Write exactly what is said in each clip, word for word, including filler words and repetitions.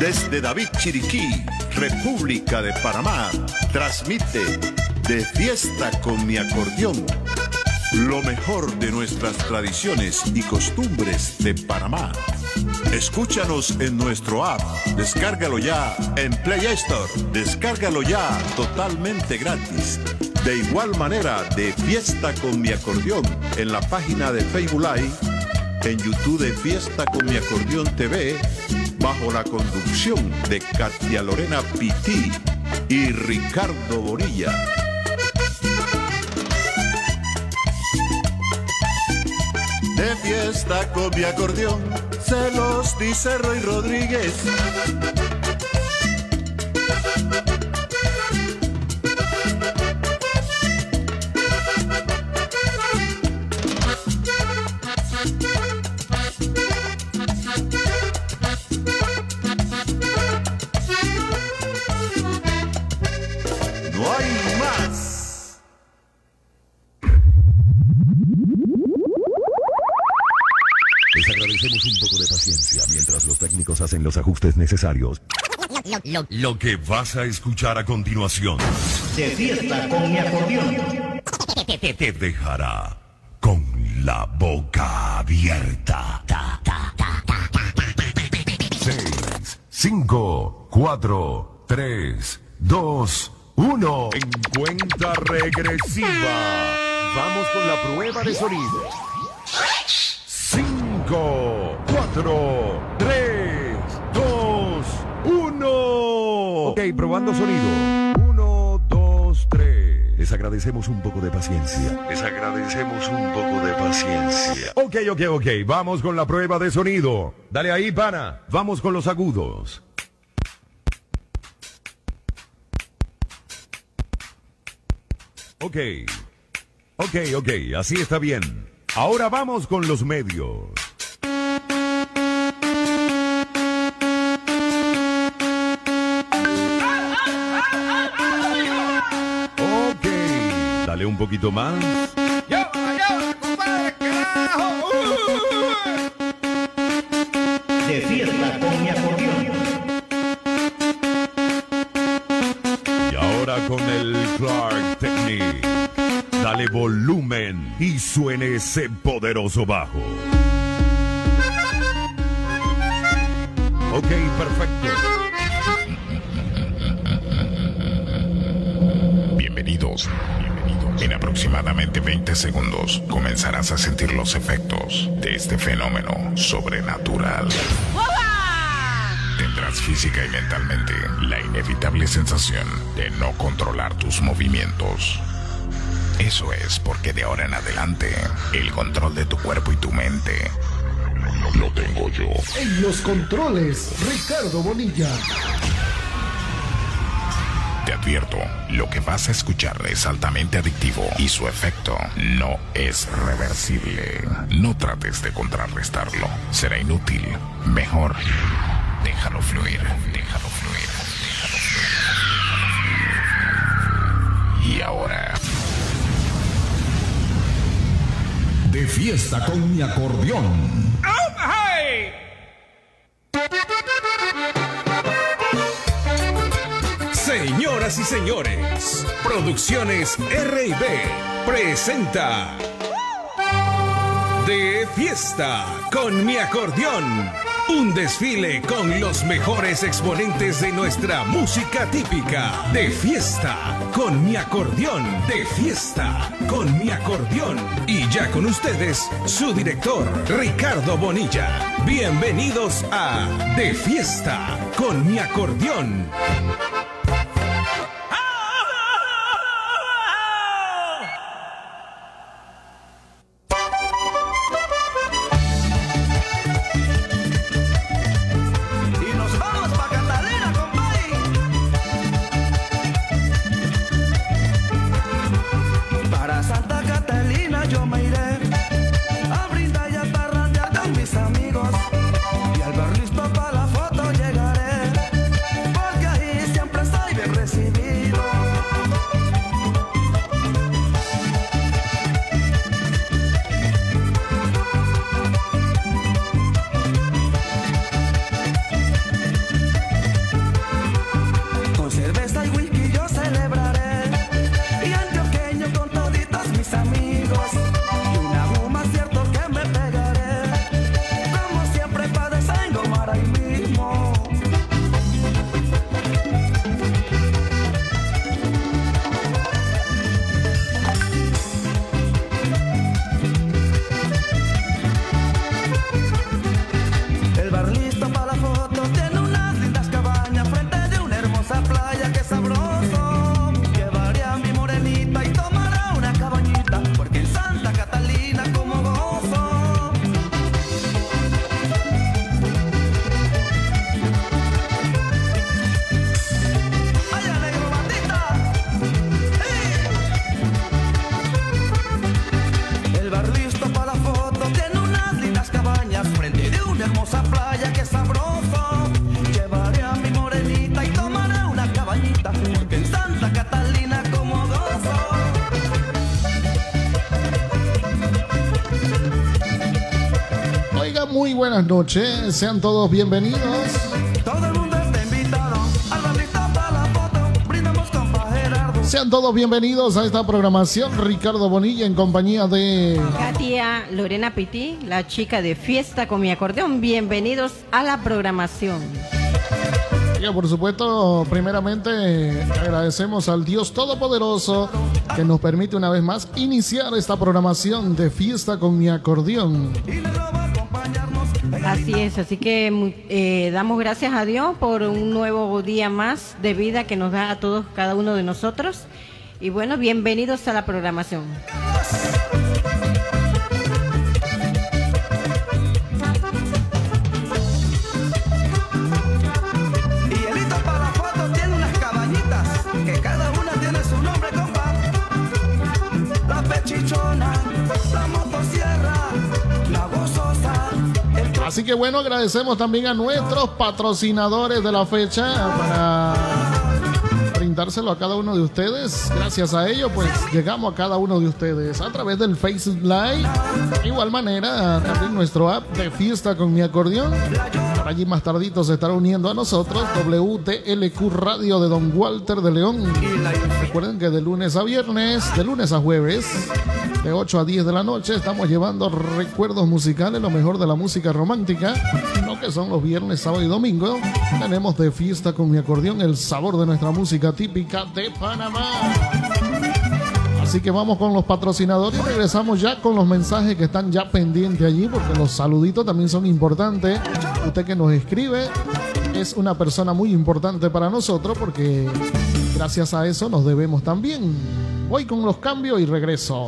Desde David Chiriquí, República de Panamá, transmite De Fiesta con mi acordeón, lo mejor de nuestras tradiciones y costumbres de Panamá. Escúchanos en nuestro app, descárgalo ya en Play Store, descárgalo ya totalmente gratis. De igual manera, De Fiesta con mi acordeón en la página de Facebook Live, en YouTube De Fiesta con mi acordeón T V, bajo la conducción de Katia Lorena Pití y Ricardo Bonilla. De fiesta con mi acordeón, se los dice Roy Rodríguez. No hay más. Les agradecemos un poco de paciencia mientras los técnicos hacen los ajustes necesarios. Lo, lo, Lo que vas a escuchar a continuación De fiesta con mi acordeón. te, te, te, te dejará con la boca abierta. ta, ta, ta, ta, ta. seis, cinco, cuatro, tres, dos, uno. En cuenta regresiva. Vamos con la prueba de sonido. cinco, cuatro, tres, dos, uno. Ok, probando sonido. uno, dos, tres. Les agradecemos un poco de paciencia. Les agradecemos un poco de paciencia. Ok, ok, ok. Vamos con la prueba de sonido. Dale ahí, pana. Vamos con los agudos. Ok. Ok, ok. Así está bien. Ahora vamos con los medios. Ok, dale un poquito más. Yo, yo, compadre, carajo. De fiesta con mi acordeón. Y ahora con el Clark Technique. Dale volumen y suene ese poderoso bajo. Ok, perfecto. Bienvenidos, bienvenidos. En aproximadamente veinte segundos comenzarás a sentir los efectos de este fenómeno sobrenatural. Tendrás física y mentalmente la inevitable sensación de no controlar tus movimientos. Eso es porque de ahora en adelante, el control de tu cuerpo y tu mente lo tengo yo. En los controles, Ricardo Bonilla. Te advierto, lo que vas a escuchar es altamente adictivo y su efecto no es reversible. No trates de contrarrestarlo, será inútil. Mejor, déjalo fluir, déjalo fluir, déjalo fluir. Y ahora... De fiesta con mi acordeón. Señoras y señores, Producciones R y B presenta De Fiesta con mi acordeón. Un desfile con los mejores exponentes de nuestra música típica. De fiesta con mi acordeón. De fiesta con mi acordeón. Y ya con ustedes, su director, Ricardo Bonilla. Bienvenidos a De Fiesta con mi acordeón. Amigos, y al ver listo para la foto llegaré, porque ahí siempre buenas noches. Sean todos bienvenidos. Todo el mundo está invitado al barrito para la foto. Brindamos con Pa' Gerardo. Sean todos bienvenidos a esta programación. Ricardo Bonilla en compañía de Katia Lorena Pití, la chica de Fiesta con mi acordeón. Bienvenidos a la programación. Y por supuesto, primeramente agradecemos al Dios Todopoderoso que nos permite una vez más iniciar esta programación de Fiesta con mi acordeón. Así es, así que eh, damos gracias a Dios por un nuevo día más de vida que nos da a todos, cada uno de nosotros. Y bueno, bienvenidos a la programación. Así que bueno, agradecemos también a nuestros patrocinadores de la fecha para brindárselo a cada uno de ustedes. Gracias a ellos, pues llegamos a cada uno de ustedes a través del Facebook Live. De igual manera, también nuestro app de Fiesta con mi acordeón. Por allí más tardito se estará uniendo a nosotros W T L Q Radio de Don Walter de León. Recuerden que de lunes a viernes, de lunes a jueves, de ocho a diez de la noche, estamos llevando recuerdos musicales, lo mejor de la música romántica, lo que son los viernes, sábado y domingo. Tenemos de Fiesta con mi acordeón el sabor de nuestra música típica de Panamá. Así que vamos con los patrocinadores y regresamos ya con los mensajes que están ya pendientes allí, porque los saluditos también son importantes. Usted que nos escribe es una persona muy importante para nosotros, porque gracias a eso nos debemos también. Voy con los cambios y regreso.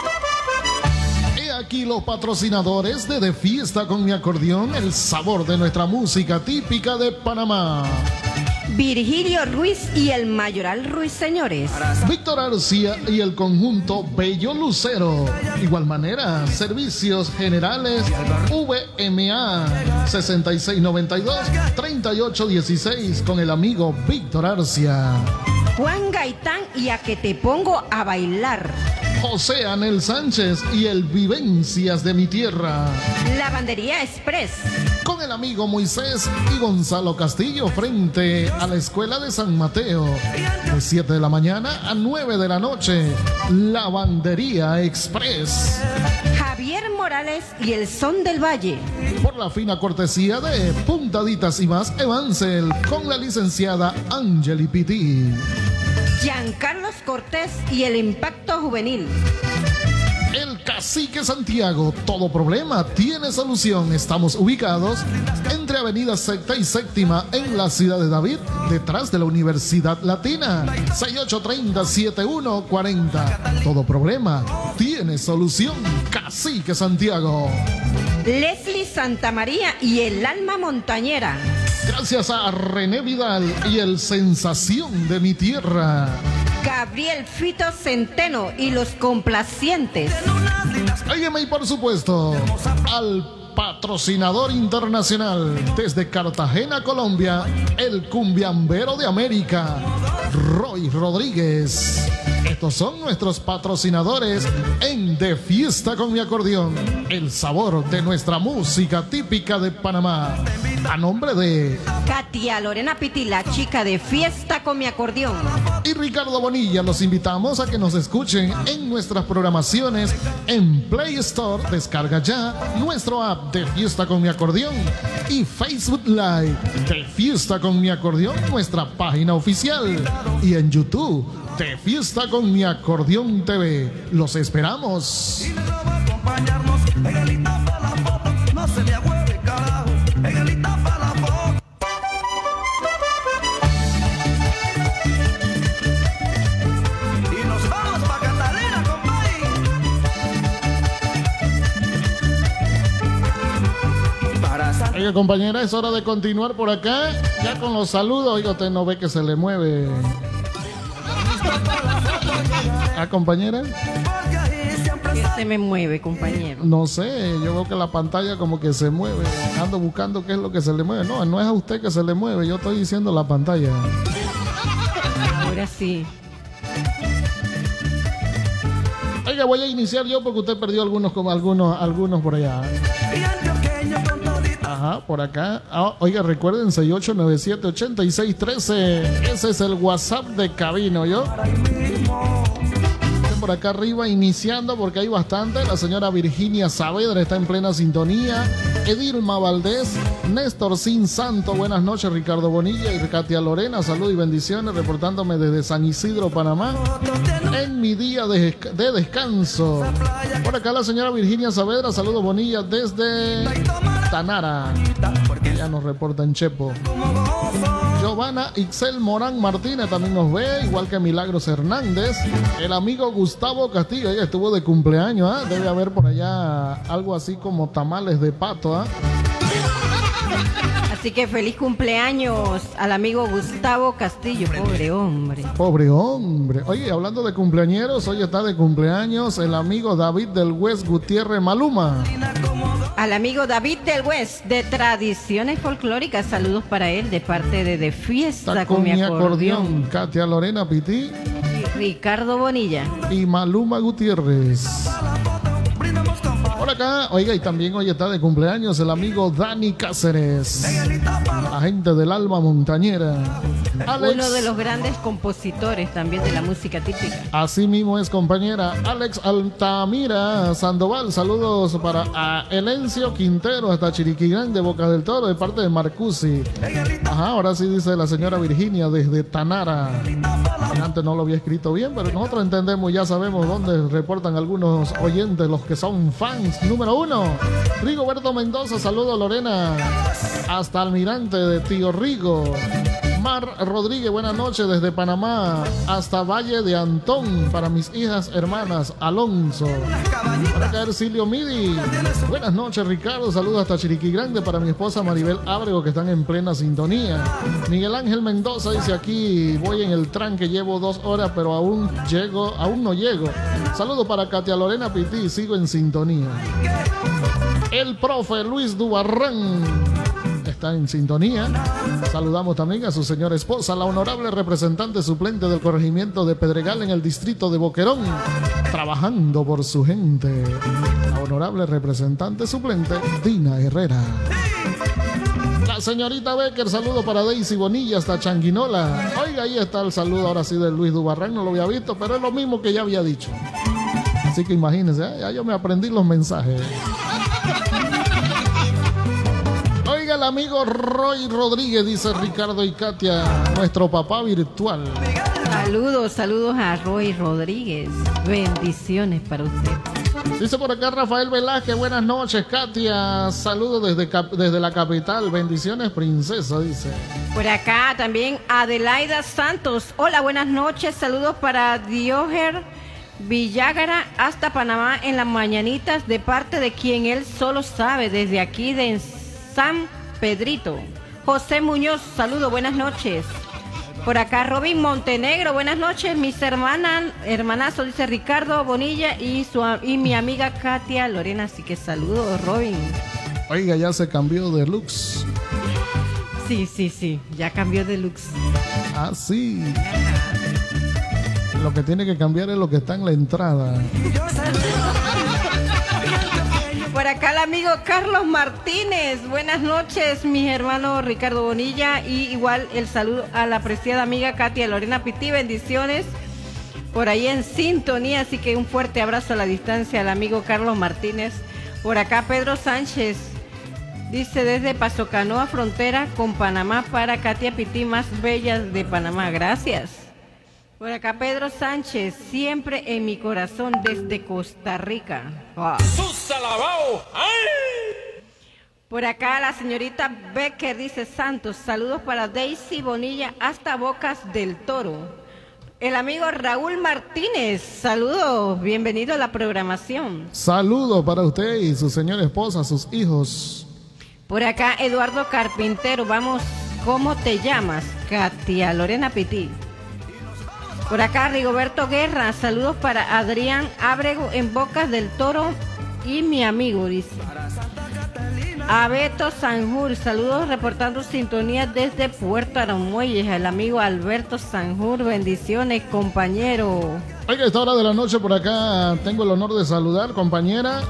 He aquí los patrocinadores de De Fiesta con mi acordeón, el sabor de nuestra música típica de Panamá. Virgilio Ruiz y el Mayoral Ruiz, señores. Víctor Arcia y el conjunto Bello Lucero. Igual manera, servicios generales V M A sesenta y seis noventa y dos, treinta y ocho dieciséis con el amigo Víctor Arcia. Juan Gaitán y A que te pongo a bailar. José Anel Sánchez y el Vivencias de mi tierra. Lavandería Express. Con el amigo Moisés y Gonzalo Castillo frente a la Escuela de San Mateo. De siete de la mañana a nueve de la noche. Lavandería Express. Javier Morales y el Son del Valle. Por la fina cortesía de Puntaditas y más Evansel con la licenciada Angeli Pití. Giancarlos Cortés y el Impacto Juvenil. El Cacique Santiago, todo problema tiene solución. Estamos ubicados entre Avenida Sexta y Séptima en la ciudad de David, detrás de la Universidad Latina. seis ocho tres cero, siete uno cuatro cero. Todo problema tiene solución. Cacique Santiago. Leslie Santamaría y el Alma Montañera. Gracias a René Vidal y el Sensación de mi tierra. Gabriel Fito Centeno y los Complacientes. Óyeme, y por supuesto, al patrocinador internacional desde Cartagena, Colombia, el cumbiambero de América, Roy Rodríguez. Estos son nuestros patrocinadores en De Fiesta con mi acordeón, el sabor de nuestra música típica de Panamá. A nombre de Katia Lorena Pití, la chica de Fiesta con mi acordeón, y Ricardo Bonilla, los invitamos a que nos escuchen en nuestras programaciones en Play Store. Descarga ya nuestro app de Fiesta con mi acordeón y Facebook Live de Fiesta con mi acordeón, nuestra página oficial, y en YouTube de Fiesta con mi acordeón T V. Los esperamos. Oiga, compañera, es hora de continuar por acá, ya con los saludos. Oiga, usted no ve que se le mueve. ¿Ah, compañera? ¿Qué se me mueve, compañero? No sé, yo veo que la pantalla como que se mueve. Ando buscando qué es lo que se le mueve. No, no es a usted que se le mueve, yo estoy diciendo la pantalla. Ahora sí. Oiga, voy a iniciar yo porque usted perdió algunos, como algunos, algunos por allá. Ajá, por acá. Ah, oiga, recuerden seis ocho nueve siete, ocho seis uno tres. Ese es el WhatsApp de Cabino, ¿yo? Por acá arriba iniciando porque hay bastante. La señora Virginia Saavedra está en plena sintonía. Edilma Valdés, Néstor Sin Santo, buenas noches. Ricardo Bonilla y Katia Lorena, salud y bendiciones, reportándome desde San Isidro, Panamá, en mi día de, de descanso. Por acá la señora Virginia Saavedra, saludos Bonilla desde Tanara, ya nos reporta en Chepo. Giovanna Ixel Morán Martínez también nos ve, igual que Milagros Hernández. El amigo Gustavo Castillo, ella estuvo de cumpleaños, ¿eh? Debe haber por allá algo así como tamales de pato, ¿eh? Así que feliz cumpleaños al amigo Gustavo Castillo, pobre hombre. Pobre hombre. Oye, hablando de cumpleañeros, hoy está de cumpleaños el amigo David del West Gutiérrez Maluma. Al amigo David del West de Tradiciones Folclóricas, saludos para él de parte de De Fiesta está con, con mi acordeón. acordeón. Katia Lorena Pití. Y Ricardo Bonilla. Y Maluma Gutiérrez. Por acá, oiga, y también hoy está de cumpleaños el amigo Dani Cáceres, la gente del alma montañera. Alex, uno de los grandes compositores también de la música típica. Así mismo es, compañera. Alex Altamira Sandoval, saludos para a Elencio Quintero hasta Chiriquí de Boca del Toro de parte de Marcusi. Ajá, ahora sí dice la señora Virginia desde Tanara. Antes no lo había escrito bien, pero nosotros entendemos, ya sabemos dónde reportan algunos oyentes, los que son fans. Número uno, Rigoberto Mendoza, saludos Lorena hasta Almirante de Tío Rigo. Mar Rodríguez, buenas noches desde Panamá hasta Valle de Antón para mis hijas hermanas Alonso. Para acá Ercilio Midi, buenas noches Ricardo, saludos hasta Chiriquí Grande para mi esposa Maribel Ábrego que están en plena sintonía. Miguel Ángel Mendoza dice aquí voy en el tranque, llevo dos horas pero aún llego, aún no llego. Saludos para Katia Lorena Pití, sigo en sintonía. El profe Luis Dubarrán está en sintonía. Saludamos también a su señora esposa, la honorable representante suplente del corregimiento de Pedregal en el distrito de Boquerón, trabajando por su gente. La honorable representante suplente, Dina Herrera. La señorita Becker, saludo para Daisy Bonilla hasta Changuinola. Oiga, ahí está el saludo ahora sí de Luis Dubarrán, no lo había visto, pero es lo mismo que ya había dicho. Así que imagínense, ¿eh? Ya yo me aprendí los mensajes. Oiga, el amigo Roy Rodríguez, dice Ricardo y Katia, nuestro papá virtual. Saludos, saludos a Roy Rodríguez. Bendiciones para usted. Dice por acá Rafael Velázquez, buenas noches, Katia. Saludos desde, desde la capital. Bendiciones, princesa, dice. Por acá también Adelaida Santos. Hola, buenas noches. Saludos para Dioger Villagra hasta Panamá en las mañanitas de parte de quien él solo sabe, desde aquí de San Pedrito. José Muñoz, saludos, buenas noches. Por acá Robin Montenegro, buenas noches, mis hermanas, hermanazos, dice Ricardo Bonilla y, su, y mi amiga Katia Lorena, así que saludos, Robin. Oiga, ya se cambió de looks. Sí, sí, sí, ya cambió de looks. Ah, sí. Lo que tiene que cambiar es lo que está en la entrada. Por acá el amigo Carlos Martínez. Buenas noches, mis hermanos Ricardo Bonilla. Y igual el saludo a la apreciada amiga Katia Lorena Pití. Bendiciones por ahí en sintonía. Así que un fuerte abrazo a la distancia al amigo Carlos Martínez. Por acá Pedro Sánchez. Dice desde Paso Canoa, frontera con Panamá, para Katia Pití, más bella de Panamá. Gracias. Por acá Pedro Sánchez, siempre en mi corazón desde Costa Rica. Wow. Por acá la señorita Becker dice Santos, saludos para Daisy Bonilla hasta Bocas del Toro. El amigo Raúl Martínez, saludos, bienvenido a la programación. Saludos para usted y su señora esposa, sus hijos. Por acá Eduardo Carpintero, vamos, ¿cómo te llamas? Katia Lorena Pití. Por acá Rigoberto Guerra, saludos para Adrián Ábrego en Bocas del Toro y mi amigo, dice. Abeto Sanjur, saludos reportando sintonía desde Puerto Aramuelles, el amigo Alberto Sanjur, bendiciones compañero. Oiga, a esta hora de la noche por acá tengo el honor de saludar, compañera,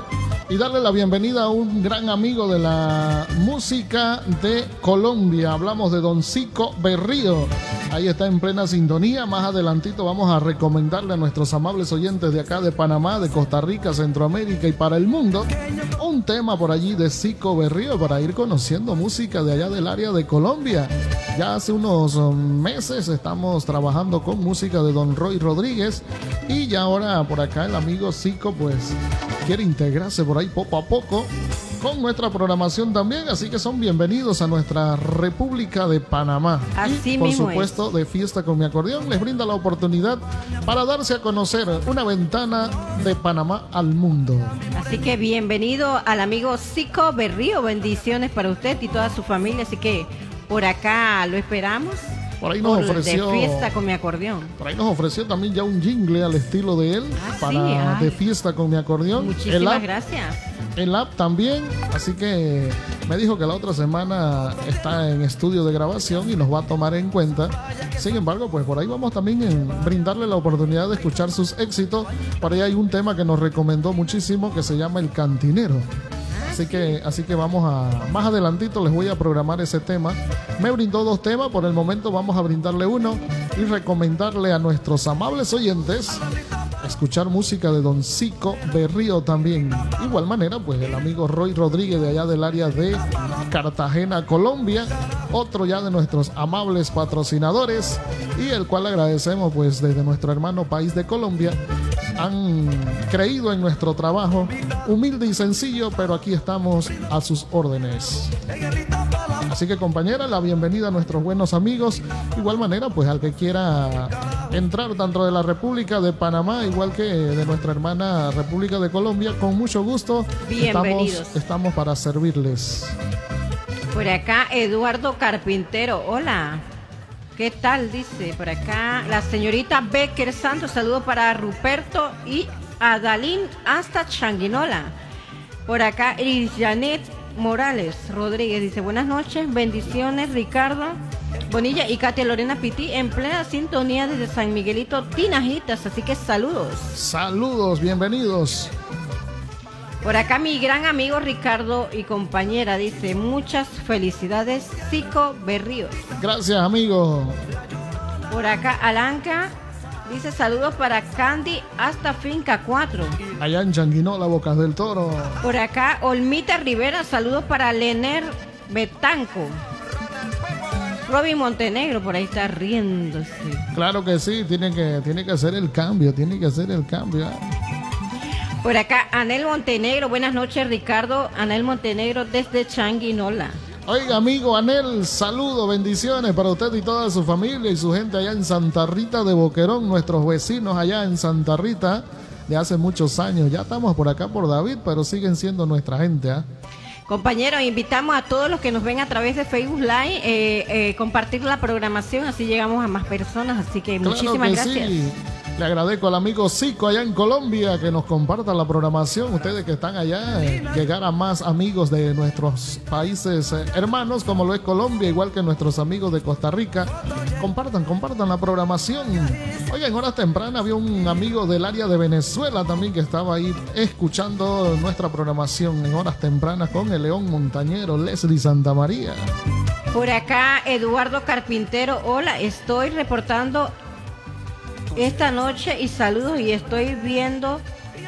y darle la bienvenida a un gran amigo de la música de Colombia. Hablamos de Don Zico Berrío. Ahí está en plena sintonía. Más adelantito vamos a recomendarle a nuestros amables oyentes de acá de Panamá, de Costa Rica, Centroamérica y para el mundo un tema por allí de Zico Berrío para ir conociendo música de allá del área de Colombia. Ya hace unos meses estamos trabajando con música de Don Roy Rodríguez y ya ahora por acá el amigo Zico pues quiere integrarse por ahí poco a poco con nuestra programación también, así que son bienvenidos a nuestra República de Panamá. Así y por mismo supuesto es. De Fiesta con mi acordeón les brinda la oportunidad para darse a conocer una ventana de Panamá al mundo. Así que bienvenido al amigo Zico Berrío, bendiciones para usted y toda su familia, así que por acá lo esperamos. Por ahí nos por ofreció De Fiesta con mi acordeón. Por ahí nos ofreció también ya un jingle al estilo de él Ah, para sí, ay. De Fiesta con mi acordeón. Muchísimas el app, gracias. El app también, así que me dijo que la otra semana está en estudio de grabación y nos va a tomar en cuenta. Sin embargo, pues por ahí vamos también en brindarle la oportunidad de escuchar sus éxitos. Por ahí hay un tema que nos recomendó muchísimo que se llama El Cantinero. Así que, así que vamos a, más adelantito les voy a programar ese tema. Me brindó dos temas, por el momento vamos a brindarle uno y recomendarle a nuestros amables oyentes escuchar música de Don Zico Berrío también. Igual manera, pues el amigo Roy Rodríguez de allá del área de Cartagena, Colombia, otro ya de nuestros amables patrocinadores y el cual agradecemos pues desde nuestro hermano país de Colombia. Han creído en nuestro trabajo, humilde y sencillo, pero aquí estamos a sus órdenes. Así que compañera, la bienvenida a nuestros buenos amigos. Igual manera, pues al que quiera entrar dentro de la República de Panamá, igual que de nuestra hermana República de Colombia, con mucho gusto. Bienvenidos. Estamos, estamos para servirles. Por acá Eduardo Carpintero, hola. ¿Qué tal? Dice por acá la señorita Becker Santos. Saludos para Ruperto y Adalín hasta Changuinola. Por acá Janet Morales Rodríguez dice buenas noches, bendiciones Ricardo Bonilla y Katia Lorena Pití en plena sintonía desde San Miguelito Tinajitas. Así que saludos. Saludos, bienvenidos. Por acá mi gran amigo Ricardo y compañera dice muchas felicidades Zico Berríos. Gracias amigo. Por acá Alanca dice saludos para Candy hasta Finca cuatro. Allá en Changuinola, Bocas del Toro. Por acá Olmita Rivera, saludos para Lener Betanco. Robin Montenegro por ahí está riéndose. Claro que sí, tiene que, tiene que hacer el cambio, tiene que hacer el cambio. ¿eh? Por acá, Anel Montenegro, buenas noches Ricardo, Anel Montenegro desde Changuinola. Oiga amigo Anel, saludos, bendiciones para usted y toda su familia y su gente allá en Santa Rita de Boquerón, nuestros vecinos allá en Santa Rita de hace muchos años. Ya estamos por acá por David, pero siguen siendo nuestra gente. ¿eh? Compañeros, invitamos a todos los que nos ven a través de Facebook Live, eh, eh, compartir la programación, así llegamos a más personas, así que claro muchísimas que gracias. Sí. Le agradezco al amigo Zico allá en Colombia que nos comparta la programación. Ustedes que están allá, eh, llegar a más amigos de nuestros países eh, hermanos, como lo es Colombia, igual que nuestros amigos de Costa Rica. Compartan, compartan la programación. Oiga, en horas tempranas había un amigo del área de Venezuela también que estaba ahí escuchando nuestra programación en horas tempranas con el León Montañero, Leslie Santamaría. Por acá, Eduardo Carpintero, hola, estoy reportando esta noche y saludos y estoy viendo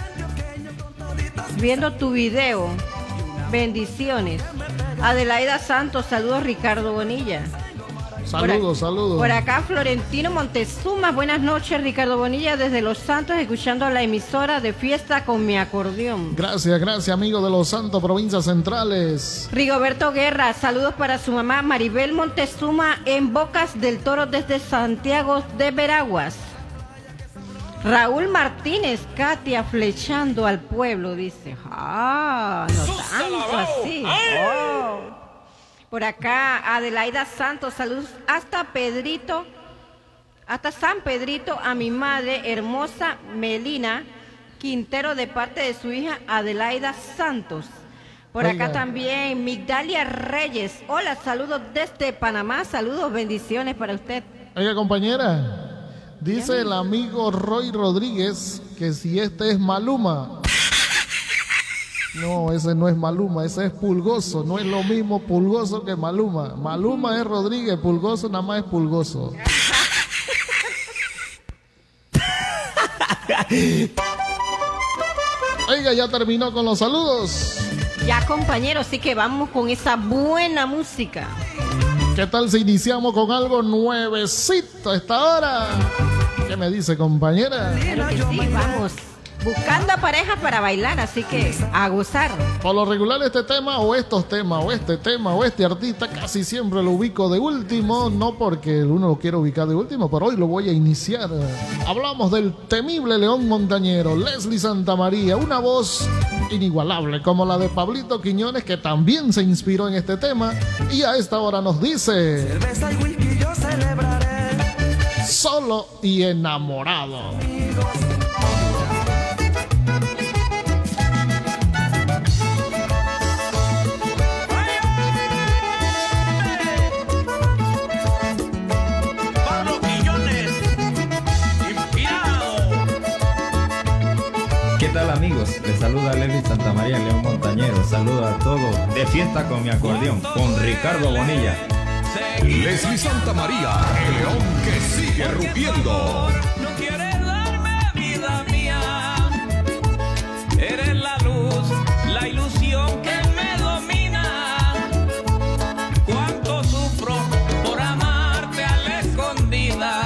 viendo tu video. Bendiciones. Adelaida Santos, saludos Ricardo Bonilla. Saludos, por saludos. Por acá Florentino Montezuma, buenas noches Ricardo Bonilla desde Los Santos, escuchando la emisora de Fiesta con mi acordeón. Gracias, gracias amigo de Los Santos, provincias centrales. Rigoberto Guerra, saludos para su mamá Maribel Montezuma en Bocas del Toro desde Santiago de Veraguas. Raúl Martínez, Katia flechando al pueblo, dice. Ah, no tanto así. Oh. Por acá, Adelaida Santos, saludos hasta Pedrito, hasta San Pedrito, a mi madre hermosa Melina Quintero, de parte de su hija Adelaida Santos. Por Oiga. acá también, Migdalia Reyes. Hola, saludos desde Panamá, saludos, bendiciones para usted. Oiga, compañera. Dice el amigo Roy Rodríguez que si este es Maluma. No, ese no es Maluma, ese es Pulgoso. No es lo mismo Pulgoso que Maluma. Maluma es Rodríguez, Pulgoso nada más es Pulgoso. Oiga, ya terminó con los saludos. Ya, compañeros, así que vamos con esa buena música. ¿Qué tal si iniciamos con algo nuevecito a esta hora? ¿Qué me dice, compañera? Claro que sí, vamos. Buscando a pareja para bailar, así que a gozar. Por lo regular este tema o estos temas o este tema o este artista casi siempre lo ubico de último, no porque uno lo quiera ubicar de último, pero hoy lo voy a iniciar. Hablamos del temible León Montañero, Leslie Santamaría, una voz inigualable como la de Pablito Quiñones, que también se inspiró en este tema y a esta hora nos dice: cerveza y whisky yo celebraré, solo y enamorado. ¿Qué tal, amigos? Les saluda Leslie Santamaría, León Montañero. Saludo a todos de Fiesta con mi acordeón, con Ricardo Bonilla. Leslie Santamaría, el león que sigue rugiendo. no quieres darme vida mía, eres la luz, la ilusión que me domina. Cuánto sufro por amarte a la escondida.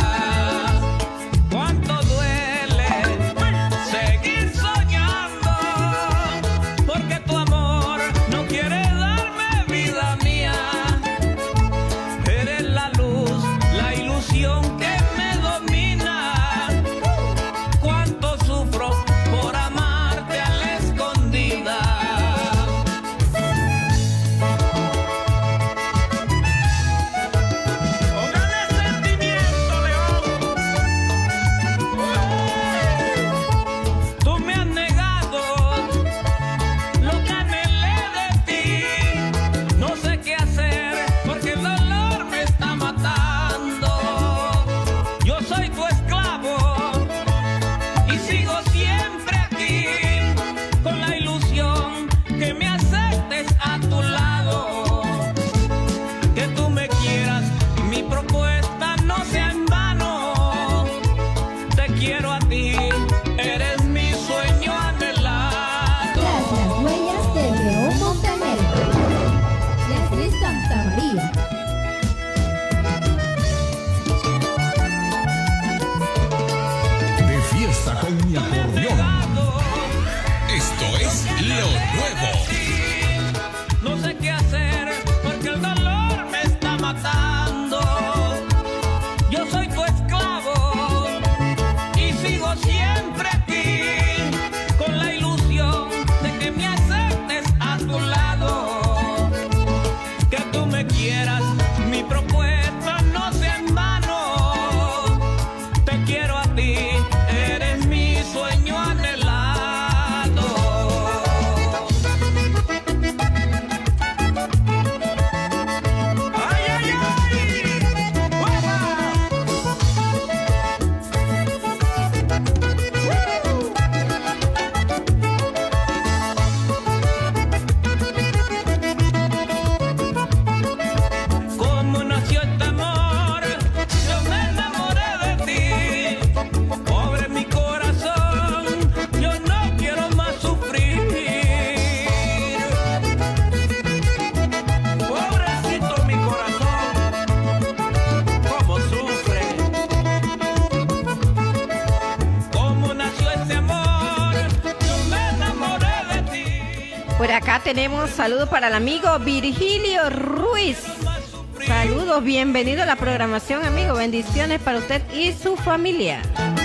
Por acá tenemos saludos para el amigo Virgilio Ruiz. Saludos, bienvenido a la programación, amigo. Bendiciones para usted y su familia.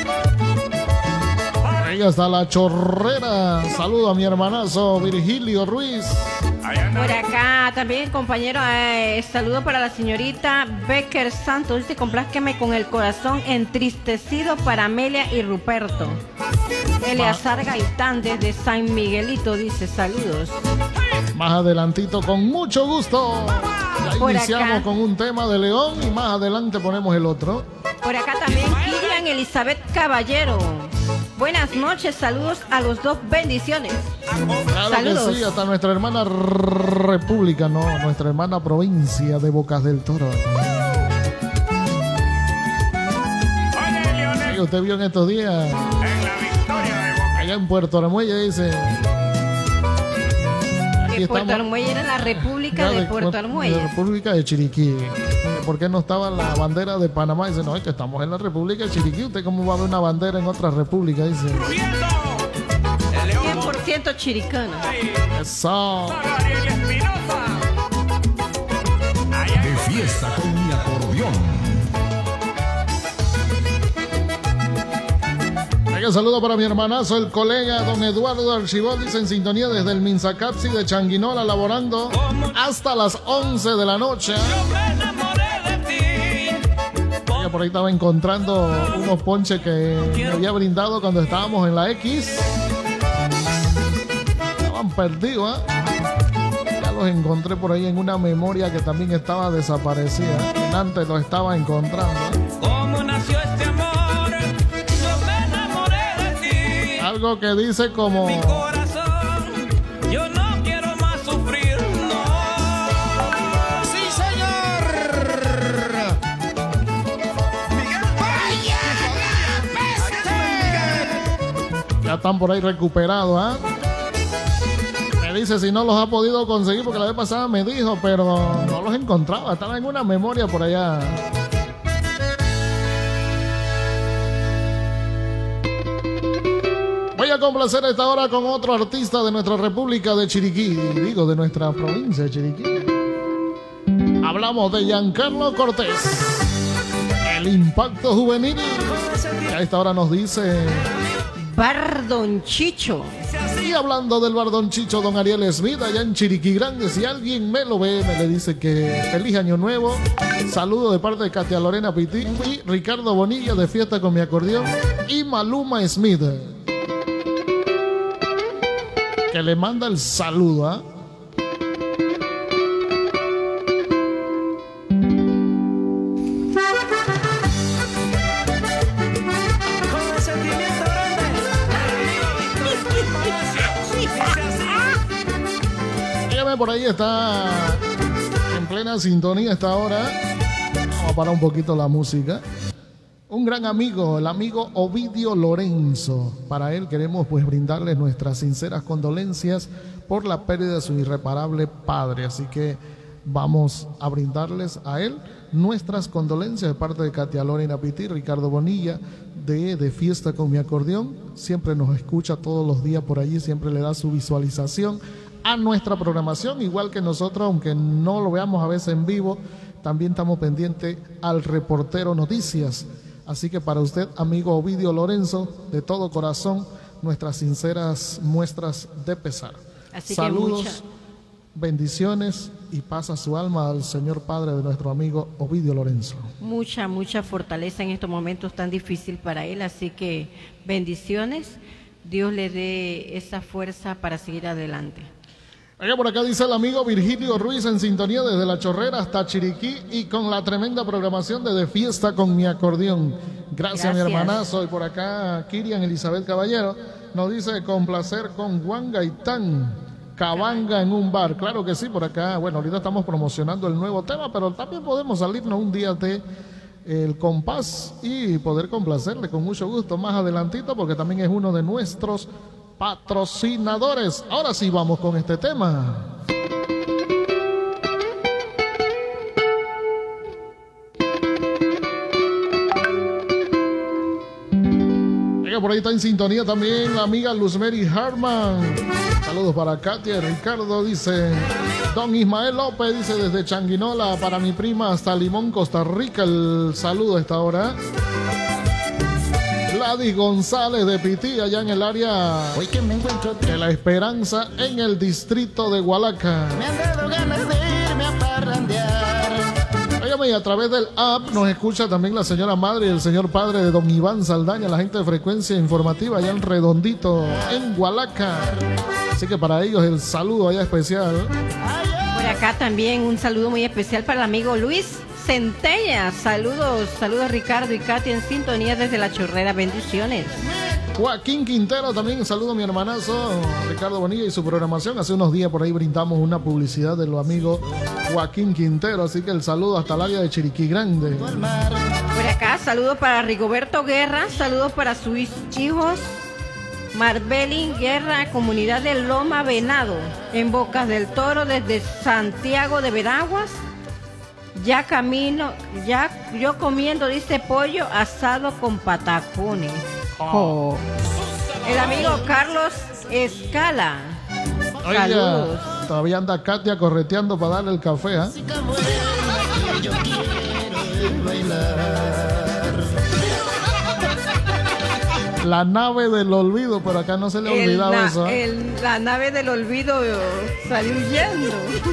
Ahí está la chorrera. Saludo a mi hermanazo Virgilio Ruiz. Por acá también, compañero, eh, saludo para la señorita Becker Santos. Dice: complázqueme con el corazón entristecido para Amelia y Ruperto. Eleazar Gaitán desde San Miguelito dice: saludos. Más adelantito, con mucho gusto. Ya Por iniciamos acá. con un tema de León y más adelante ponemos el otro. Por acá también Kilian Elizabeth Caballero. Buenas noches, saludos a los dos, bendiciones. Claro Saludos. que sí, hasta nuestra hermana república, no, nuestra hermana provincia de Bocas del Toro. Oye, usted vio en estos días, allá en Puerto Armuelle, dice... Que Puerto Armuelle era la República de, de Puerto Armuelle. La República de Chiriquí. ¿Por qué no estaba la bandera de Panamá? Dice, no, es que estamos en la República de Chiriquí. ¿Usted cómo va a ver una bandera en otra república? Dice. cien por ciento chiricano. Eso. De fiesta con mi acordeón. Un saludo para mi hermanazo, el colega don Eduardo Archibald, dice en sintonía desde el Minzacapsi de Changuinola, laborando hasta las once de la noche. Ella por ahí estaba encontrando unos ponches que me había brindado cuando estábamos en la X. Estaban perdidos, ¿eh? Ya los encontré por ahí en una memoria que también estaba desaparecida. Antes lo estaba encontrando. ¿Cómo nació este amor? Algo que dice como... Mi corazón, yo no quiero más sufrir, no. ¡Sí, señor! ¡Miguel Vaya! Ya están por ahí recuperados, ¿ah? ¿eh? Me dice si no los ha podido conseguir, porque la vez pasada me dijo, pero no los encontraba. Estaba en una memoria por allá. Voy a complacer a esta hora con otro artista de nuestra República de Chiriquí, digo, de nuestra provincia de Chiriquí. Hablamos de Giancarlo Cortés, el impacto juvenil. Y a esta hora nos dice... Bardonchicho. Y hablando del Bardonchicho, don Ariel Smith, allá en Chiriquí Grande, si alguien me lo ve, me le dice que feliz año nuevo. Saludo de parte de Katia Lorena Pití y Ricardo Bonilla de Fiesta con mi acordeón y Maluma Smith, que le manda el saludo, ¿eh? Dígame, por ahí está en plena sintonía esta hora. Vamos a parar un poquito la música. Un gran amigo, el amigo Ovidio Lorenzo. Para él queremos pues brindarle nuestras sinceras condolencias por la pérdida de su irreparable padre. Así que vamos a brindarles a él nuestras condolencias de parte de Katia Lorena Pití, Ricardo Bonilla de, de Fiesta con mi acordeón. Siempre nos escucha todos los días por allí, siempre le da su visualización a nuestra programación, igual que nosotros, aunque no lo veamos a veces en vivo, también estamos pendientes al reportero Noticias. Así que para usted, amigo Ovidio Lorenzo, de todo corazón, nuestras sinceras muestras de pesar. Así Saludos, que mucha... bendiciones y paz a su alma al Señor Padre de nuestro amigo Ovidio Lorenzo. Mucha, mucha fortaleza en estos momentos tan difíciles para él. Así que bendiciones, Dios le dé esa fuerza para seguir adelante. Allá por acá dice el amigo Virgilio Ruiz en sintonía desde La Chorrera hasta Chiriquí y con la tremenda programación de, de Fiesta con mi acordeón. Gracias, Gracias. mi hermanazo. Y por acá Kirian Elizabeth Caballero nos dice complacer con Juan Gaitán, Cabanga en un bar. Claro que sí, por acá. Bueno, ahorita estamos promocionando el nuevo tema, pero también podemos salirnos un día de el compás y poder complacerle con mucho gusto más adelantito, porque también es uno de nuestros patrocinadores. Ahora sí vamos con este tema. Por ahí está en sintonía también la amiga Luzmary Hartman. Saludos para Katia, Ricardo, dice don Ismael López, dice desde Changuinola para mi prima hasta Limón, Costa Rica, el saludo a esta hora. Gladys González de Pití, allá en el área Hoy que me encuentro de La Esperanza, en el distrito de Hualaca. Me han dado ganas de irme a parrandear. Óyame, y a través del app nos escucha también la señora madre y el señor padre de don Iván Saldaña, la gente de Frecuencia Informativa allá en Redondito, en Hualaca. Así que para ellos el saludo allá especial. Por acá también un saludo muy especial para el amigo Luis Centella. Saludos, saludos Ricardo y Katia en sintonía desde La Chorrera. Bendiciones. Joaquín Quintero, también saludo a mi hermanazo Ricardo Bonilla y su programación. Hace unos días por ahí brindamos una publicidad de los amigos Joaquín Quintero, así que el saludo hasta el área de Chiriquí Grande. Por acá, saludos para Rigoberto Guerra, saludos para sus hijos Marbelín Guerra, comunidad de Loma Venado, en Bocas del Toro, desde Santiago de Veraguas. Ya camino, ya yo comiendo, dice, pollo asado con patacones. Oh. El amigo Carlos Escala. Oiga, saludos. Todavía anda Katia correteando para darle el café, ¿eh? La nave del olvido, pero acá no se le ha El olvidado na- eso. ¿eh? el- la nave del olvido salió huyendo.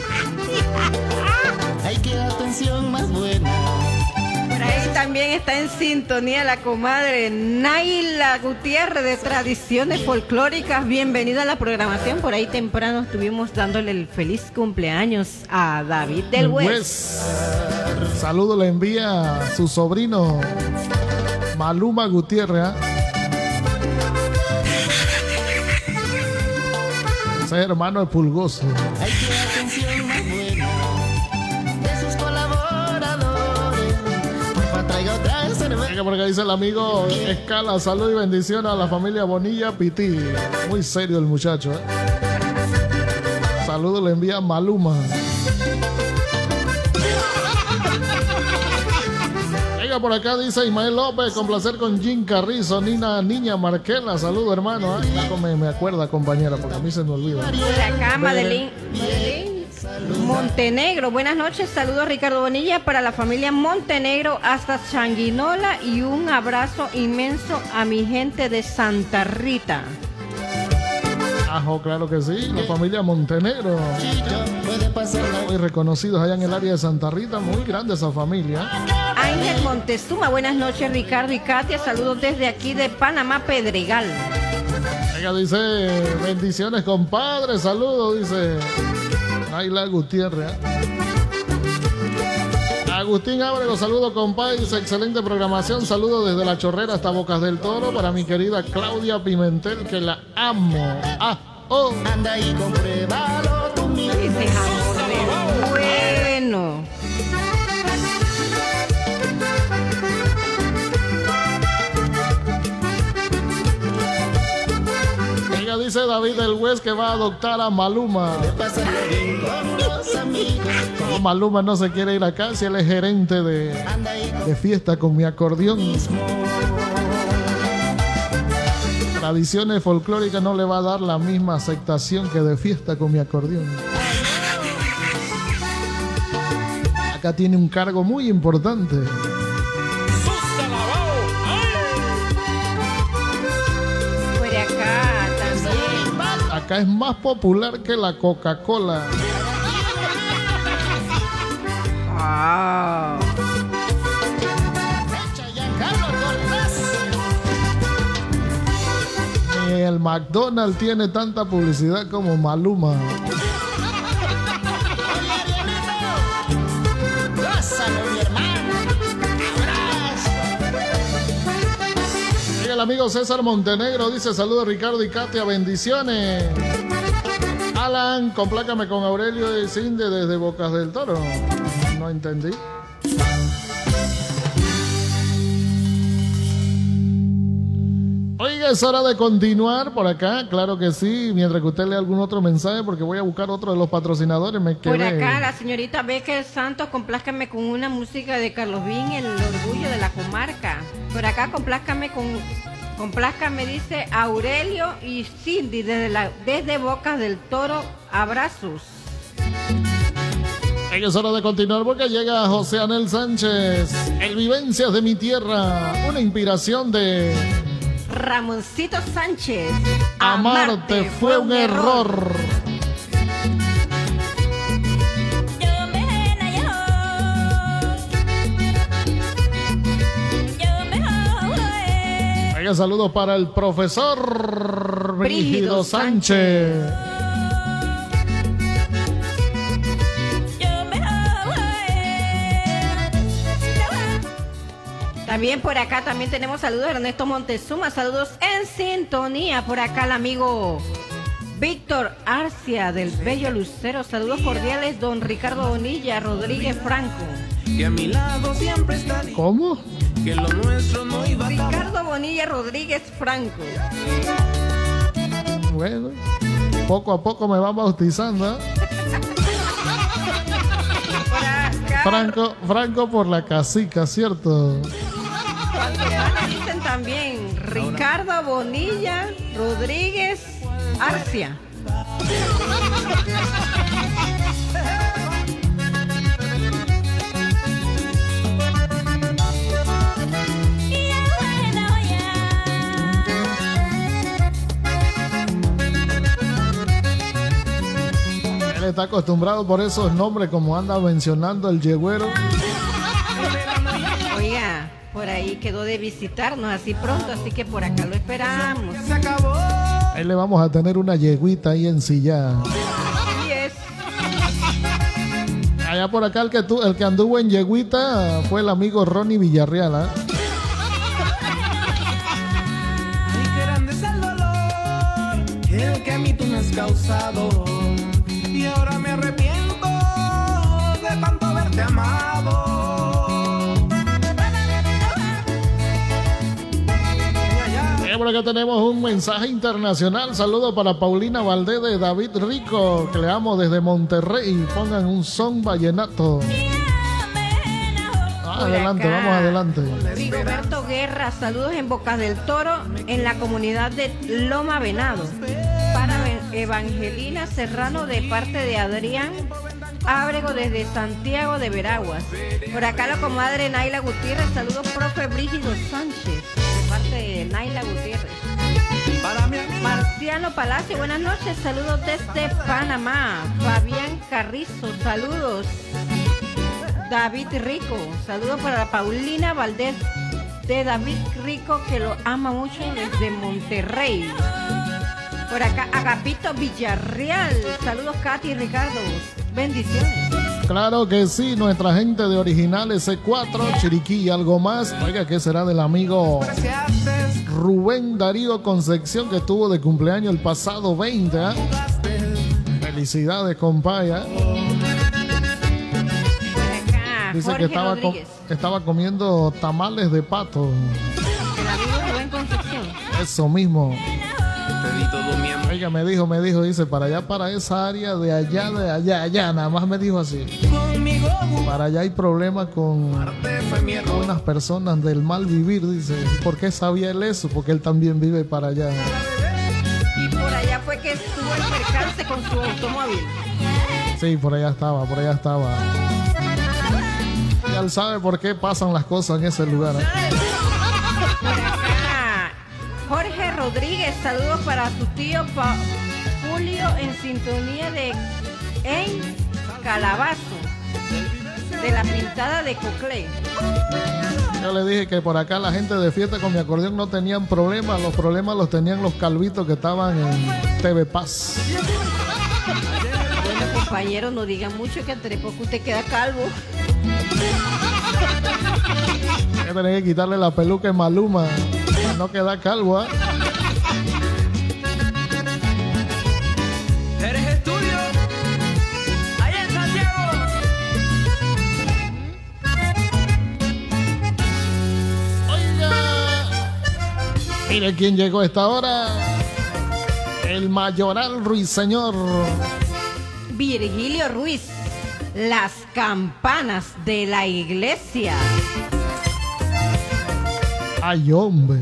Ay, qué atención más buena. Por ahí también está en sintonía la comadre Naila Gutiérrez de Tradiciones Folclóricas. Bienvenida a la programación. Por ahí temprano estuvimos dándole el feliz cumpleaños a David del West. Saludo le envía a su sobrino Maluma Gutiérrez. ¿eh? Ese hermano es pulgoso. Ay, qué atención más buena de sus colaboradores. Porfa, traiga otra cerveza. Venga, porque dice el amigo Escala, salud y bendición a la familia Bonilla Pití. Muy serio el muchacho, ¿eh? Saludo le envía Maluma. Venga, por acá dice Ismael López, con placer con Jim Carrizo, Nina Niña Marquela. Saludo, hermano. ¿eh? Ya me, me acuerda, compañera, porque a mí se me olvida. Por acá, Madeline, Madeline Montenegro. Buenas noches, saludos a Ricardo Bonilla para la familia Montenegro hasta Changuinola y un abrazo inmenso a mi gente de Santa Rita. Ajo, claro que sí, la familia Montenegro. Muy reconocidos allá en el área de Santa Rita, muy grande esa familia. Ángel Montezuma, buenas noches, Ricardo y Katia, saludos desde aquí de Panamá, Pedregal. Ella dice, bendiciones, compadre, saludos, dice Naila Gutiérrez. Agustín Ábrego, saludos, compadre, dice, excelente programación, saludos desde La Chorrera hasta Bocas del Toro para mi querida Claudia Pimentel, que la amo. Ah, oh. Anda ahí, compruébalo tú mismo. Ese jamón es bueno. Ella dice David del West que va a adoptar a Maluma. Como Maluma no se quiere ir acá, si él es gerente de, de fiesta con mi acordeón. Tradiciones folclóricas no le va a dar la misma aceptación que de fiesta con mi acordeón. Acá tiene un cargo muy importante. Por acá también. Acá es más popular que la Coca-Cola. Wow. Ni el McDonald's tiene tanta publicidad como Maluma. Y el amigo César Montenegro dice saludos Ricardo y Katia, bendiciones. Alan, complácame con Aurelio y Cindy desde Bocas del Toro. No entendí. Oiga, es hora de continuar por acá, claro que sí, mientras que usted lee algún otro mensaje, porque voy a buscar otro de los patrocinadores, me quedé. Por acá la señorita Becker Santos, complázcame con una música de Carlos Vin, el orgullo de la comarca. Por acá complázcame con, complázcame dice Aurelio y Cindy desde, la, desde Bocas del Toro, abrazos. Oiga, es hora de continuar porque llega José Anel Sánchez, el Vivencias de mi Tierra, una inspiración de Ramoncito Sánchez. Amarte, Amarte fue un error. error. Oiga, saludos para el profesor Brígido Sánchez. Sánchez. También por acá también tenemos saludos de Ernesto Montezuma, saludos en sintonía. Por acá el amigo Víctor Arcia del Bello Lucero, saludos cordiales, don Ricardo Bonilla Rodríguez Franco. Que a mi lado siempre está. ¿Cómo? Que lo nuestro no iba a Ricardo Bonilla Rodríguez Franco. Bueno, poco a poco me van bautizando. Franco, Franco por la casica, ¿cierto? Dicen también Ricardo Bonilla Rodríguez Arcia. Él está acostumbrado por esos nombres, como anda mencionando el yegüero. Oiga, por ahí quedó de visitarnos así pronto, así que por acá lo esperamos. Ahí le vamos a tener una yeguita ahí en silla. Así es. Allá por acá el que, tu, el que anduvo en yeguita fue el amigo Ronnie Villarreal, ¿eh? Ay, qué grande es el dolor, el que a mí tú me has causado. Y ahora me arrepiento de tanto haberte amado. Y por acá tenemos un mensaje internacional. Saludo para Paulina Valdés de David Rico, que le amo desde Monterrey. Pongan un son vallenato. Ah, adelante, vamos adelante. Rigoberto Guerra, saludos en Bocas del Toro, en la comunidad de Loma Venado. Para Evangelina Serrano de parte de Adrián Ábrego desde Santiago de Veraguas. Por acá la comadre Naila Gutiérrez, saludos profe Brígido Sánchez de parte de Naila Gutiérrez. Marciano Palacio, buenas noches, saludos desde Panamá. Fabián Carrizo, saludos. David Rico, saludos para Paulina Valdés de David Rico, que lo ama mucho desde Monterrey. Por acá Agapito Villarreal, saludos Katy y Ricardo, bendiciones. Claro que sí, nuestra gente de Original ese cuatro, Chiriquí y algo más. Oiga, ¿qué será del amigo Rubén Darío Concepción, que estuvo de cumpleaños el pasado veinte? ¿eh? Felicidades, compaya. Dice Jorge que estaba, com estaba comiendo tamales de pato. El amigo Rubén Concepción. Eso mismo. Oiga, me dijo, me dijo, dice, para allá, para esa área de allá, de allá, allá, nada más me dijo así. Para allá hay problemas con unas personas del mal vivir, dice. ¿Por qué sabía él eso? Porque él también vive para allá. Y por allá fue que estuvo el percance con su automóvil. Sí, por allá estaba, por allá estaba. Y él sabe por qué pasan las cosas en ese lugar. ¿eh? Jorge Rodríguez, saludos para su tío pa Julio en sintonía de en Calabazo, de la pintada de Coclé. Yo le dije que por acá la gente de Fiesta con mi Acordeón no tenían problemas, los problemas los tenían los calvitos que estaban en T V Paz. Bueno, compañeros, no digan mucho que entre poco usted queda calvo. Hay que tener que quitarle la peluca en Maluma. No queda calvo, ¿eh? Eres estudio allá en Santiago. Oiga, mire quién llegó a esta hora. El Mayoral Ruiseñor. Virgilio Ruiz, las campanas de la iglesia. Ay, hombre.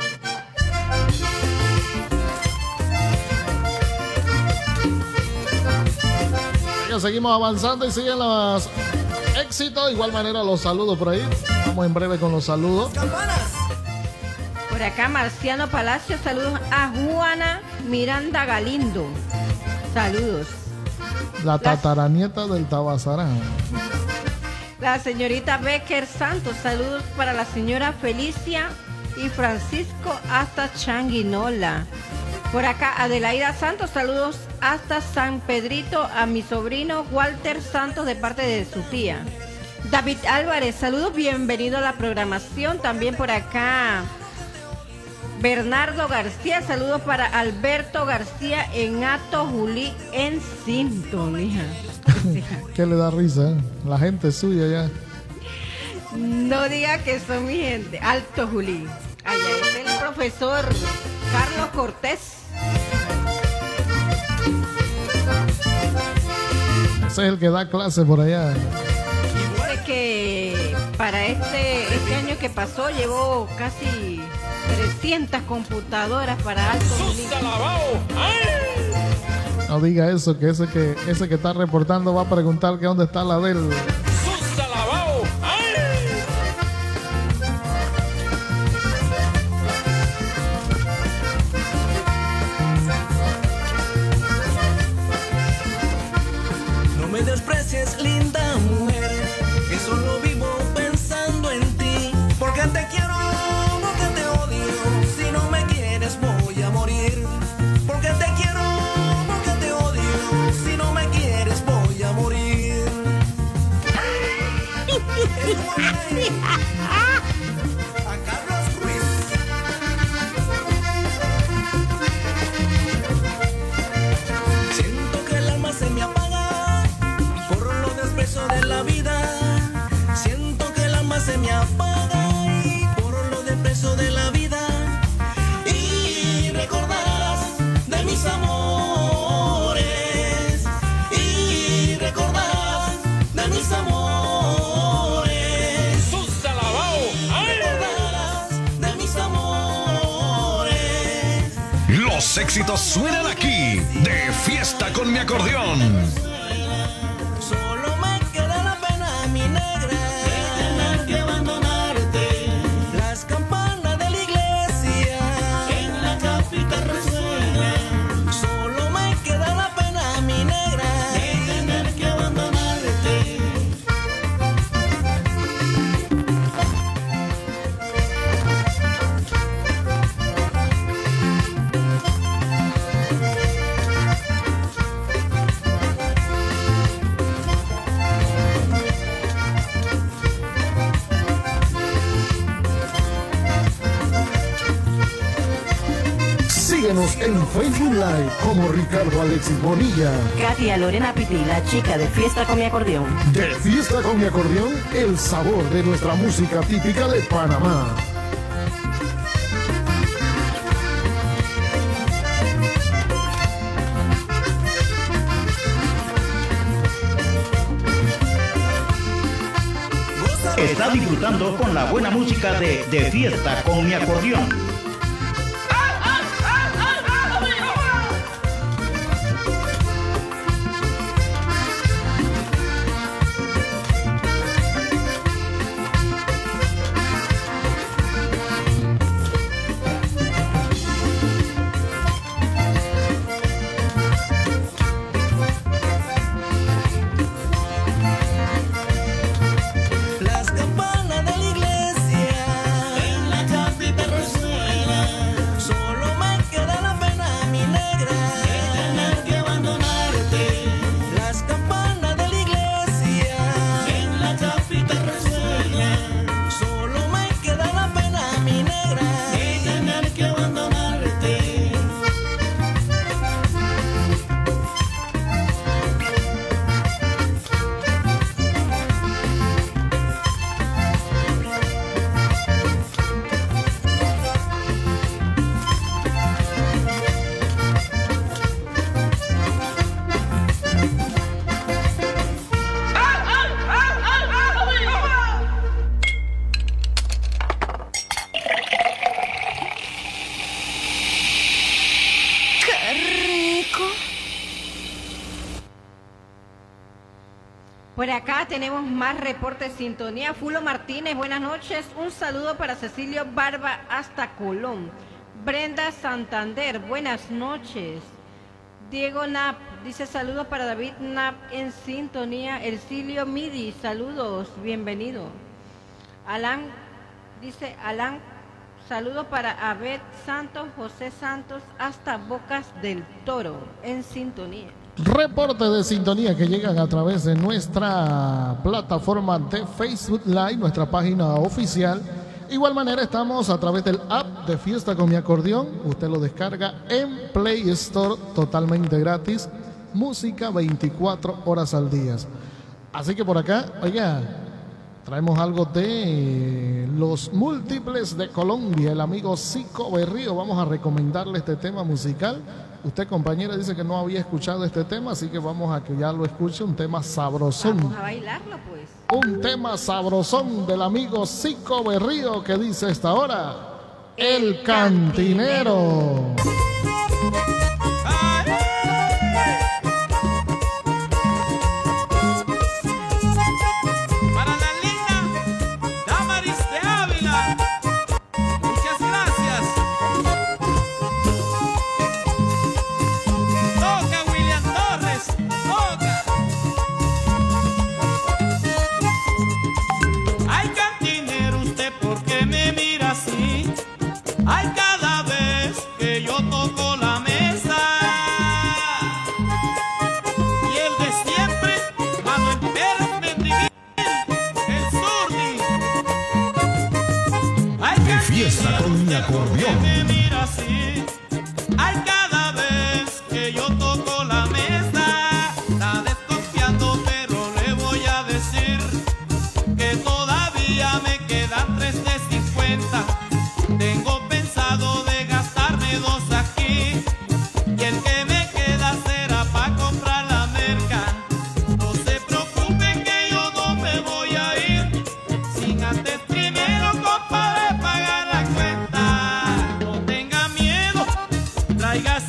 Seguimos avanzando y siguen los éxitos. De igual manera los saludos por ahí. Vamos en breve con los saludos. Por acá Marciano Palacio, saludos a Juana Miranda Galindo. Saludos. La tataranieta del Tabasarán. La señorita Becker Santos, saludos para la señora Felicia y Francisco hasta Changuinola. Por acá Adelaida Santos, saludos hasta San Pedrito a mi sobrino Walter Santos de parte de su tía. David Álvarez, saludos, bienvenido a la programación. También por acá Bernardo García, saludos para Alberto García en Ato Juli en sintonía. ¿Qué le da risa? ¿Eh? La gente suya ya. No diga que son mi gente. Alto Juli. Allá es el profesor Carlos Cortés. Ese es el que da clase por allá. Dice que para este, este año que pasó llevó casi trescientas computadoras para Alto Juli. No diga eso, que ese que ese que está reportando va a preguntar que dónde está la de él. No me desprecies, linda mujer, que solo vivo pensando en ti. Porque te quiero, porque te odio. Si no me quieres voy a morir. Porque te quiero, porque te odio. Si no me quieres voy a morir. A Carlos Ruiz. Siento que el alma se me apaga por lo desprecio de la vida. Siento que el alma se me apaga y por lo desprecio de la vida. Y recordarás de mis amores. Y recordarás de mis amores. ¡Sus alabao! Recordarás de mis amores. Los éxitos suenan aquí, de Fiesta con mi acordeón. Solo me queda la pena, mi negra, de tener que abandonarte. Las campanas de la iglesia en la capita resuenan. Solo me queda la pena, mi negra, de tener que abandonarte. Síguenos en Facebook Live como Ricardo Alexis Bonilla. Katia Lorena Piti, la chica de Fiesta con mi acordeón. De Fiesta con mi acordeón, el sabor de nuestra música típica de Panamá. Está disfrutando con la buena música de De Fiesta con mi acordeón. Las campanas de la iglesia en la capita resuenan. Solo me queda la pena, mi negra, de tener que abandonarte. Las campanas de la iglesia en la capita resuenan. Solo me queda la pena, mi negra, de tener que abandonarte. Por acá tenemos más reportes de sintonía. Fulo Martínez, buenas noches. Un saludo para Cecilio Barba hasta Colón. Brenda Santander, buenas noches. Diego Nap dice saludos para David Nap en sintonía. Ercilio Midi, saludos, bienvenido. Alan dice Alan, saludos para Abed Santos, José Santos hasta Bocas del Toro en sintonía. Reporte de sintonía que llegan a través de nuestra plataforma de Facebook Live, nuestra página oficial. Igual manera estamos a través del app de Fiesta con mi acordeón. Usted lo descarga en Play Store totalmente gratis. Música veinticuatro horas al día. Así que por acá, oiga, traemos algo de los múltiples de Colombia. El amigo Zico Berrío. Vamos a recomendarle este tema musical. Usted, compañera, dice que no había escuchado este tema, así que vamos a que ya lo escuche. Un tema sabrosón. Vamos a bailarlo, pues. Un tema sabrosón del amigo Zico Berrío que dice esta hora: El Cantinero. Para la linda Damaris de Ávila, muchas gracias. Toca William Torres, toca. Ay, cantinero, ¿usted por qué me mira así? Ay, cada vez que yo toco la mesa. Y el de siempre, Manuel Pérez Mendivil, el Zurdi. Ay, De Fiesta con mi acordeón. me mira así. Ay, cada vez que yo toco la mesa. Está desconfiando, pero le voy a decir que todavía me quedan tres de cincuenta. Tengo pensado de gastarme dos aquí, y el que me queda será para comprar la merca. No se preocupen que yo no me voy a ir sin antes primero, compadre, pagar la cuenta. No tenga miedo, traiga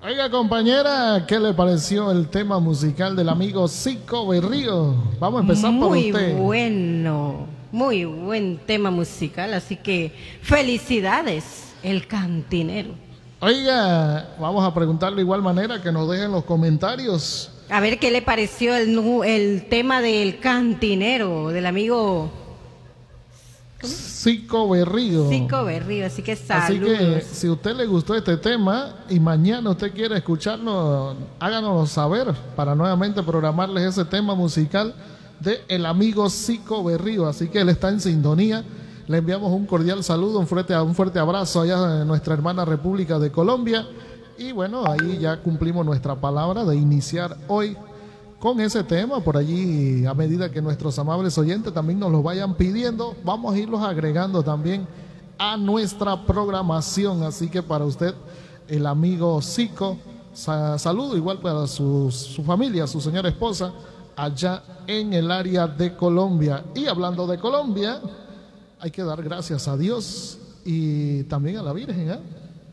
Oiga, compañera, ¿qué le pareció el tema musical del amigo Zico Berrío? Vamos a empezar por Muy usted. bueno, muy buen tema musical, así que felicidades, el cantinero. Oiga, vamos a preguntarle de igual manera que nos dejen los comentarios. A ver qué le pareció el, nu- el tema del cantinero, del amigo Zico Berrío. Zico Berrío, así que saludos. Así que si a usted le gustó este tema y mañana usted quiere escucharlo, háganoslo saber para nuevamente programarles ese tema musical de el amigo Zico Berrío. Así que él está en sintonía. Le enviamos un cordial saludo, un fuerte, un fuerte abrazo allá en nuestra hermana República de Colombia. Y bueno, ahí ya cumplimos nuestra palabra de iniciar hoy con ese tema. Por allí, a medida que nuestros amables oyentes también nos lo vayan pidiendo, vamos a irlos agregando también a nuestra programación. Así que para usted, el amigo Zico, sa saludo igual para su, su familia, su señora esposa, allá en el área de Colombia. Y hablando de Colombia, hay que dar gracias a Dios y también a la Virgen, ¿eh?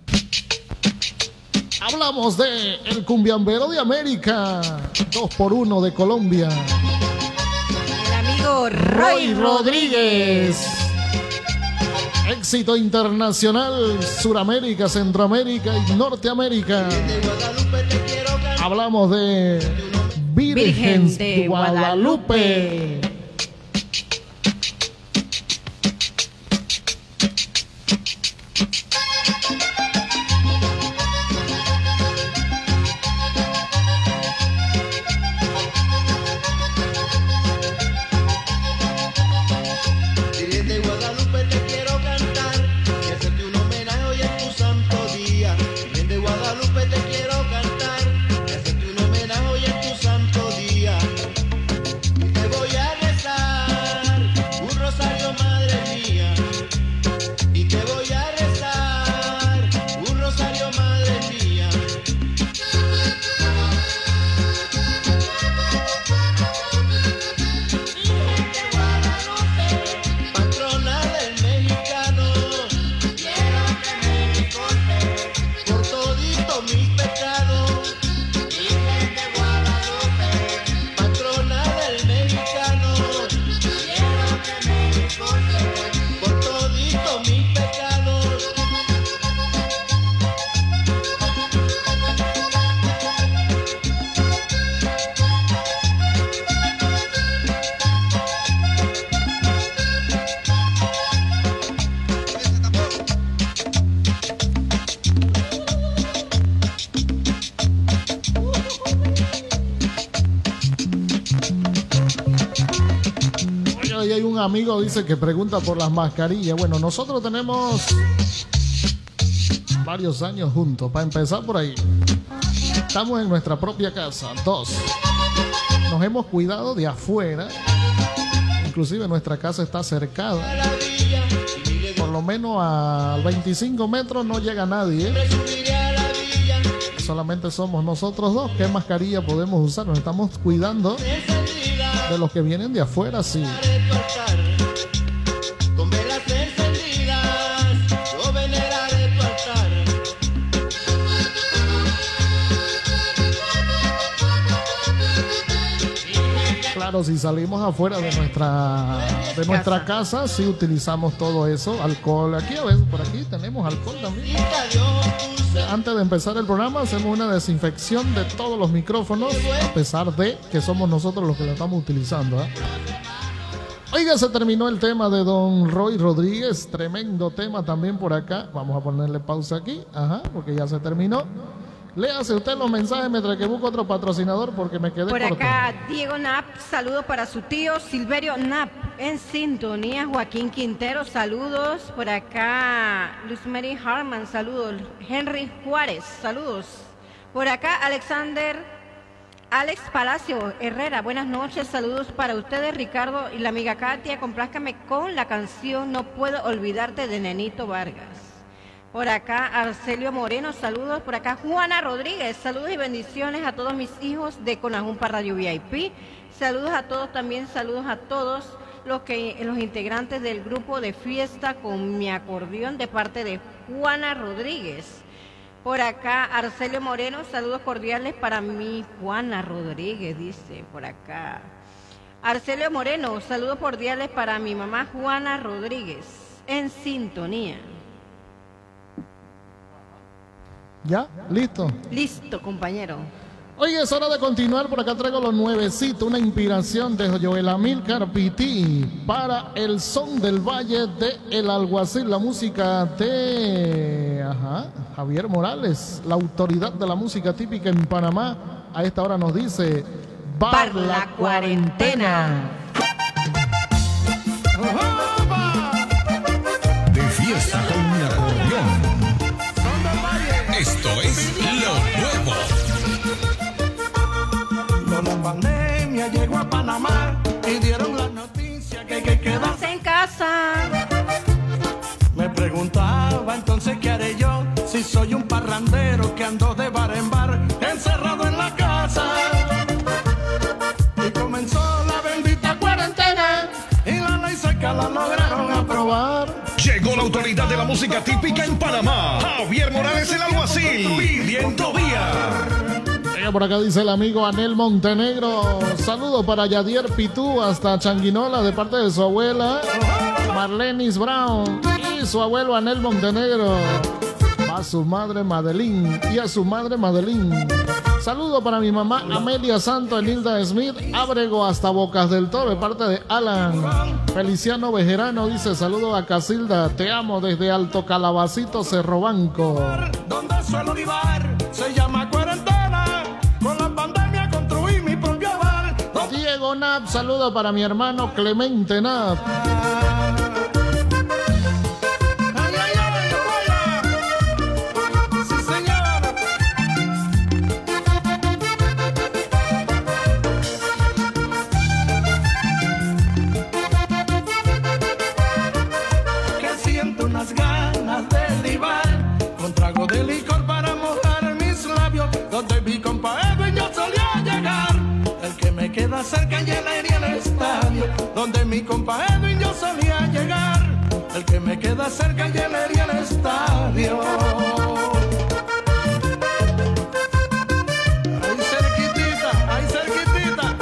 Hablamos de el cumbiambero de América, dos por uno de Colombia. El amigo Roy, Roy Rodríguez. Éxito internacional, Suramérica, Centroamérica y Norteamérica. Hablamos de Virgen, Virgen de Guadalupe. Guadalupe. Amigo dice que pregunta por las mascarillas. Bueno, nosotros tenemos varios años juntos. Para empezar por ahí, estamos en nuestra propia casa. Dos, nos hemos cuidado de afuera. Inclusive nuestra casa está cercada. Por lo menos a veinticinco metros no llega nadie. Solamente somos nosotros dos. ¿Qué mascarilla podemos usar? Nos estamos cuidando de los que vienen de afuera, sí. Con velas encendidas, yo veneraré tu altar. Claro, si salimos afuera de nuestra de nuestra casa, sí utilizamos todo eso, alcohol. Aquí a veces, por aquí tenemos alcohol también. Antes de empezar el programa hacemos una desinfección de todos los micrófonos, a pesar de que somos nosotros los que lo estamos utilizando, ¿eh? Oiga, se terminó el tema de don Roy Rodríguez, tremendo tema también por acá. Vamos a ponerle pausa aquí, ajá, porque ya se terminó. Léase usted los mensajes mientras que busco otro patrocinador porque me quedé por corto. acá, Diego Knapp, saludos para su tío Silverio Knapp, en sintonía. Joaquín Quintero, saludos. Por acá, Luz Mary Harman, saludos. Henry Juárez, saludos. Por acá, Alexander, Alex Palacio Herrera, buenas noches, saludos para ustedes, Ricardo y la amiga Katia. Complázcame con la canción No Puedo Olvidarte de Nenito Vargas. Por acá, Arcelio Moreno, saludos. Por acá, Juana Rodríguez, saludos y bendiciones a todos mis hijos de Conajumpa Radio V I P. Saludos a todos también, saludos a todos los, que, los integrantes del grupo de fiesta con mi acordeón de parte de Juana Rodríguez. Por acá, Arcelio Moreno, saludos cordiales para mi Juana Rodríguez, dice por acá. Arcelio Moreno, saludos cordiales para mi mamá Juana Rodríguez, en sintonía. ¿Ya? ¿Listo? Listo, compañero. Oye, es hora de continuar. Por acá traigo los nuevecitos, una inspiración de Joel Amílcar Pití para el son del Valle de El Alguacil, la música de ajá, Javier Morales, la autoridad de la música típica en Panamá. A esta hora nos dice Bar la Cuarentena. De fiesta con mi acordeón. Esto es lo nuevo. Cuando la pandemia llegó a Panamá y dieron la noticia que hay que quedarse en casa. Me preguntaba entonces qué haré yo si soy un parrandero que ando de bar en bar encerrado en la casa. Y comenzó la bendita cuarentena y la ley seca la lograron aprobar. Llegó la autoridad de la música típica en Panamá, Javier Morales el Alguacil, pidiendo vía. Por acá dice el amigo Anel Montenegro. Saludo para Yadier Pitú hasta Changuinola de parte de su abuela Marlenis Brown y su abuelo Anel Montenegro. A su madre Madeline y a su madre Madeline. Saludo para mi mamá Amelia Santo Enilda Smith, Ábrego hasta Bocas del Toro de parte de Alan. Feliciano Bejerano dice saludo a Casilda, te amo desde Alto Calabacito, Cerro Banco. Donde suelo vivar se llama cuarentena. Con la pandemia construí mi propio bar. Diego Nap, saludo para mi hermano Clemente Nap. Ay, ay, ay, vaya. Sí, señor. Que siento unas ganas de libar con trago de licor para mojar mis labios. Donde mi compa Edwin yo solía llegar, el que me queda cerca llenaría el estadio. Donde mi compa Edwin yo solía llegar, el que me queda cerca llenaría el estadio. Ahí cerquitita, ahí cerquitita.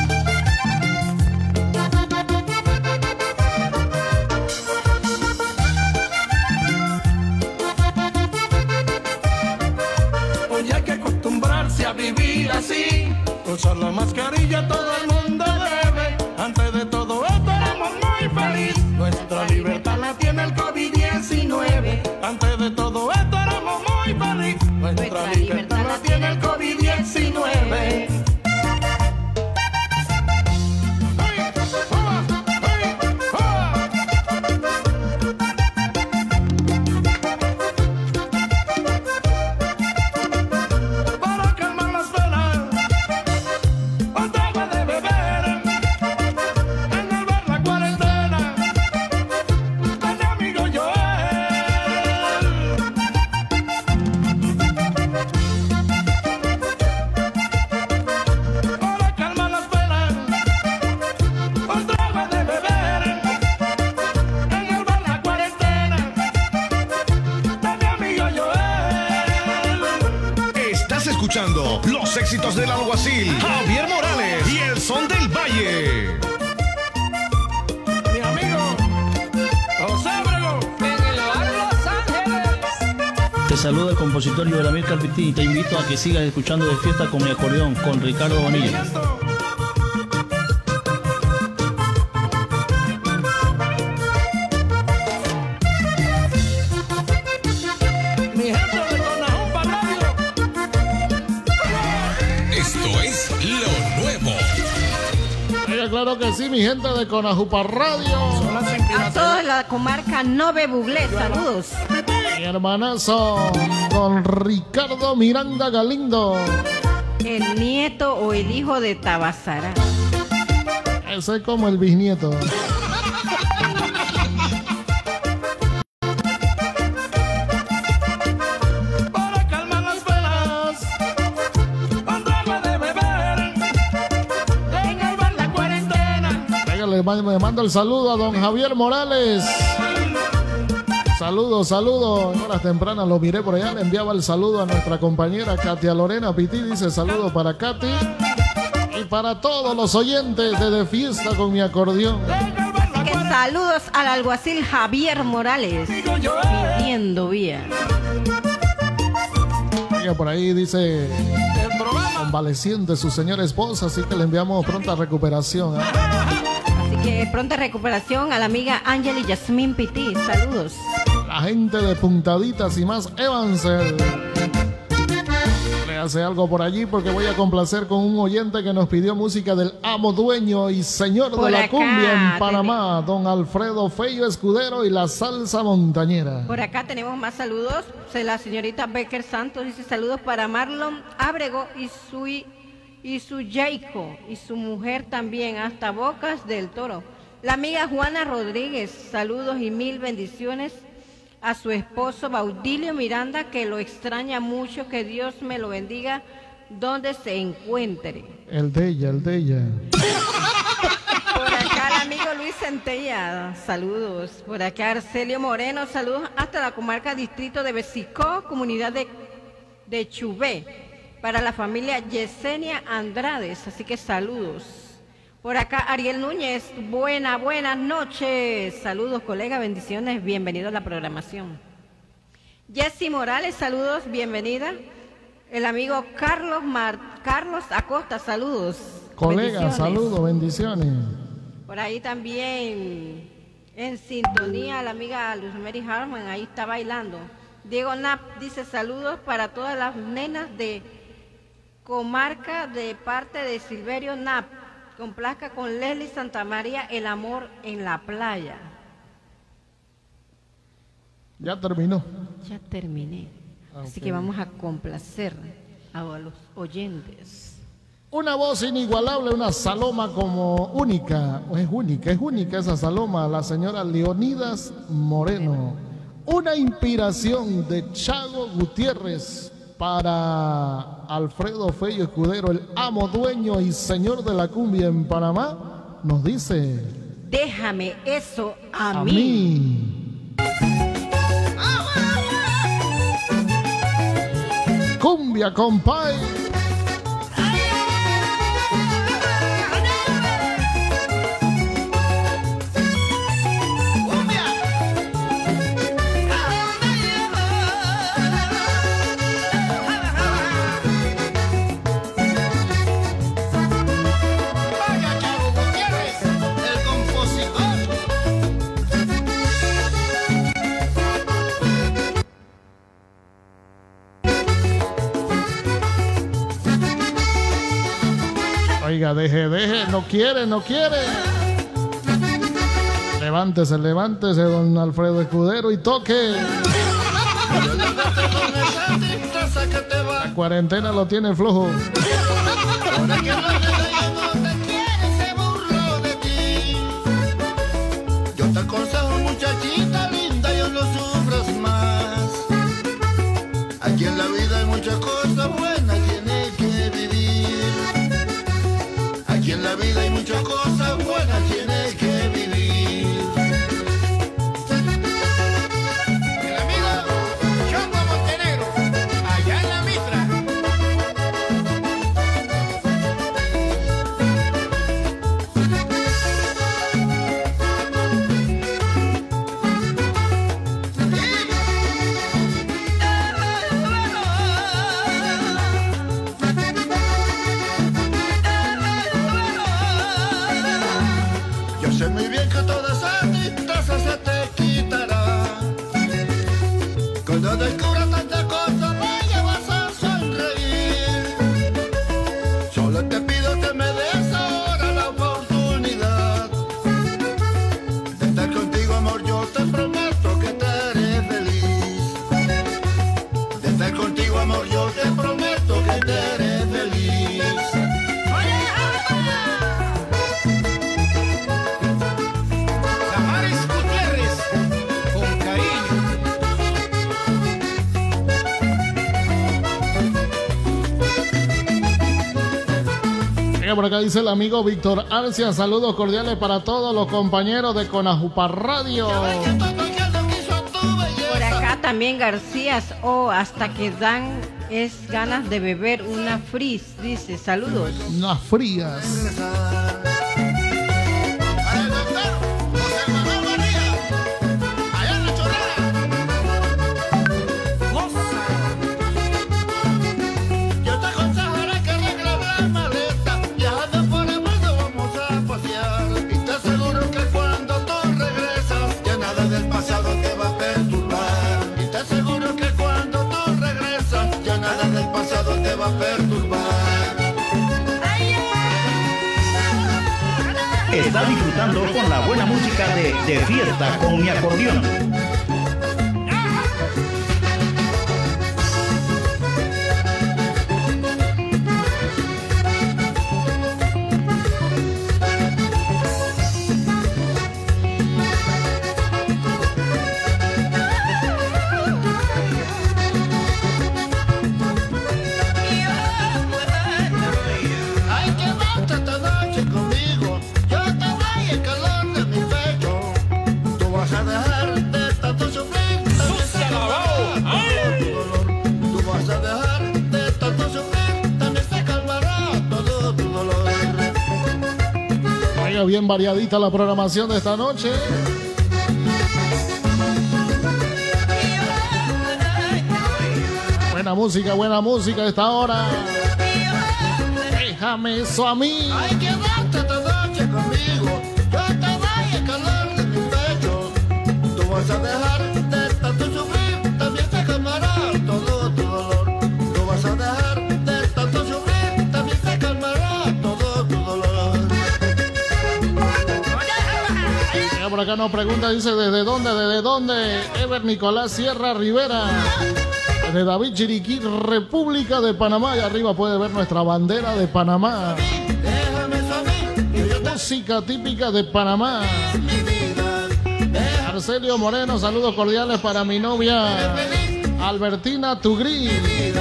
Hoy hay que acostumbrarse a vivir así. Usar la mascarilla todo el mundo debe. Antes de todo esto éramos muy felices. Nuestra libertad la tiene el COVID diecinueve. Antes de todo esto éramos muy felices. Nuestra libertad la tiene el COVID diecinueve. Escuchando los éxitos del Alguacil, Javier Morales y el son del Valle. Mi amigo José Ábrego en el bar Los Ángeles. Te saluda el compositor Joel Amílcar Pití y te invito a que sigas escuchando De Fiesta con mi acordeón con Ricardo Bonilla. Claro que sí, mi gente de Conajupa Radio. A toda la comarca Nove Buglé, saludos. Mi hermanazo, don Ricardo Miranda Galindo. El nieto o el hijo de Tabasara. Ese es como el bisnieto. Le mando el saludo a don Javier Morales. Saludos, saludos. En horas tempranas lo miré por allá. Le enviaba el saludo a nuestra compañera Katia Lorena Pití. Dice saludos para Katy y para todos los oyentes de De Fiesta con mi acordeón. Así que saludos al alguacil Javier Morales, pidiendo vía. Oiga, por ahí dice convaleciente su señora esposa, así que le enviamos pronta recuperación. ¿eh? Así que pronta recuperación a la amiga Ángel y Yasmín Pití. Saludos. La gente de Puntaditas y más Evansel le hace algo por allí porque voy a complacer con un oyente que nos pidió música del amo, dueño y señor por de la acá, cumbia en Panamá, don Alfredo Feyo Escudero y la salsa montañera. Por acá tenemos más saludos. La señorita Becker Santos dice saludos para Marlon Ábrego y su, y su Jaico y su mujer también hasta Bocas del Toro. La amiga Juana Rodríguez, saludos y mil bendiciones a su esposo Baudilio Miranda, que lo extraña mucho, que Dios me lo bendiga donde se encuentre. El de ella, el de ella. Por acá el amigo Luis Centella, saludos. Por acá Arcelio Moreno, saludos hasta la comarca distrito de Besicó, comunidad de, de Chubé, para la familia Yesenia Andrades, así que saludos. Por acá Ariel Núñez, buena, buenas noches. Saludos, colega, bendiciones, bienvenido a la programación. Jessy Morales, saludos, bienvenida. El amigo Carlos Mar Carlos Acosta, saludos. Colega, saludos, bendiciones. Por ahí también en sintonía la amiga Luz Mary Harman, ahí está bailando. Diego Nap dice saludos para todas las nenas de comarca de parte de Silverio Nap. Complazca con Leslie Santamaría, el amor en la playa. Ya terminó. Ya terminé. Okay. Así que vamos a complacer a los oyentes. Una voz inigualable, una Saloma como única. Es única, es única esa Saloma, la señora Leonidas Moreno. Una inspiración de Chago Gutiérrez para Alfredo Feyo Escudero, el amo, dueño y señor de la cumbia en Panamá, nos dice: déjame eso a, a mí. mí. Cumbia, compay. Oiga, deje, deje, no quiere, no quiere. Levántese, levántese, don Alfredo Escudero, y toque. La cuarentena lo tiene flojo. Yo te aconsejo, muchachita linda, yo no sufras más. Aquí en la vida hay muchas cosas buenas, tienes que vivir. Aquí en la vida hay muchas cosas buenas, tienes que vivir. El amigo Choco Montenegro, allá en la Mitra. Sé muy bien que toda esa tristeza se te quitará. Cuando descubras tanta cosa, vaya, vas a sonreír. Solo te pido que me des ahora la oportunidad de estar contigo, amor. Yo te prometo que te haré feliz. De estar contigo, amor, yo te prometo que te haré feliz. Por acá dice el amigo Víctor Arcia, saludos cordiales para todos los compañeros de Conajupar Radio. también Garcías, oh, hasta que dan es ganas de beber una frizz, dice, saludos. Unas frías. Yo te aconsejaré que arregles la maleta, viajando por el mundo vamos a pasear. Y te aseguro que cuando tú regresas, ya nada del pasado te va a perturbar. Y te aseguro que cuando tú regresas, ya nada del pasado te va a perturbar. Está disfrutando con la buena música de, de Fiesta con Mi Acordeón. Ay, quédate esta noche conmigo, yo te doy el calor de mi pecho. Tú vas a dejar de tanto sufrir, también se calmará todo tu dolor. Tú vas a dejar de tanto sufrir, también se calmará todo tu dolor. Oiga, bien variadita la programación de esta noche. Buena música, buena música a esta hora. Déjame eso a mí. Ay, quédate esta noche conmigo, yo te doy el calor de mi pecho. Tú vas a dejar de tanto sufrir, también se calmará todo tu dolor. Tú vas a dejar de tanto sufrir, también se calmará todo tu dolor. Mira, por acá nos pregunta, dice, ¿desde dónde? ¿Desde dónde? Ever Nicolás Sierra Rivera. De David Chiriquí, República de Panamá. Y arriba puede ver nuestra bandera de Panamá. Música típica de Panamá. Arcelio Moreno, saludos cordiales para mi novia Albertina Tugrí.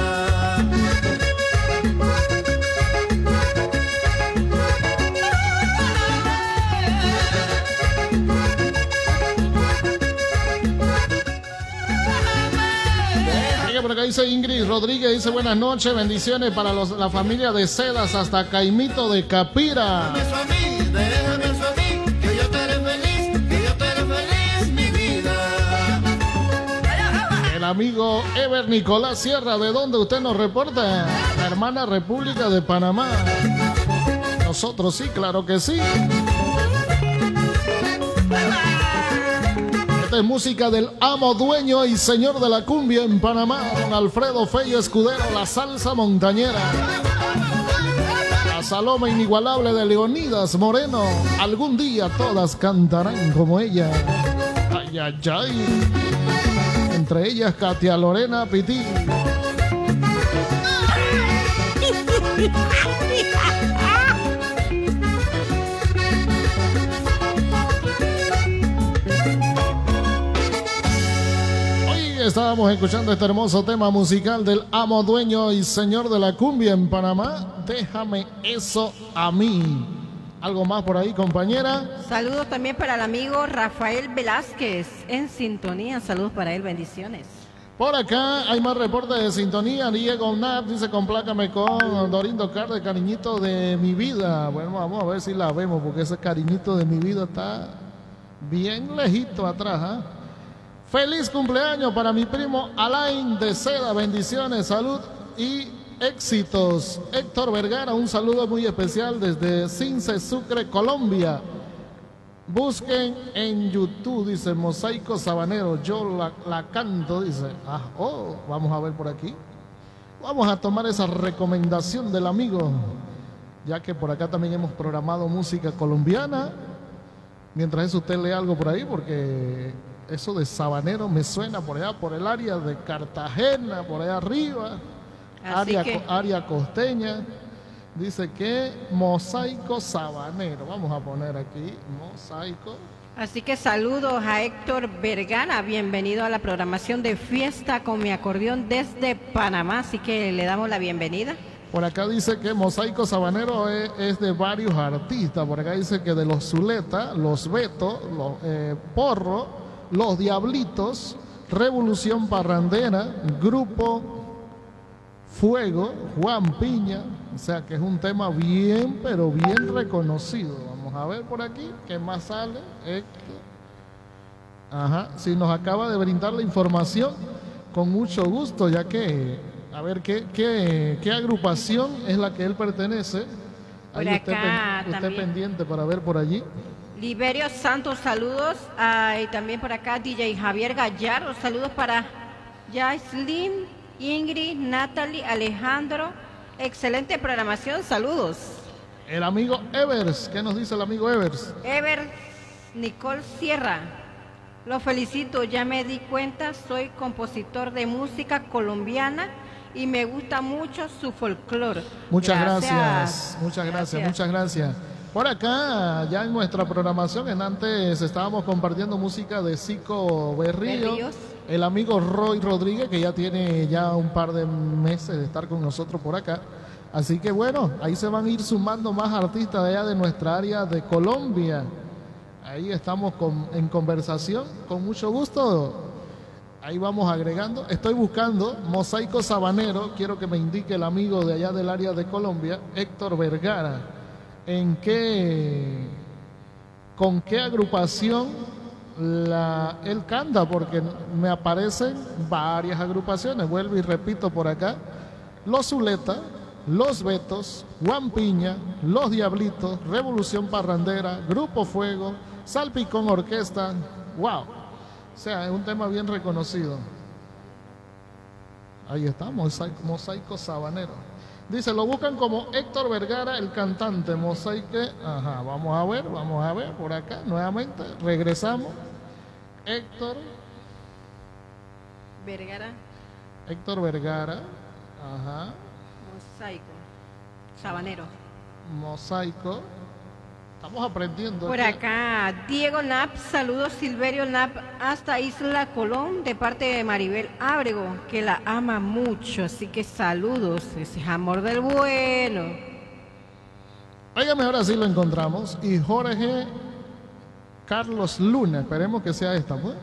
Por acá dice Ingrid Rodríguez, dice buenas noches, bendiciones para los, la familia de Sedas hasta Caimito de Capira. Déjame eso a mí, déjame eso a mí, que yo te haré feliz, que yo te haré feliz, mi vida. El amigo Ever Nicolás Sierra, ¿de dónde usted nos reporta? La hermana República de Panamá. Nosotros sí, claro que sí. Esta es música del amo, dueño y señor de la cumbia en Panamá, don Alfredo Fey Escudero, la salsa montañera. La saloma inigualable de Leonidas Moreno. Algún día todas cantarán como ella. Ay, ay, ay. Entre ellas Katia Lorena Pití. Estábamos escuchando este hermoso tema musical del amo, dueño y señor de la cumbia en Panamá. Déjame eso a mí. ¿Algo más por ahí, compañera? Saludos también para el amigo Rafael Velázquez en sintonía. Saludos para él, bendiciones. Por acá hay más reportes de sintonía. Diego Nat dice: complácame con Dorindo Carde, cariñito de mi vida. Bueno, vamos a ver si la vemos, porque ese cariñito de mi vida está bien lejito atrás, ¿eh? Feliz cumpleaños para mi primo Alain de Seda, bendiciones, salud y éxitos. Héctor Vergara, un saludo muy especial desde Cince, Sucre, Colombia. Busquen en YouTube, dice Mosaico Sabanero, yo la, la canto, dice. Ah, oh, vamos a ver por aquí. Vamos a tomar esa recomendación del amigo, ya que por acá también hemos programado música colombiana. Mientras eso usted lee algo por ahí, porque eso de Sabanero me suena por allá, por el área de Cartagena, por allá arriba, área, que... área costeña. Dice que Mosaico Sabanero. Vamos a poner aquí Mosaico. Así que saludos a Héctor Vergara, bienvenido a la programación de Fiesta con mi acordeón desde Panamá, así que le damos la bienvenida. Por acá dice que Mosaico Sabanero es, es de varios artistas. Por acá dice que de los Zuleta, los Beto, los eh, Porro, los Diablitos, Revolución Parrandera, Grupo Fuego, Juan Piña. O sea que es un tema bien, pero bien reconocido. Vamos a ver por aquí, ¿qué más sale? Héctor. Ajá, si nos acaba de brindar la información, con mucho gusto, ya que, a ver, ¿qué, qué, qué agrupación es la que él pertenece? Por Ahí usted, acá pen, usted también. pendiente para ver por allí. Liberio Santos, saludos. Ah, y también por acá D J Javier Gallardo, saludos para Jaislin, Ingrid, Natalie, Alejandro. Excelente programación, saludos. El amigo Evers, ¿qué nos dice el amigo Evers? Ever Nicole Sierra, lo felicito, ya me di cuenta, soy compositor de música colombiana y me gusta mucho su folclore. Muchas gracias. Gracias. muchas gracias, Gracias. muchas gracias. Por acá, ya en nuestra programación, en antes estábamos compartiendo música de Zico Berrío, Berríos. el amigo Roy Rodríguez, que ya tiene ya un par de meses de estar con nosotros por acá. Así que bueno, ahí se van a ir sumando más artistas de allá de nuestra área de Colombia. Ahí estamos con, en conversación, con mucho gusto. Ahí vamos agregando. Estoy buscando Mosaico Sabanero. Quiero que me indique el amigo de allá del área de Colombia, Héctor Vergara, en qué, con qué agrupación la, él canta, porque me aparecen varias agrupaciones. Vuelvo y repito por acá: Los Zuleta, Los Betos, Juan Piña, Los Diablitos, Revolución Parrandera, Grupo Fuego, Salpicón Orquesta. Wow, o sea, es un tema bien reconocido. Ahí está, Mosaico, Mosaico Sabanero. Dice, lo buscan como Héctor Vergara, el cantante. Mosaico. Ajá, vamos a ver, vamos a ver por acá nuevamente. Regresamos. Héctor. Vergara, Héctor Vergara. Ajá. Mosaico, Sabanero. Mosaico. Estamos aprendiendo. Por aquí. acá, Diego Nap, saludos Silverio Nap hasta Isla Colón de parte de Maribel Ábrego, que la ama mucho, así que saludos, ese es amor del bueno. Óigame, ahora sí lo encontramos. Y Jorge Carlos Luna, esperemos que sea esta, pues.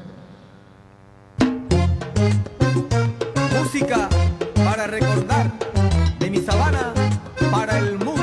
Música para recordar, de mi sabana para el mundo.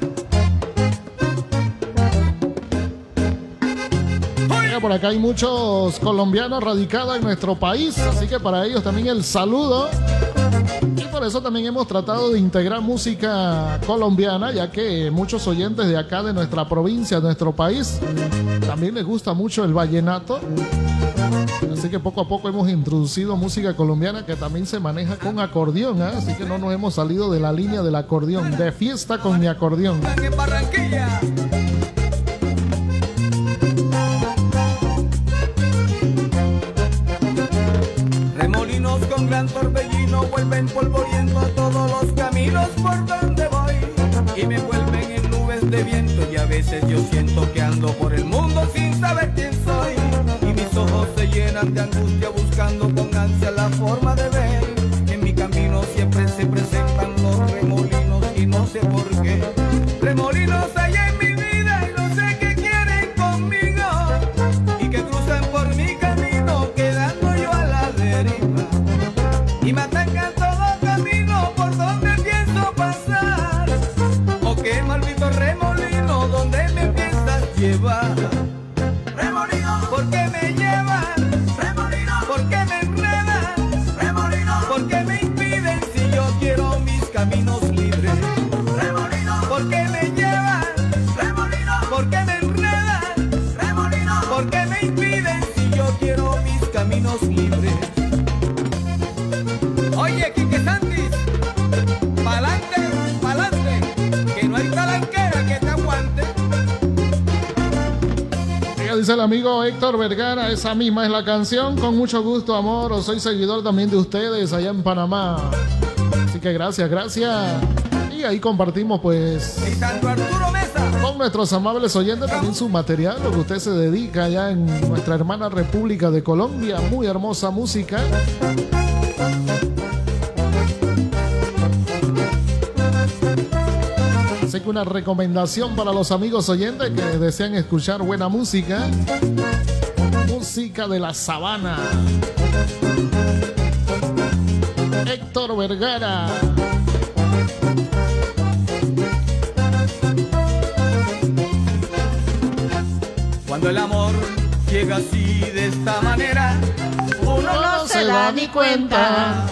Por acá hay muchos colombianos radicados en nuestro país, así que para ellos también el saludo. Y por eso también hemos tratado de integrar música colombiana, ya que muchos oyentes de acá, de nuestra provincia, de nuestro país, también les gusta mucho el vallenato. Así que poco a poco hemos introducido música colombiana que también se maneja con acordeón, ¿eh? Así que no nos hemos salido de la línea del acordeón, de fiesta con mi acordeón. En Barranquilla. Remolinos con gran torbellino vuelven polvoriento a todos los caminos por donde voy y me vuelven en nubes de viento y a veces yo siento que ando por el mundo sin saber quién soy y mis ojos se llenan de angustia buscando con ansia la forma de ver. En mi camino siempre se presentan los remolinos y no sé por qué. Remolinos hay en mi vida y no sé qué quieren conmigo y que cruzan por mi camino quedando yo a la deriva y me atacan todo camino por donde pienso pasar o que maldito remolino donde me piensas llevar. Remolino, ¿por qué me llevan? Remolino, ¿por qué me enredan? Remolino, ¿por qué me impiden si yo quiero mis caminos libres? Remolino, ¿por qué me llevan? Remolino, ¿por qué me enredan? Remolino, ¿por qué me impiden si yo quiero mis caminos libres? Oye, Quique Santis, pa'lante, pa'lante, que no hay talanquera que te aguante. Dice el amigo Héctor Vergara, esa misma es la canción. Con mucho gusto, amor. Soy seguidor también de ustedes allá en Panamá. Así que gracias, gracias. Y ahí compartimos pues con nuestros amables oyentes también su material, lo que usted se dedica allá en nuestra hermana República de Colombia. Muy hermosa música. Así que una recomendación para los amigos oyentes que desean escuchar buena música. Música de la sabana. Héctor Vergara. Cuando el amor llega así de esta manera, uno no, no se da ni cuenta.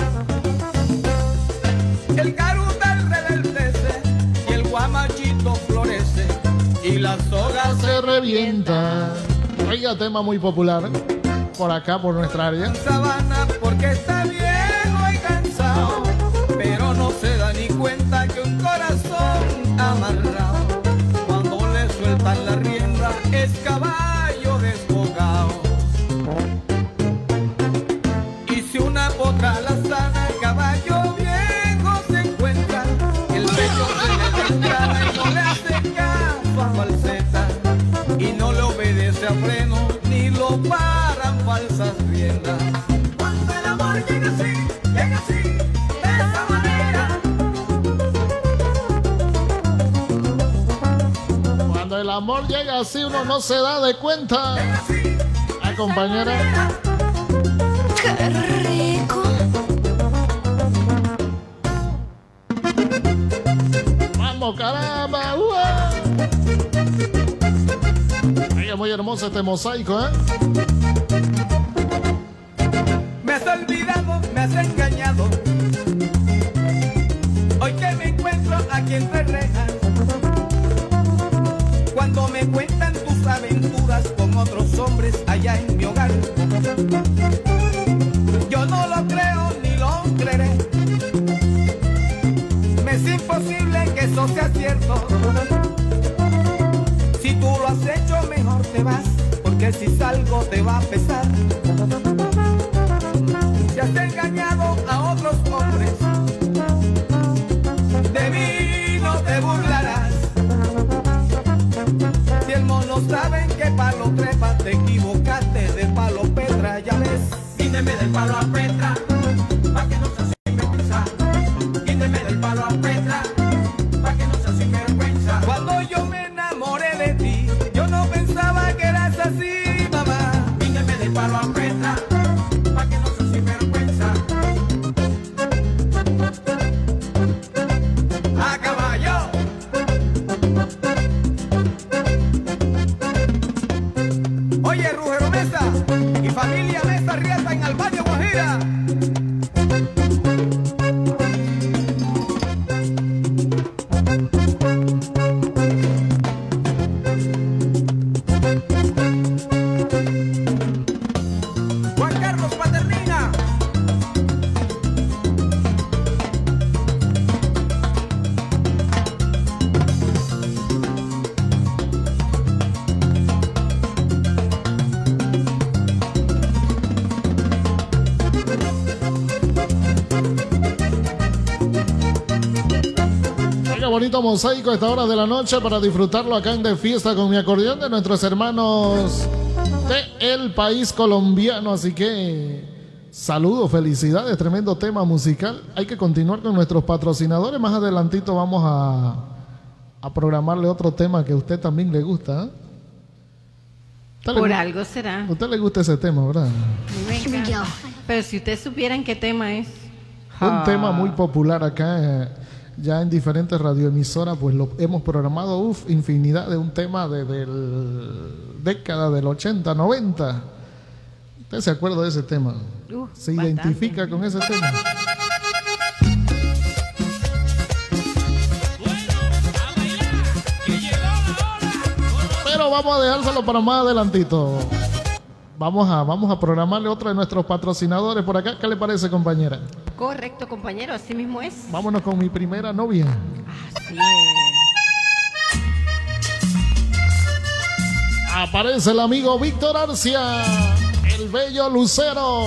El carutal reverdece y el guamachito florece y la soga se revienta. Oiga, tema muy popular por acá, por nuestra área. Sabana porque está viejo y cansado, pero no se da ni cuenta que un corazón amarrado, cuando le sueltan la rienda, es caballo desbocado. Y si una potra la sana, caballo viejo se encuentra, el pecho se le desgrana y no le hace caso a falseta, y no le obedece a freno ni lo paran falsas riendas. Cuando el amor llega así, llega así, de esa manera. Cuando el amor llega así, uno no se da de cuenta. La compañera. ¡Qué rico! Vamos, caramba. ¡Uh! Oiga, muy hermoso este mosaico, ¿eh? Me has olvidado, me has engañado. Hoy que me encuentro aquí entre rejas, cuando me cuentan tus aventuras con otros hombres allá en mi hogar, yo no lo creo ni lo creeré. Me es imposible que eso sea cierto. Si tú lo has hecho, mejor te vas, porque si salgo te va a pesar. Si has engañado a otros hombres, de mí no te burlarás. Si el mono sabe que palo trepa, te equivocaste de palo Petra, ya ves. Quíteme del palo a Petra, pa' que no seas sinvergüenza. Quíteme del palo a Petra, pa' que no seas sinvergüenza. Cuando yo me enamoré de ti, yo no pensaba que eras así, mamá. Quíteme del palo a Petra, pa' que no seas sinvergüenza. A caballo. Oye, Rugero Mesa y familia Mesa Rieta en Albania, Guajira. Juan Carlos Paternina. Oiga, bonito mosaico a esta hora de la noche para disfrutarlo acá en De Fiesta con mi acordeón de nuestros hermanos de el país colombiano. Así que saludos, felicidades, tremendo tema musical. Hay que continuar con nuestros patrocinadores. Más adelantito vamos a, a programarle otro tema que a usted también le gusta, ¿eh? Por algo será. ¿A usted le gusta ese tema, verdad? Me encanta. Pero si ustedes supieran qué tema es. Un Ah. tema muy popular acá, eh, ya en diferentes radioemisoras, pues lo hemos programado, uff, infinidad de un tema desde la década del ochenta, noventa. ¿Usted se acuerda de ese tema? Uh, ¿Se bastante. identifica con ese tema? Pero vamos a dejárselo para más adelantito. Vamos a, vamos a programarle otro de nuestros patrocinadores por acá. ¿Qué le parece, compañera? Correcto, compañero, así mismo es. Vámonos con mi primera novia. Así es. Aparece el amigo Víctor Arcia, el bello lucero.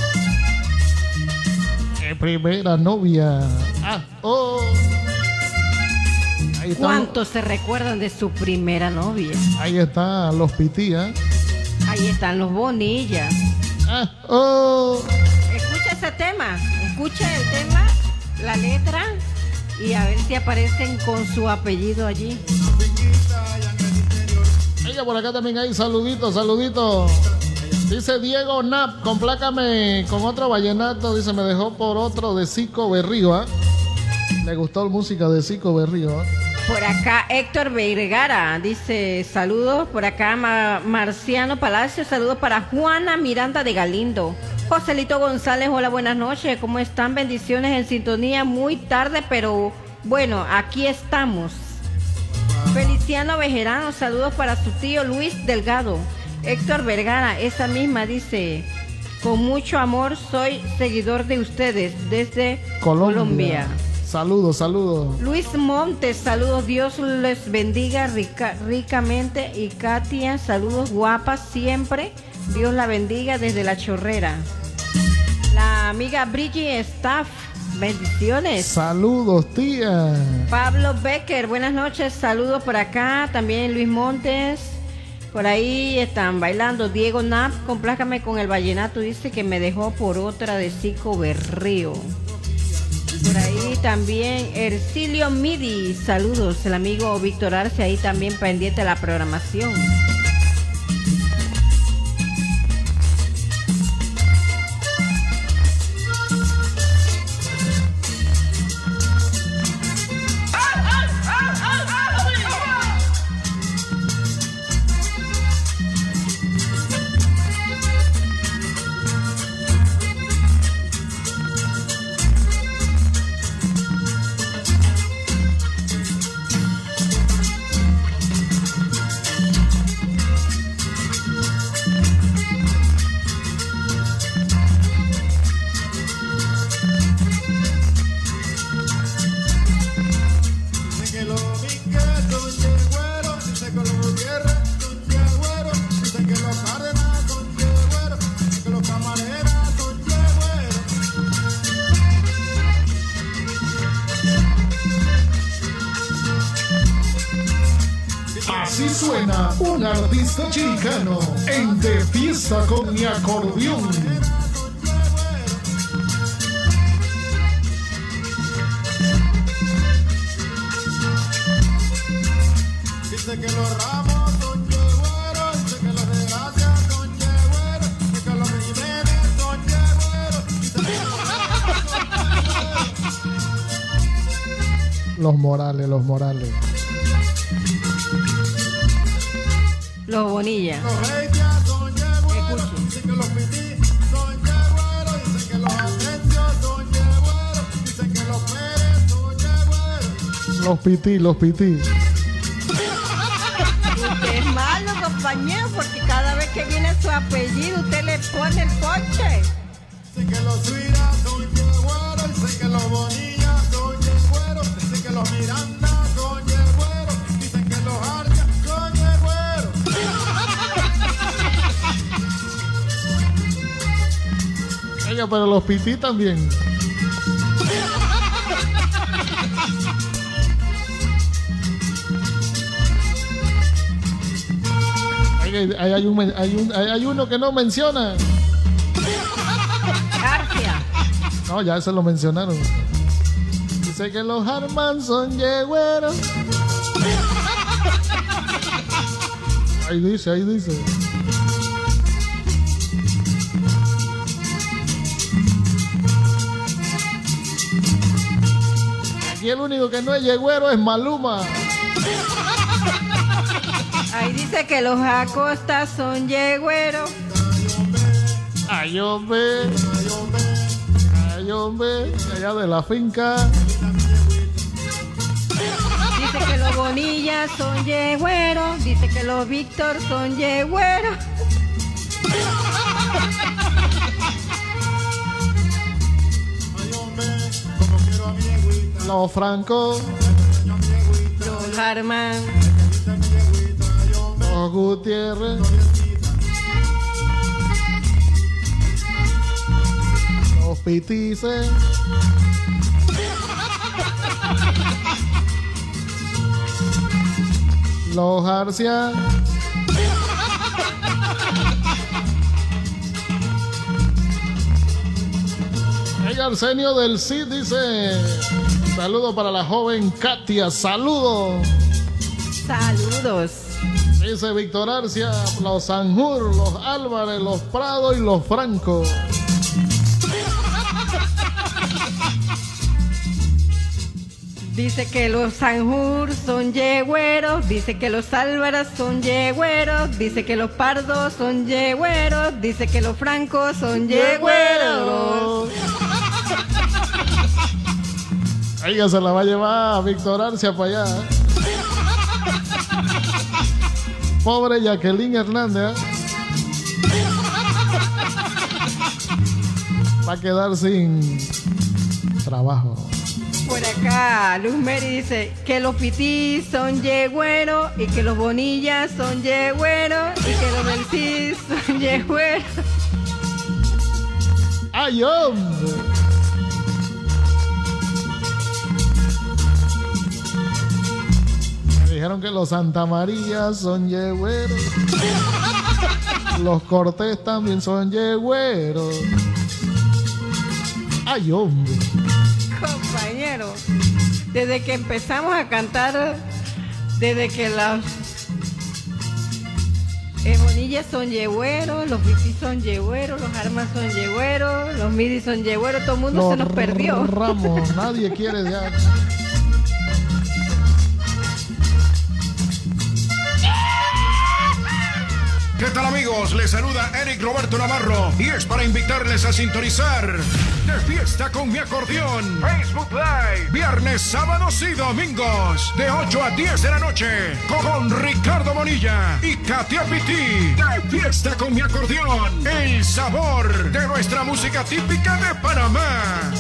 Mi primera novia. Ah, oh. Ahí están, ¿Cuántos se recuerdan de su primera novia? ahí están los pitías. Ahí están los Bonillas. Ah, oh. Escucha ese tema, escucha el tema, la letra y a ver si aparecen con su apellido allí. Ella por acá también hay saluditos, saluditos. Dice Diego Nap, complácame con otro vallenato. Dice, me dejó por otro de Zico Berrío. ¿eh? Le gustó la música de Zico Berrío. ¿eh? Por acá Héctor Vergara dice, saludos. Por acá Ma Marciano Palacio, saludos para Juana Miranda de Galindo. Joselito González, hola, buenas noches. ¿Cómo están? Bendiciones en sintonía. Muy tarde, pero bueno, aquí estamos. Feliciano Bejerano, saludos para su tío Luis Delgado. Héctor Vergara, esa misma dice, con mucho amor, soy seguidor de ustedes desde Colombia. Colombia. Saludos, saludos. Luis Montes, saludos, Dios les bendiga rica, ricamente. Y Katia, saludos guapas siempre, Dios la bendiga desde La Chorrera. La amiga Bridget Staff, bendiciones. Saludos, tía. Pablo Becker, buenas noches, saludos por acá. También Luis Montes. Por ahí están bailando. Diego Nap, complázcame con el vallenato. Dice que me dejó por otra de Zico Berrío. Por ahí también Ercilio Midi, saludos. El amigo Víctor Arce ahí también pendiente de la programación. Un artista chicano en De Fiesta con mi acordeón. Dice que los ramos son yegüeros, dice que los desgracias son yegüeros, dice que los Jiménez son yegüeros, dice que los Morales, los Morales. Los Bonilla. Los Reyes son yegüeros, dicen que los Pití son yegüeros, dicen que los Atencio son yegüeros, dicen que los Pérez son yegüeros. Los Pití, los Pití. Usted es malo, compañero, porque cada vez que viene su apellido usted le pone el coche. Dicen que los Suiras son yegüeros, dicen que los Bonilla son yegüeros, dicen que los Miranda son yegüeros, dicen que los Arcia son yegüeros. Oiga, pero los Pití también. Oiga, hay, hay, un, hay, un, hay, hay uno que no menciona. Arcia. No, ya se lo mencionaron. Dice que los Harman son yegüeros. Ahí dice, ahí dice. Aquí el único que no es yegüero es Maluma. Ahí dice que los Acosta son yegüeros. Ay, hombre. Ay, hombre. Allá de la finca. Dice que los Bonilla son yegüeros. Dice que los Víctor son yegüeros. Los Franco. Los Harman. Los Gutiérrez. Los Pitices. Los Arcia. El Arsenio del Cid dice: saludo para la joven Katia. Saludos. Saludos. Sí, Dice Víctor Arcia, los Sanjur, los Álvarez, los Prado y los Franco. Dice que los Sanjur son yegüeros, dice que los Álvarez son yegüeros, dice que los Pardos son yegüeros, dice que los Francos son yegüeros. Ella se la va a llevar a Víctor Arcia para allá. Pobre Jacqueline Hernández, ¿eh? Va a quedar sin trabajo. Por acá, Luz Mary dice que los Pitís son yegüeros y que los Bonillas son yegüeros y que los del C I S son yegüeros. ¡Ay, hombre! Me dijeron que los Santa María son yegüeros. Los Cortés también son yegüeros. ¡Ay, hombre! Compañero, desde que empezamos a cantar, desde que las eh, Bonillas son yegüeros, los Pitís son yegüeros, los Armas son yegüeros, los Midis son yegüeros, todo el mundo los se nos perdió. Ramos, nadie quiere ya. ¿Qué tal, amigos? Les saluda Eric Roberto Navarro y es para invitarles a sintonizar De Fiesta con mi Acordeón Facebook Live viernes, sábados y domingos de ocho a diez de la noche con Ricardo Bonilla y Katia Pití. De Fiesta con mi Acordeón, el sabor de nuestra música típica de Panamá.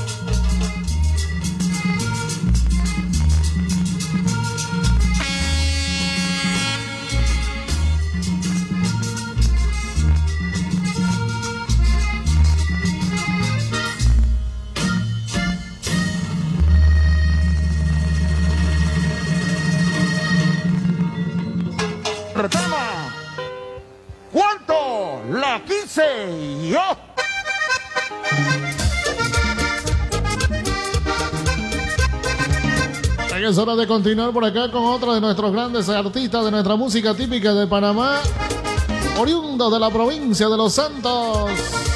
Retama. ¿Cuánto la quise yo? Es hora de continuar por acá con otro de nuestros grandes artistas de nuestra música típica de Panamá, oriundo de la provincia de Los Santos.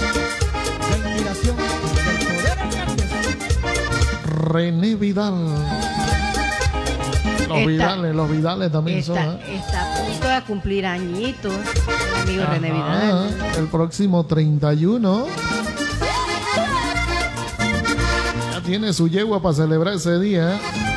René Vidal. Los Está- Vidales, los Vidales también Está, son. ¿eh? está a punto de cumplir añitos, el amigo René Ajá, Vidal. el próximo treinta y uno. Ya tiene su yegua para celebrar ese día. ¿eh?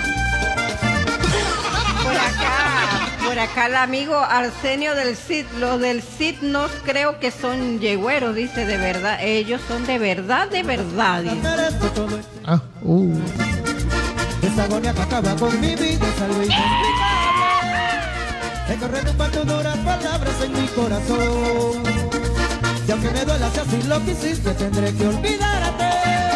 Por acá, por acá el amigo Arsenio del Cid, los del Cid no creo que son yegüeros, dice, de verdad, ellos son de verdad, de verdad. dice. Ah, uh. Esa agonía que acaba con mi vida es algo inexplicable. Es que retumban tus duras palabras en mi corazón. Y aunque me duela si así lo quisiste, tendré que olvidarte.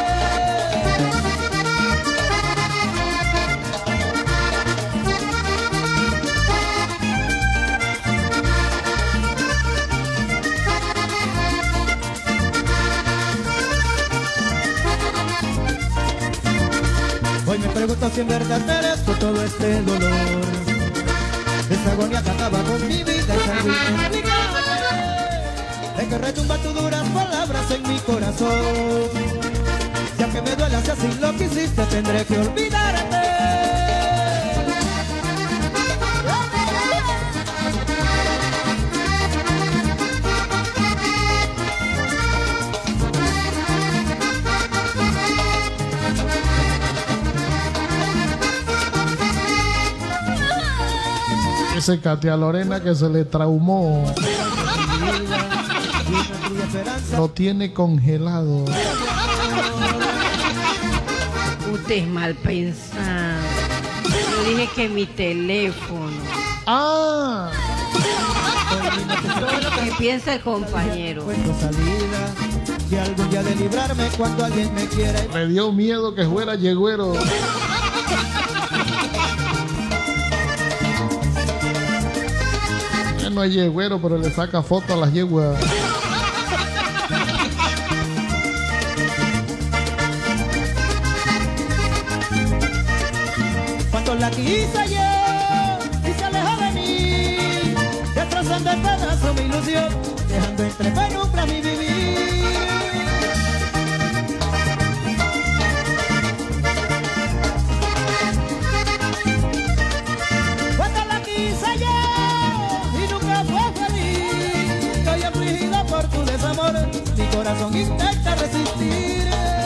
Hoy me pregunto si en verdad merezco todo este dolor. Esa agonía que acaba con mi vida es algo inexplicable. Es que retumban tus duras palabras en mi corazón. Y aunque me duela si así lo quisiste, tendré que olvidarte. Ese Katia Lorena que se le traumó. Lo tiene congelado. Usted es mal pensado. Yo dije que mi teléfono. Ah. Todo lo que piensa el compañero. Y algún día de librarme cuando alguien me quiera. Me dio miedo que fuera yegüero. Él no es yegüero, pero le saca foto a las yeguas. Cuando la quise yo y se alejó de mí, hacen de pedazo mi ilusión, dejando entre penumbras mi vivir. Cuando la quise yo y nunca fue feliz, estoy afligida por tu desamor, mi corazón intenta resistir.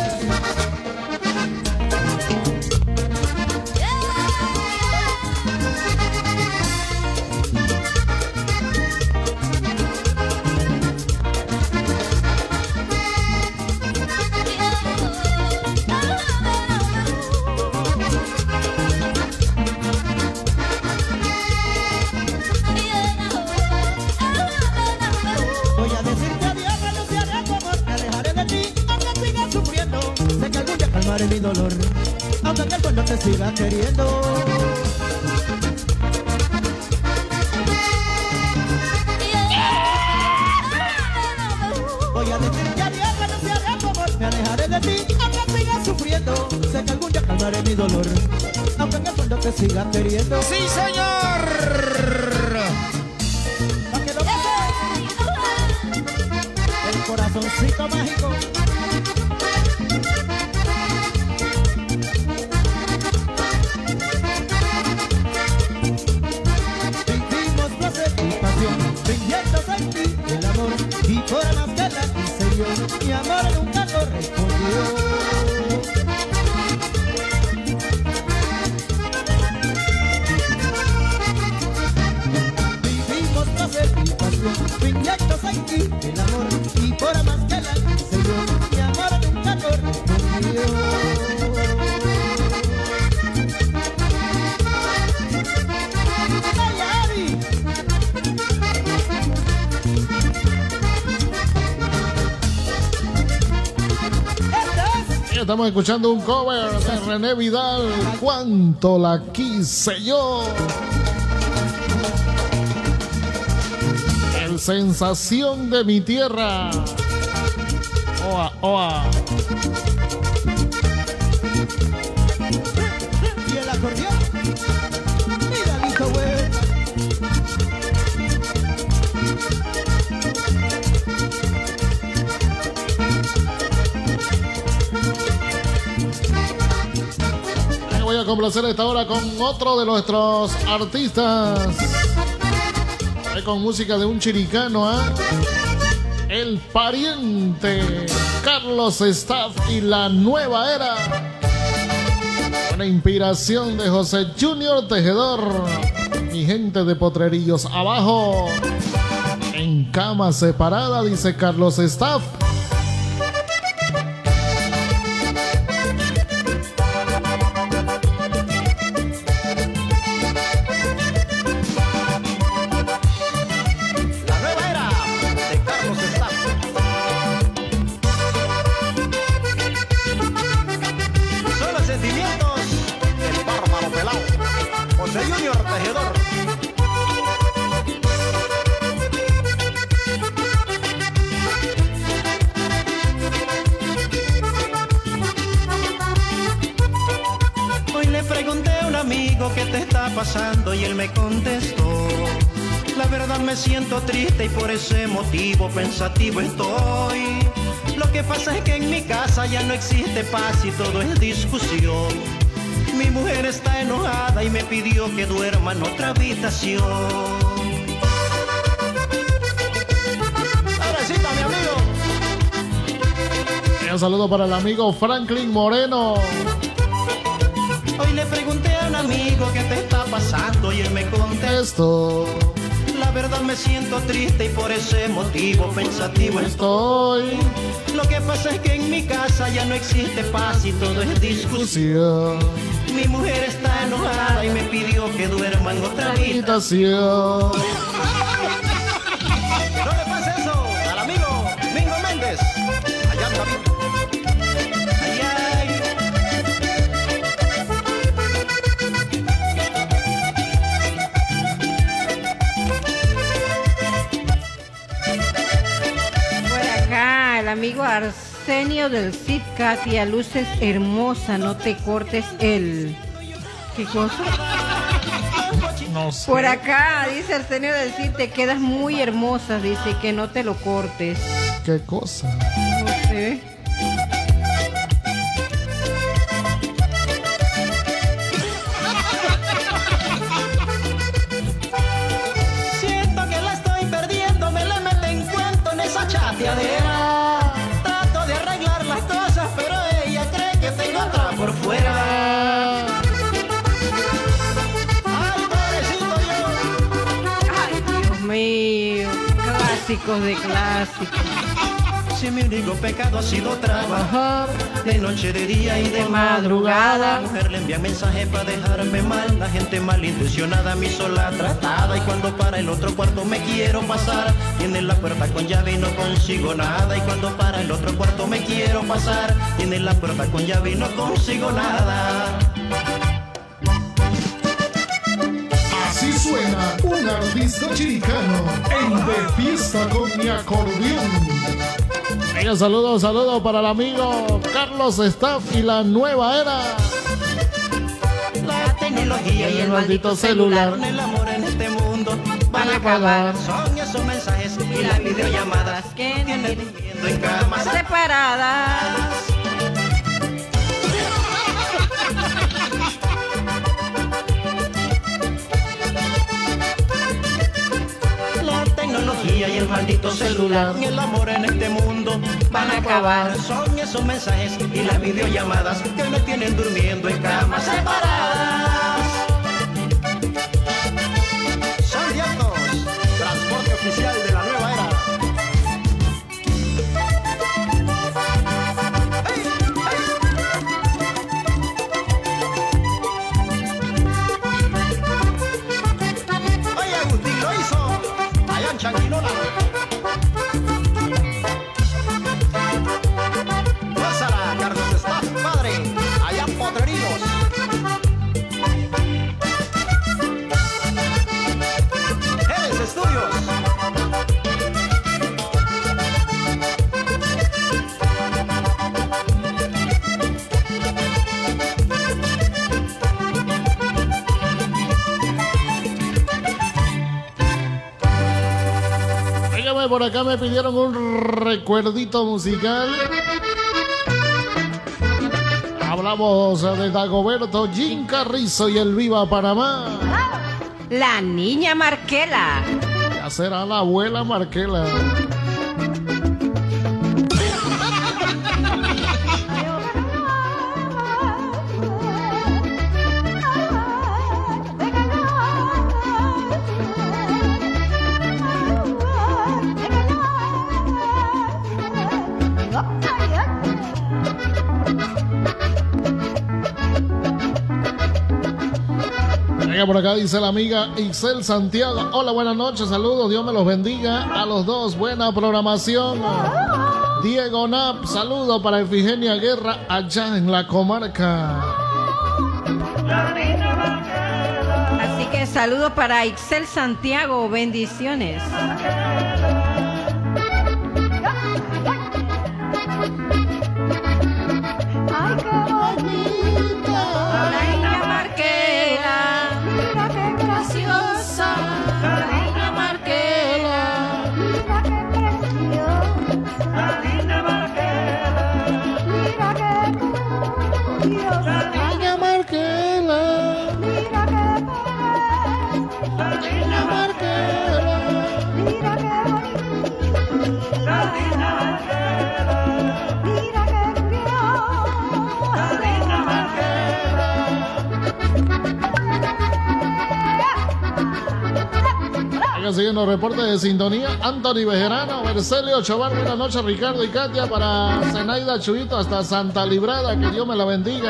Calmaré mi dolor, aunque en el fondo te siga queriendo. Voy a decirte adiós, renunciaré a tu amor, me alejaré de ti, aunque sigas sufriendo. Sé que algún día calmaré mi dolor, aunque en el fondo te siga queriendo. ¡Sí, señor! Pa' que lo beses, el corazoncito mágico. El amor y por más que la quise yo, mi amor nunca correspondió. Vivimos placer y pasión, fingiendo en ti el amor y por más que la quise yo, mi amor nunca correspondió. Estamos escuchando un cover de René Vidal, Cuánto la quise yo. El sensación de mi tierra. Oa, oa. Y el acordeón, mira listo, güey. Voy a complacer esta hora con otro de nuestros artistas, eh, con música de un chiricano, ¿eh? El pariente Carlos Staff y la nueva era, una inspiración de José Junior Tejedor. Mi gente de Potrerillos abajo, en cama separada, dice Carlos Staff. Y él me contestó: la verdad me siento triste y por ese motivo pensativo estoy. Lo que pasa es que en mi casa ya no existe paz y todo es discusión. Mi mujer está enojada y me pidió que duerma en otra habitación. ¡Pobrecita, mi amigo! Un saludo para el amigo Franklin Moreno. Hoy le pregunté a un amigo qué te está pasando y él me contestó: la verdad me siento triste y por ese motivo pensativo estoy. Lo que pasa es que en mi casa ya no existe paz y todo es discusión. Mi mujer está enojada y me pidió que duerma en otra habitación. No le pasa eso al amigo Mingo Méndez. Allá anda bien. El amigo Arsenio del Cid, Katia, luces hermosa, no te cortes el... ¿Qué cosa? No sé. Por acá dice Arsenio del Cid, te quedas muy hermosa, dice, que no te lo cortes. ¿Qué cosa? No sé. Siento que la estoy perdiendo, me le mete en cuento en esa chateadera. Trato de arreglar las cosas, pero ella cree que tengo otra por fuera. Ay, pobrecito yo. Ay, Dios mío. Clásicos de clásicos. Si mi único pecado ha sido trabajar de noche, de día y de madrugada, a la mujer le envía mensajes para dejarme mal, la gente malintencionada mi sola tratada, y cuando para el otro cuarto me quiero pasar, tiene la puerta con llave y no consigo nada, y cuando para el otro cuarto me quiero pasar, tiene la puerta con llave y no consigo nada. Así suena un artista chiricano en De Fiesta con Mi Acordeón. Venga, saludos, saludos para el amigo Carlos Staff y la nueva era. La tecnología y el maldito celular, con el amor en este mundo van a acabar. Son esos mensajes y las videollamadas que tienen durmiendo en camas separadas. La tecnología y el maldito celular y el amor en este mundo van a acabar. Son esos mensajes y las videollamadas que me tienen durmiendo en camas separadas. Son ciertos, transporte oficial de la nueva era. Oye, Agustín lo hizo allá en Changuinola. Pásala, Carlos Staff, padre, allá en Potrerillos. Eres Estudios. Óigame, por acá me pidieron un recuerdito musical. Hablamos de Dagoberto, Jim Carrizo y el Viva Panamá. La niña Marquela. Ya será la abuela Marquela. Venga, por acá dice la amiga Ixel Santiago. Hola, buenas noches, saludos, Dios me los bendiga a los dos, buena programación. Diego Nap, saludo para Efigenia Guerra allá en la comarca. Así que saludo para Ixel Santiago, bendiciones. Ay, qué bonita. La niña Marquela. Mira qué graciosa. La niña Marquela. Mira qué preciosa. La niña Marquela. Mira qué curiosa. La niña Marquela. Mira qué bella. La niña Marquela. Mira qué bonita. La niña Marquela. Mira qué curiosa. La niña Marquela. Venga, siguen los reportes de sintonía. Anthony Bejerano, Mercelio Chobar, buenas noches, Ricardo y Katia, para Zenaida Chuyito hasta Santa Librada, que Dios me la bendiga.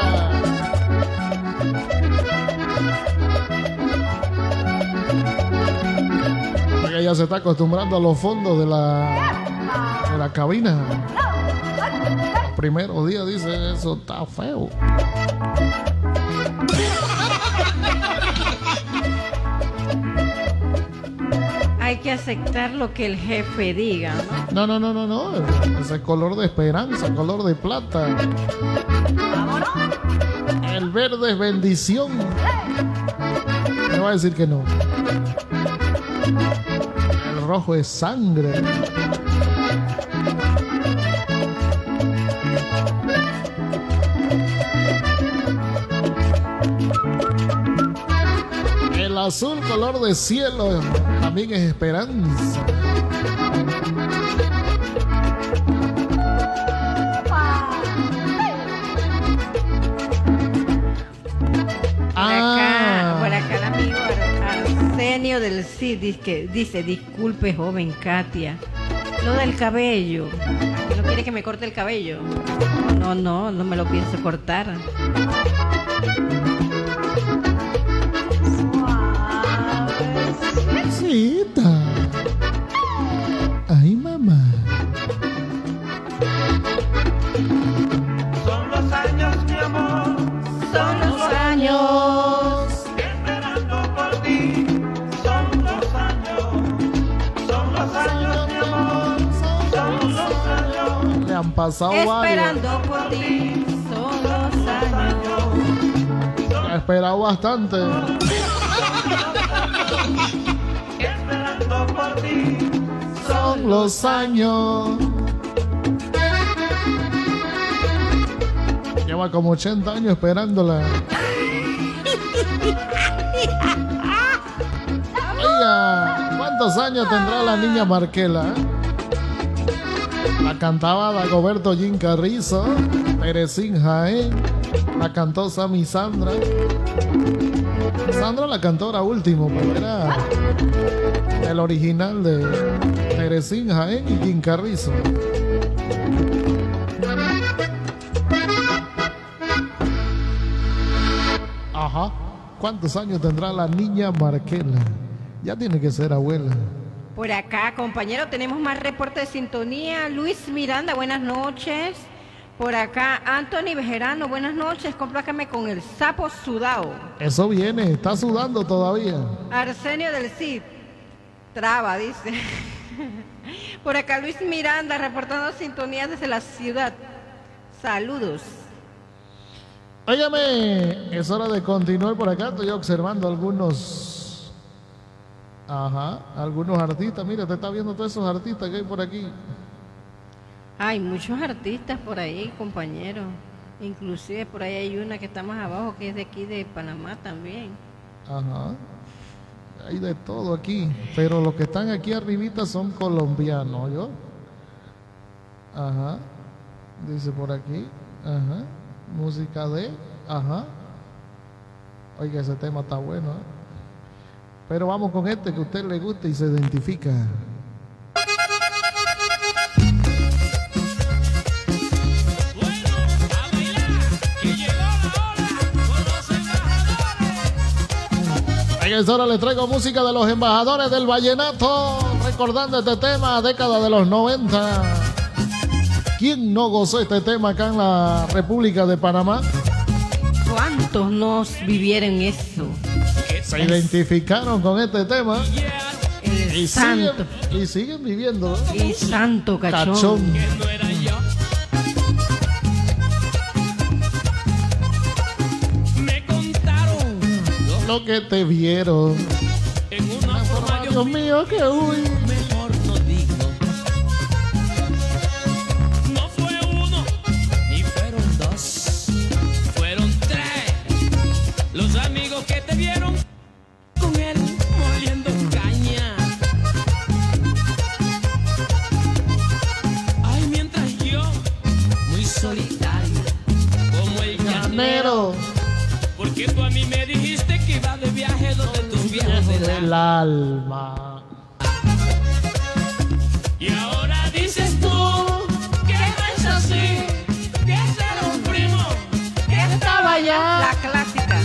Venga, ya se está acostumbrando a los fondos de la, de la cabina. Primero día dice, eso está feo. Hay que aceptar lo que el jefe diga, ¿no? No, no, no, no, no. Ese color de esperanza, color de plata. El verde es bendición. va a decir que no? El rojo es sangre. El azul color de cielo también es esperanza. Por acá, por acá el amigo Arsenio del C I D dice, que, dice, disculpe joven Katia, lo del cabello, ¿no quiere que me corte el cabello? No, no, no me lo pienso cortar. Suavecita. Ay, mamá. Son los años, mi amor. Son los años. Esperando por ti. Son los años. Son los años, mi amor. Son los años. Le han pasado Esperando varios. por ti. Son los años. Le ha esperado bastante. Esperando por ti. Son los años. Lleva como ochenta años esperándola. Oiga, ¿cuántos años tendrá la niña Marquela? La cantaba Dagoberto Jim Carrizo, Teresín Jaén, la cantó Sammy Sandra. Sandra la cantó ahora último, pero era el original de Teresín Jaén y Jim Carrizo. Ajá. ¿Cuántos años tendrá la niña Marquela? Ya tiene que ser abuela. Por acá, compañero, tenemos más reporte de sintonía. Luis Miranda, buenas noches. Por acá, Anthony Bejerano, buenas noches. Complácame con el sapo sudado. Eso viene, está sudando todavía. Arsenio del Cid, traba, dice. Por acá, Luis Miranda, reportando sintonía desde la ciudad. Saludos. Óigame, es hora de continuar por acá. Estoy observando algunos. Ajá, algunos artistas. Mira, te está viendo todos esos artistas que hay por aquí. Hay muchos artistas por ahí, compañero. Inclusive por ahí hay una que está más abajo, que es de aquí de Panamá también. Ajá. Hay de todo aquí. Pero los que están aquí arribita son colombianos, ¿yo? Ajá. Dice por aquí. Ajá. Música de. Ajá. Oiga, ese tema está bueno, ¿eh? Pero vamos con este que a usted le gusta y se identifica. En esta hora les traigo música de los embajadores del vallenato, recordando este tema, década de los noventa. ¿Quién no gozó este tema acá en la República de Panamá? ¿Cuántos nos vivieron eso? Se identificaron con este tema El y santo. siguen, y siguen viviendo. Y santo cachón. Cachón. Me contaron Lo que te vieron. en una forma, Dios mío, que uy. mejor no digo. No fue uno, ni fueron dos, fueron tres. Los amigos que te vieron con él moliendo caña. Ay, mientras yo, muy solitario, como el llanero. Porque tú a mí me dijiste que iba de viaje donde tus viajes del Del alma. Y ahora dices tú que no es así, que era un primo que estaba allá. La clásica.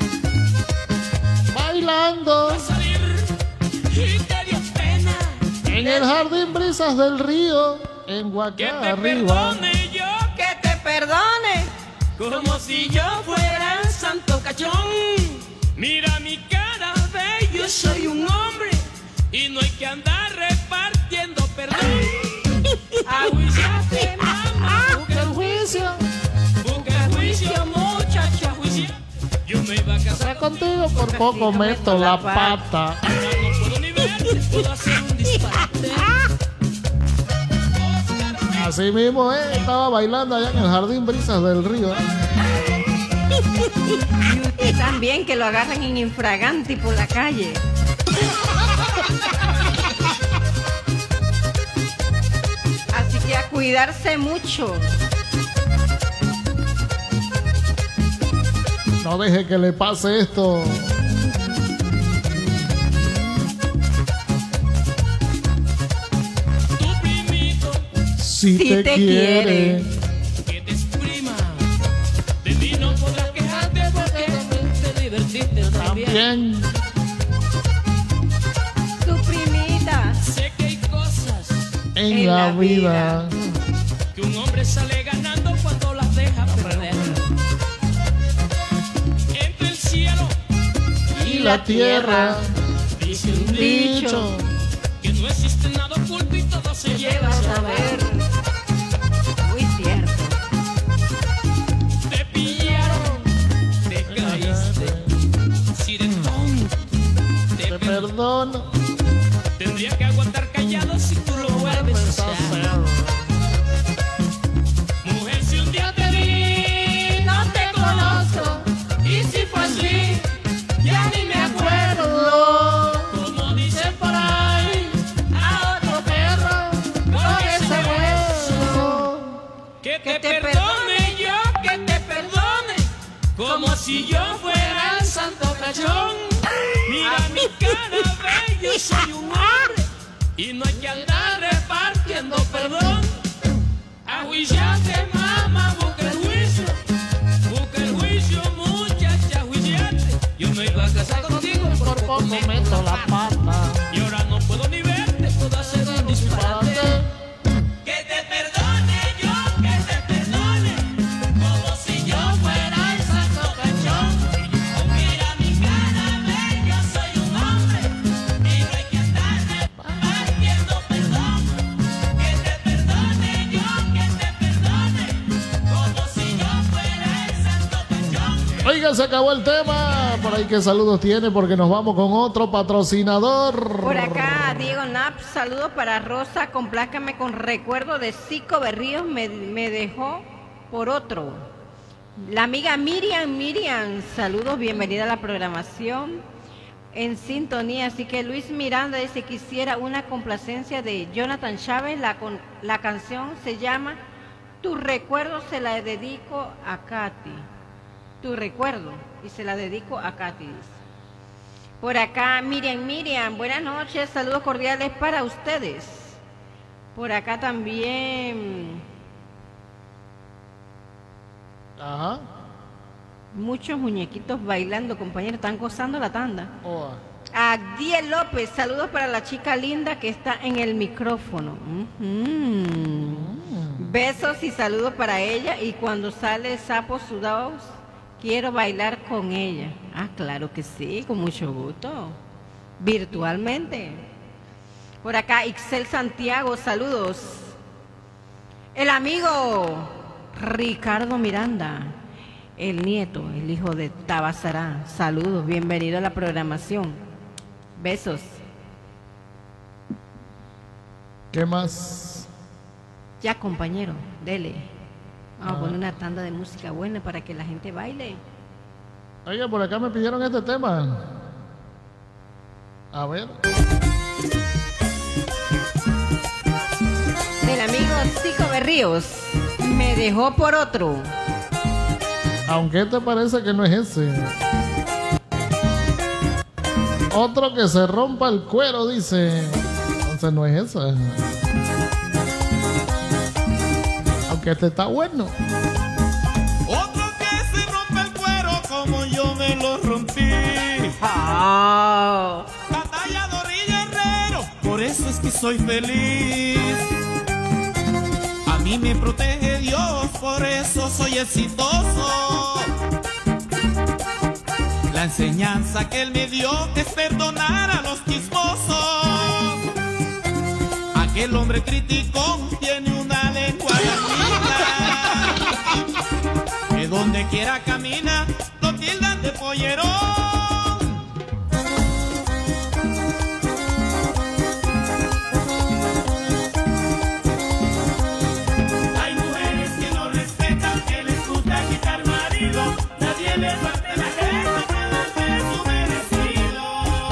Bailando a salir y te dio pena. en el jardín Brisas del Río, en Que Huacá te arriba. perdone yo, Que te perdone. como si yo fuera santo cachón. Mira mi cara, ve, yo soy un hombre y no hay que andar repartiendo perdón. Ajuiciate, mamá, busca el juicio, busca el juicio, muchacho, juicio. Yo me iba a casar contigo, por poco meto la pata. No puedo ni verte, puedo hacer un disparate. Así mismo, eh, estaba bailando allá en el Jardín Brisas del Río. Y usted también, que lo agarran en infraganti por la calle. Así que a cuidarse mucho. No deje que le pase esto. Si, si te, te quiere, quiere que te exprima. De mí no podrás quejarte porque te divertiste también. Tu primita. Sé que hay cosas en, en la, la vida. vida que un hombre sale ganando cuando las deja perder. Entre el cielo y, y la, la tierra, tierra dice un dicho que no existe nada oculto y todo se llega a saber. Muy cierto. Te pillaron, te caíste. Si de tonto te, te perdono, tendría que aguantar callado si tú lo vuelves a hacer. Mujer, si un día te vi, no te conozco. Y si fue así, ya ni me acuerdo. Como dicen por ahí, a otro perro con ese hueso. Que te, que te perdone yo, que te perdone. Como si yo fuera el santo cachón. Mira mi cara, ve, yo soy un hombre. Y no hay que andar repartiendo perdón. Ahuillate, mamá, busca el juicio. Busca el juicio, muchacha, ahuillate. Yo me iba a casar contigo, por poco me meto la pata. Y ahora no puedo ni verte, puedo hacer un disparate. Que te perdone yo, que te perdone. Como si yo fuera el santo cachón. Mira mi cara, ve, yo soy un hombre. Y no hay que andar repartiendo perdón. Que te perdone yo, que te perdone. Como si yo fuera el santo cachón. Oiga, se acabó el tema. Por ahí, ¿qué saludos tiene? Porque nos vamos con otro patrocinador. Por acá, Diego Nap, saludos para Rosa. Complácame con recuerdo de Cico Berríos, me, me dejó por otro. La amiga Miriam, Miriam, saludos, bienvenida a la programación. En sintonía, así que Luis Miranda dice: quisiera una complacencia de Jonathan Chávez. La, con, la canción se llama Tu recuerdo, se la dedico a Katy. Tu recuerdo, y se la dedico a Katy. Por acá, Miriam, Miriam, buenas noches, saludos cordiales para ustedes. Por acá también. Ajá. Muchos muñequitos bailando, compañeros, están gozando la tanda. Oh. Agdiel López, saludos para la chica linda que está en el micrófono. Uh-huh. Mm. Besos y saludos para ella. Y cuando sale Sapos Sudados, quiero bailar con ella. Ah, claro que sí, con mucho gusto. Virtualmente. Por acá, Ixel Santiago, saludos. El amigo Ricardo Miranda, el nieto, el hijo de Tabasará. Saludos, bienvenido a la programación. Besos. ¿Qué más? Ya, compañero, dele. Vamos a poner una tanda de música buena para que la gente baile. Oiga, por acá me pidieron este tema. A ver. Del amigo Cico Berríos, me dejó por otro. Aunque te parece que no es ese. Otro que se rompa el cuero, dice. Entonces no es esa. Aunque este está bueno. Otro que se rompe el cuero como yo me lo rompí. Oh. Batallador y guerrero, por eso es que soy feliz. A mí me protege Dios, por eso soy exitoso. La enseñanza que Él me dio es perdonar a los chismosos. Aquel hombre criticón tiene una lengua latina, que donde quiera camina lo tildan de pollero. Hay mujeres que no respetan, que les gusta quitar marido. Nadie les parte la jeta para darle su merecido.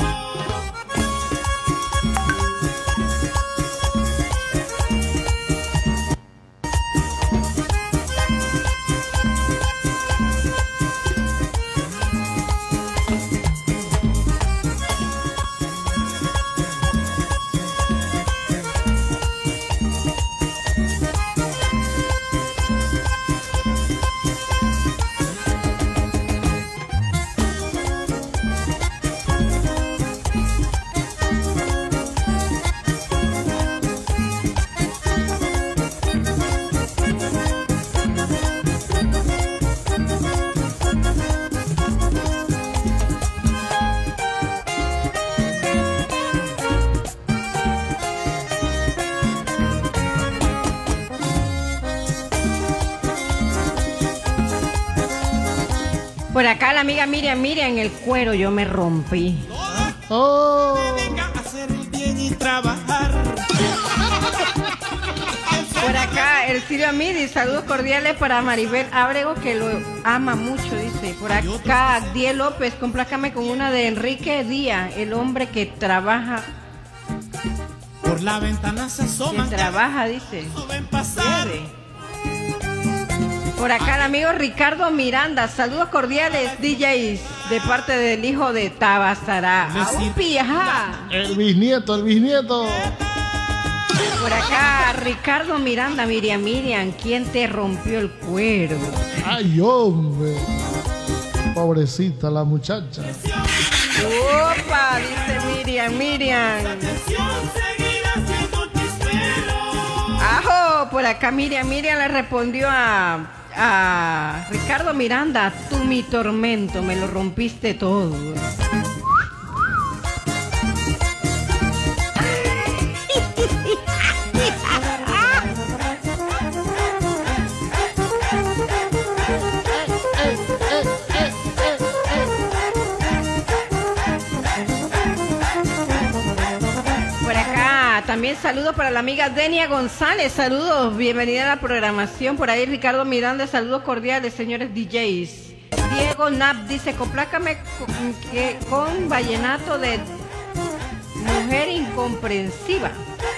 Por acá la amiga Miriam, Miriam, el cuero yo me rompí. Oh. Venga a hacer el bien y trabajar. Por acá el Sirio Midi, saludos cordiales para Maribel Ábrego que lo ama mucho, dice. Por acá Diez López, complácame con una de Enrique Díaz, el hombre que trabaja. Por la ventana se asoman. Que trabaja, dice. Suben pasar. Por acá el amigo Ricardo Miranda, saludos cordiales D Js de parte del hijo de Tabasará. Aupi, ajá. El bisnieto, el bisnieto. Por acá Ricardo Miranda, Miriam, Miriam, ¿quién te rompió el cuero? Ay, hombre. Pobrecita la muchacha. Opa, dice Miriam, Miriam. Ajo, por acá Miriam, Miriam le respondió a... a Ricardo Miranda, tú mi tormento, me lo rompiste todo. Por acá también saludos para la amiga Denia González, saludos, bienvenida a la programación. Por ahí Ricardo Miranda, saludos cordiales, señores D Js. Diego Nap dice, complácame con, que, con vallenato de mujer incomprensiva.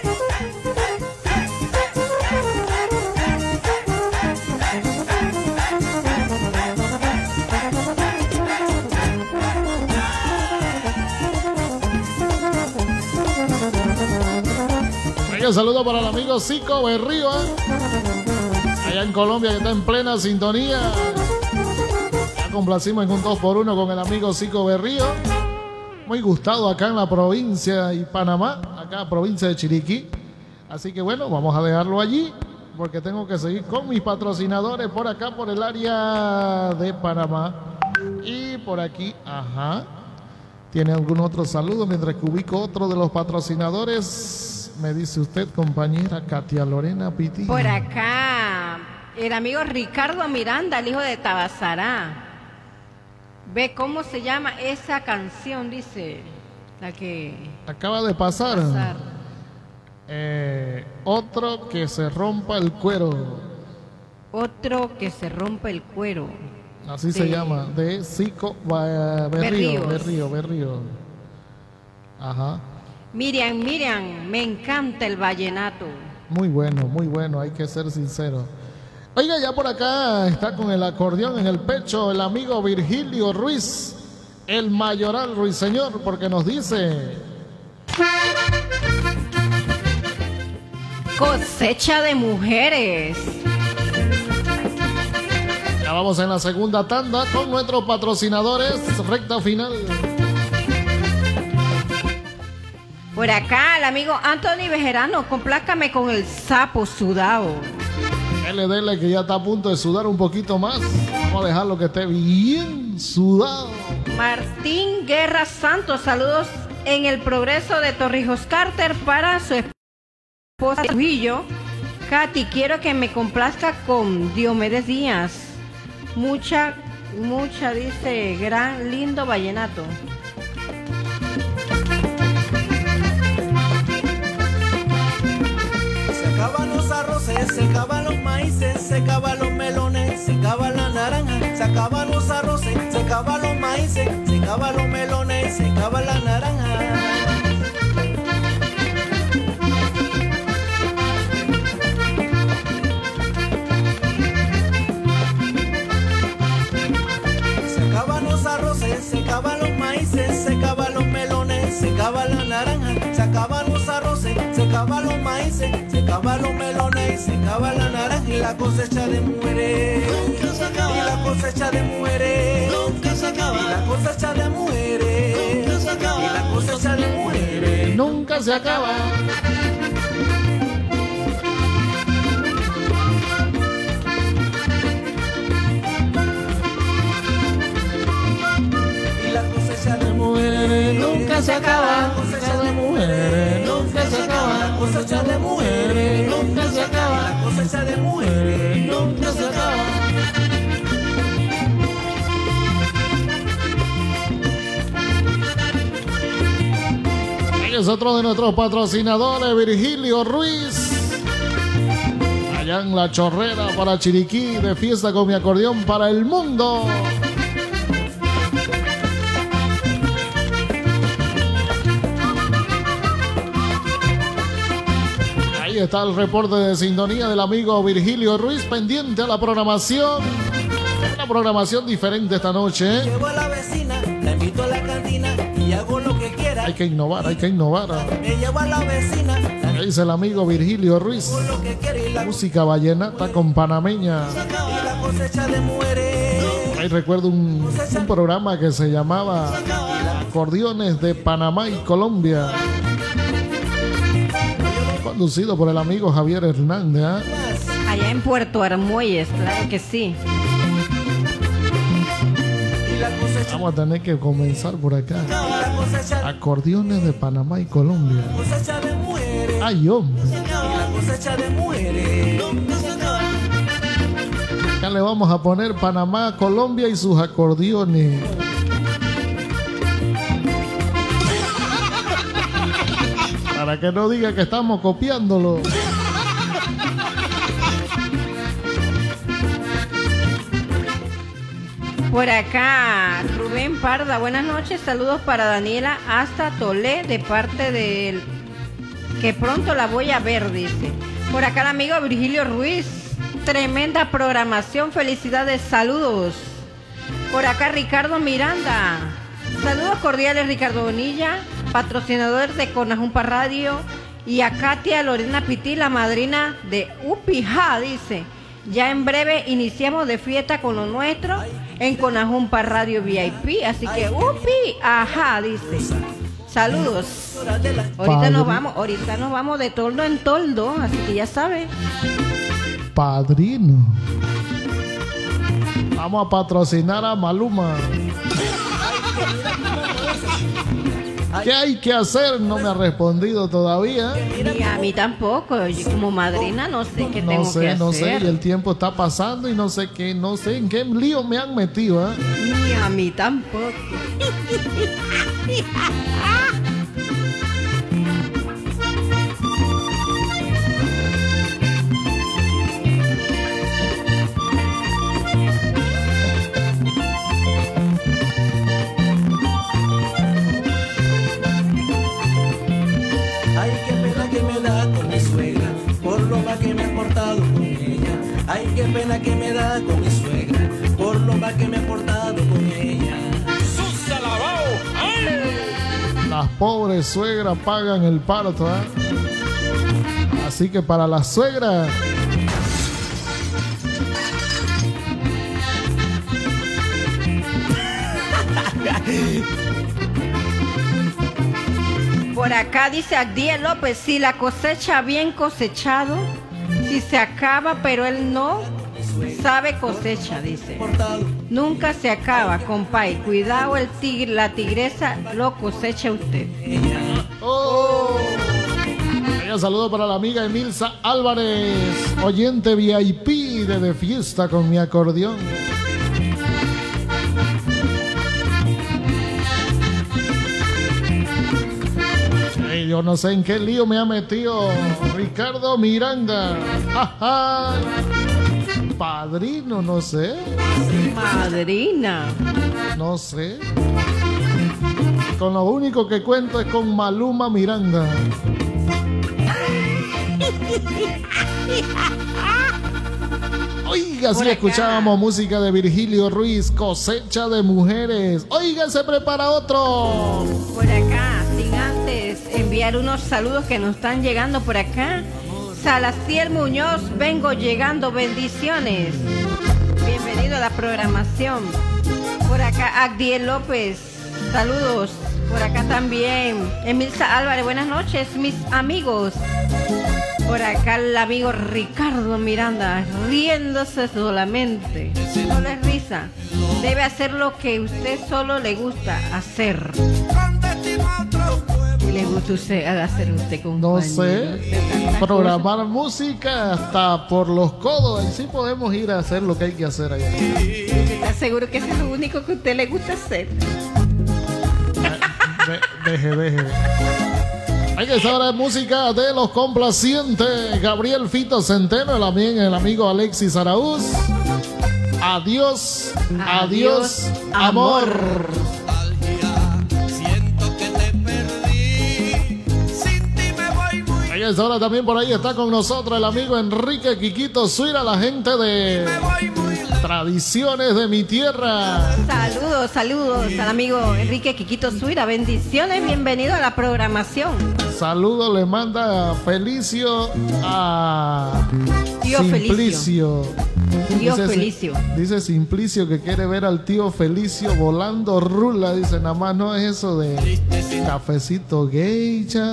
Un saludo para el amigo Zico Berrío, ¿eh? Allá en Colombia, que está en plena sintonía. Ya complacimos en un dos por uno con el amigo Zico Berrío. Muy gustado acá en la provincia de Panamá, acá provincia de Chiriquí. Así que bueno, vamos a dejarlo allí, porque tengo que seguir con mis patrocinadores por acá, por el área de Panamá. Y por aquí, ajá. ¿Tiene algún otro saludo? Mientras que ubico otro de los patrocinadores. Me dice usted, compañera Katia Lorena Piti. Por acá, el amigo Ricardo Miranda, el hijo de Tabasará. Ve cómo se llama esa canción, dice. La que acaba de pasar. pasar. Eh, otro que se rompa el cuero. Otro que se rompa el cuero. Así de... se llama. De Zico uh, Berrío. Berrío, Berrío. Ajá. Miriam, Miriam, me encanta el vallenato. Muy bueno, muy bueno, hay que ser sincero. Oiga, ya por acá está con el acordeón en el pecho el amigo Virgilio Ruiz, el mayoral Ruiseñor, porque nos dice... Cosecha de mujeres. Ya vamos en la segunda tanda con nuestros patrocinadores, recta final. Por acá, el amigo Anthony Bejerano, complácame con el sapo sudado. Dele, dele, que ya está a punto de sudar un poquito más. Vamos a dejarlo que esté bien sudado. Martín Guerra Santos, saludos en el Progreso de Torrijos Carter para su esposa Trujillo. Katy, quiero que me complazca con Diomedes Díaz. Mucha mucha, dice, gran, lindo vallenato. Se acaban los arroces, se acaban los maíces, se acaban los melones, se acaban la naranja. Se acaban los arroces, se acaban los maíces, se acaban los melones, se acaban la naranja. Se acaban los arroces, se acaban los maíces, se acaban los melones, se acaba la naranja. Se acaban los arroces, se acaban los maíces, se acaban los melones, se acaba la naranja. Y la cosecha de mujeres nunca se acaba. Y la cosecha de mujeres nunca se acaba. Y la cosecha de mujeres nunca se acaba. Y la cosecha de mujeres nunca se acaba. Nunca se acaba, cosecha de mujeres, nunca se acaba, cosecha de mujeres, nunca se acaba, la cosecha de mujeres, nunca se acaba. Ahí es otro de nuestros patrocinadores, Virgilio Ruiz. Allá en La Chorrera para Chiriquí, de fiesta con mi acordeón para el mundo. Ahí está el reporte de sintonía del amigo Virgilio Ruiz, pendiente a la programación. Una programación diferente esta noche, ¿eh? Llevo a la vecina, la invito a la cantina y hago lo que quiera. Hay que innovar, hay que innovar. Me llevo a la vecina, Ahí dice el amigo Virgilio Ruiz. lo que quiera y la, Música vallenata con panameña. y la cosecha de mujeres. Ahí recuerdo un, un programa que se llamaba Acordeones de Panamá y Colombia, conducido por el amigo Javier Hernández, ¿eh? Allá en Puerto Armuelles, claro que sí. Vamos a tener que comenzar por acá. Acordeones de Panamá y Colombia. Cosecha de mujeres. Ay, hombre. Y la cosecha de mujeres. Acá le vamos a poner Panamá, Colombia y sus acordeones. Para que no diga que estamos copiándolo. Por acá, Rubén Parda, buenas noches, saludos para Daniela hasta Tolé, de parte del que pronto la voy a ver, dice. Por acá el amigo Virgilio Ruiz, tremenda programación, felicidades, saludos. Por acá Ricardo Miranda, saludos cordiales Ricardo Bonilla, patrocinador de Conajumpa Radio, y a Katia Lorena Pití, la madrina de Upija, dice. Ya en breve iniciamos de fiesta con lo nuestro en Conajumpa Radio V I P, así que upi, ajá, dice. Saludos. Ahorita nos vamos, ahorita nos vamos de toldo en toldo, así que ya sabe. Padrino. Vamos a patrocinar a Maluma. ¿Qué hay que hacer? No me ha respondido todavía. Ni a mí tampoco. Yo como madrina no sé qué no tengo sé, que hacer. No sé, y el tiempo está pasando y no sé qué, no sé en qué lío me han metido, ¿eh? Ni a mí tampoco. Ay, qué pena que me da con mi suegra, por lo mal que me he portado con ella. Ay, qué pena que me da con mi suegra, por lo mal que me he portado con ella. ¡Sus alabao! Las pobres suegras pagan el parto, ¿eh? Así que para las suegras, Por acá dice Agdiel López, si la cosecha bien cosechado, si se acaba, pero él no sabe cosecha, dice. Nunca se acaba, compay. Cuidado, el tigre, la tigresa lo cosecha usted. Oh. Un saludo para la amiga Emilza Álvarez, oyente V I P de, de fiesta con mi acordeón. yo no sé en qué lío me ha metido Ricardo Miranda. Ajá. Padrino, no sé. Madrina. No sé. Con lo único que cuento es con Maluma Miranda. Oiga, si escuchábamos música de Virgilio Ruiz, Cosecha de Mujeres. Oiga, se prepara otro. Por acá, sin antes enviar unos saludos que nos están llegando por acá. Salaciel Muñoz, vengo llegando, bendiciones. Bienvenido a la programación. Por acá, Agdiel López, saludos. Por acá también, Emilza Álvarez, buenas noches, mis amigos. Por acá el amigo Ricardo Miranda, riéndose solamente. Solo es risa. Debe hacer lo que usted solo le gusta hacer. Le gusta usted hacer usted con No sé, programar música hasta por los codos. Ahí sí podemos ir a hacer lo que hay que hacer allá. ¿Está seguro que eso es lo único que a usted le gusta hacer? De, deje, deje. Hay que saber de música de los complacientes. Gabriel Fito Centeno, el, ami- el amigo Alexis Araúz. Adiós, adiós, adiós amor. amor. Esta hora también por ahí está con nosotros el amigo Enrique Quiquito Suira, la gente de Tradiciones de mi Tierra. Saludos, saludos al amigo Enrique Quiquito Suira, bendiciones, bienvenido a la programación. Saludos le manda Felicio a tío Simplicio. Tío dice, Felicio. Dice Simplicio que quiere ver al tío Felicio volando rula, dice, nada más no es eso de cafecito geisha.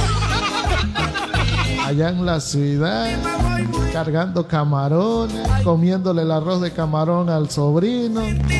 Allá en la ciudad, cargando camarones, comiéndole el arroz de camarón al sobrino.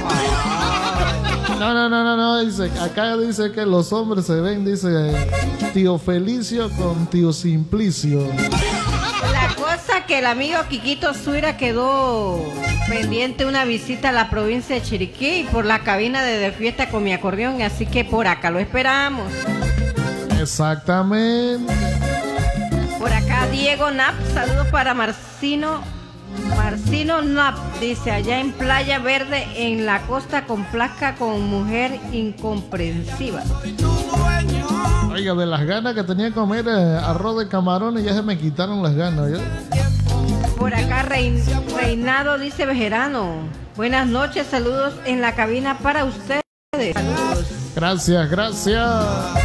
No, no, no, no, no, dice, acá dice que los hombres se ven, dice, tío Felicio con tío Simplicio. La cosa que el amigo Quiquito Suira quedó pendiente una visita a la provincia de Chiriquí por la cabina de De Fiesta con mi acordeón, así que por acá lo esperamos. Exactamente. Por acá Diego Nap, saludos para Marcino, Marcino Nap, dice, allá en Playa Verde, en la costa con placa con mujer incomprensiva. Oiga, de las ganas que tenía de comer eh, arroz de camarones ya se me quitaron las ganas. ¿Ya? Por acá Rein, Reinado dice Bejerano, buenas noches, saludos en la cabina para ustedes. Saludos. Gracias, gracias.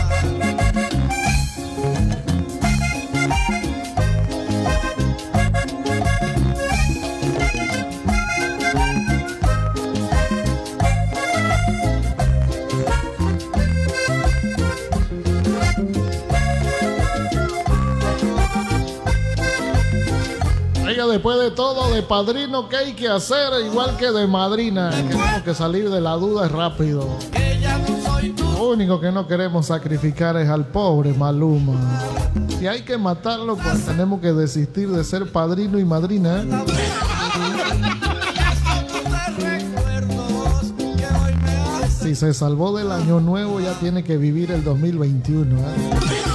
Después de todo, de padrino, ¿qué hay que hacer? Igual que de madrina, tenemos que salir de la duda rápido. Lo único que no queremos sacrificar es al pobre Maluma. Si hay que matarlo, pues tenemos que desistir de ser padrino y madrina. Si se salvó del año nuevo, ya tiene que vivir el dos mil veintiuno, ¿eh?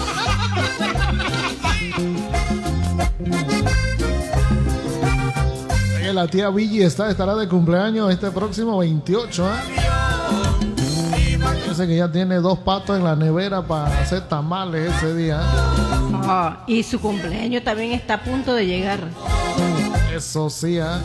La tía Billy está, estará de cumpleaños este próximo veintiocho, ¿eh? Parece que ya tiene dos patos en la nevera para hacer tamales ese día. Oh, y su cumpleaños también está a punto de llegar. Eso sí, ¿eh?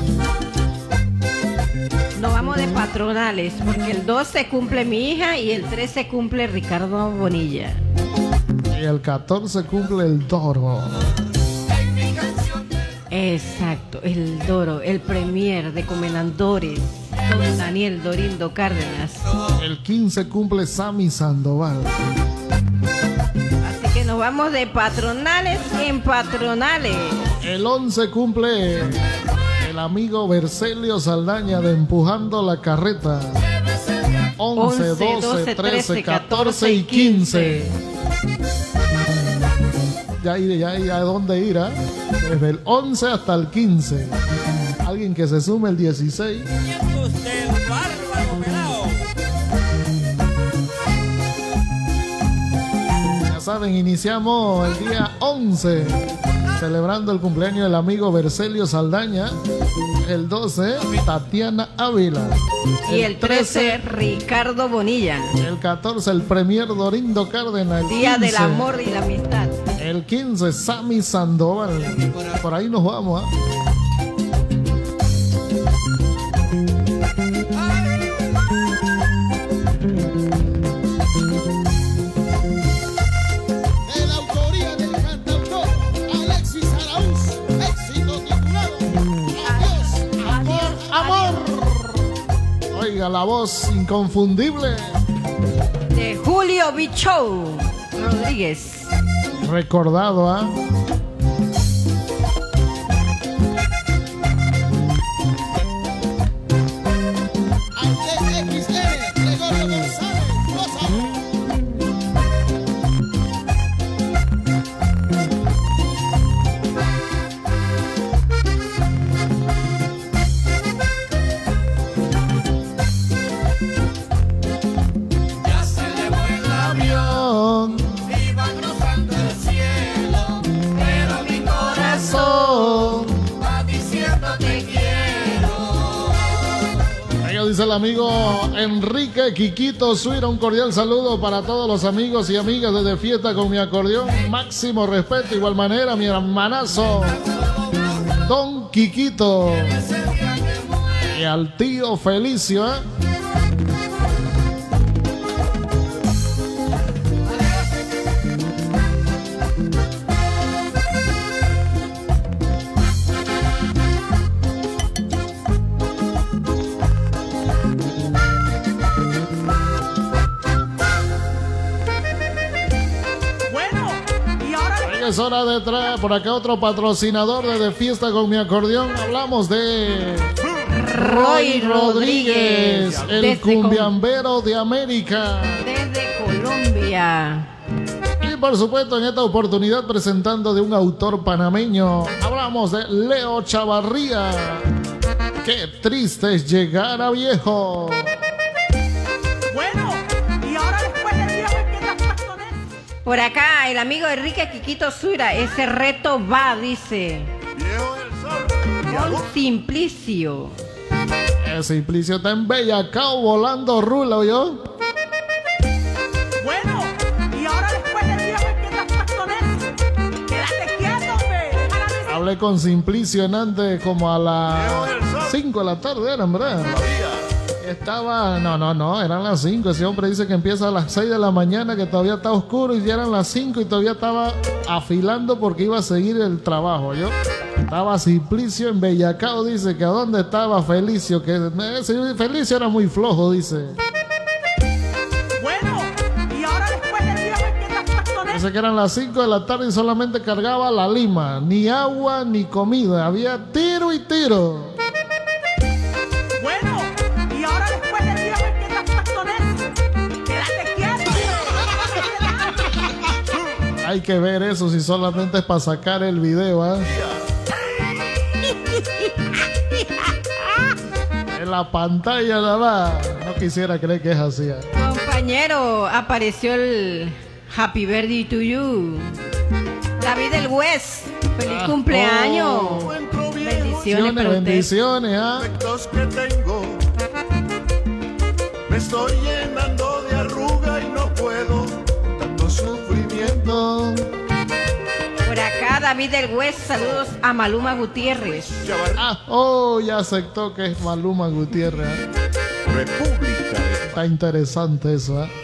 Nos vamos de patronales, porque el doce cumple mi hija y el trece cumple Ricardo Bonilla. Y el catorce cumple el Toro. Exacto, el Doro, el premier de Comendadores, don Daniel Dorindo Cárdenas. El quince cumple Sammy Sandoval. Así que nos vamos de patronales en patronales. El once cumple el amigo Bercelio Saldaña de Empujando la Carreta. once, doce, trece, catorce y quince. Ya hay, ya hay a dónde ir, ¿eh? Desde el once hasta el quince. Alguien que se sume el dieciséis. Ya saben, iniciamos el día once, celebrando el cumpleaños del amigo Bercelio Saldaña. El doce, Tatiana Ávila. Y el trece, Ricardo Bonilla. El catorce, el premier Dorindo Cárdenas. Día del amor y la amistad. El quince, Sammy Sandoval. Por ahí nos vamos, ¿eh? La voz inconfundible de Julio Bicho Rodríguez. Recordado, ¿ah? ¿eh? El amigo Enrique Quiquito Suira, un cordial saludo para todos los amigos y amigas de De Fiesta con mi acordeón. Máximo respeto, igual manera, mi hermanazo Don Quiquito. Y al tío Felicio, ¿eh? Es hora de traer por acá otro patrocinador de De Fiesta con mi acordeón. Hablamos de Roy Rodríguez, el desde cumbiambero de América. Desde Colombia. Y por supuesto en esta oportunidad presentando de un autor panameño. Hablamos de Leo Chavarría. Qué triste es llegar a viejo. Por acá, el amigo Enrique Quiquito Suira, ese reto va, dice. Con Simplicio. El Simplicio está en Bellacao volando rula, ¿oyó? Bueno, y ahora después del viejo empiezas pastones. Quédate quieto, hombre. Hablé con Simplicio en antes como a las cinco de la tarde, eran, ¿verdad? Estaba, no, no, no, eran las cinco. Ese hombre dice que empieza a las seis de la mañana, que todavía está oscuro, y ya eran las cinco y todavía estaba afilando porque iba a seguir el trabajo. Yo estaba Simplicio en Bellacao, dice que a dónde estaba Felicio, que ese Felicio era muy flojo, dice. Bueno, y ahora después del viejo empiezas pastones. Dice que eran las cinco de la tarde y solamente cargaba la lima, ni agua ni comida, había tiro y tiro. Hay que ver eso si solamente es para sacar el video, ¿eh? En la pantalla nada más. No quisiera creer que es así, ¿eh? Compañero, apareció el Happy Birthday to you. David del West. Feliz ah, cumpleaños. Oh. Bendiciones para bendiciones, ¿ah? Que tengo. Me estoy llenando de arruga y no puedo. Tanto sufrimiento. Por acá David del West, saludos a Maluma Gutiérrez. Ah, oh, ya aceptó que es Maluma Gutiérrez. ¿eh? República. Está interesante eso, ¿eh?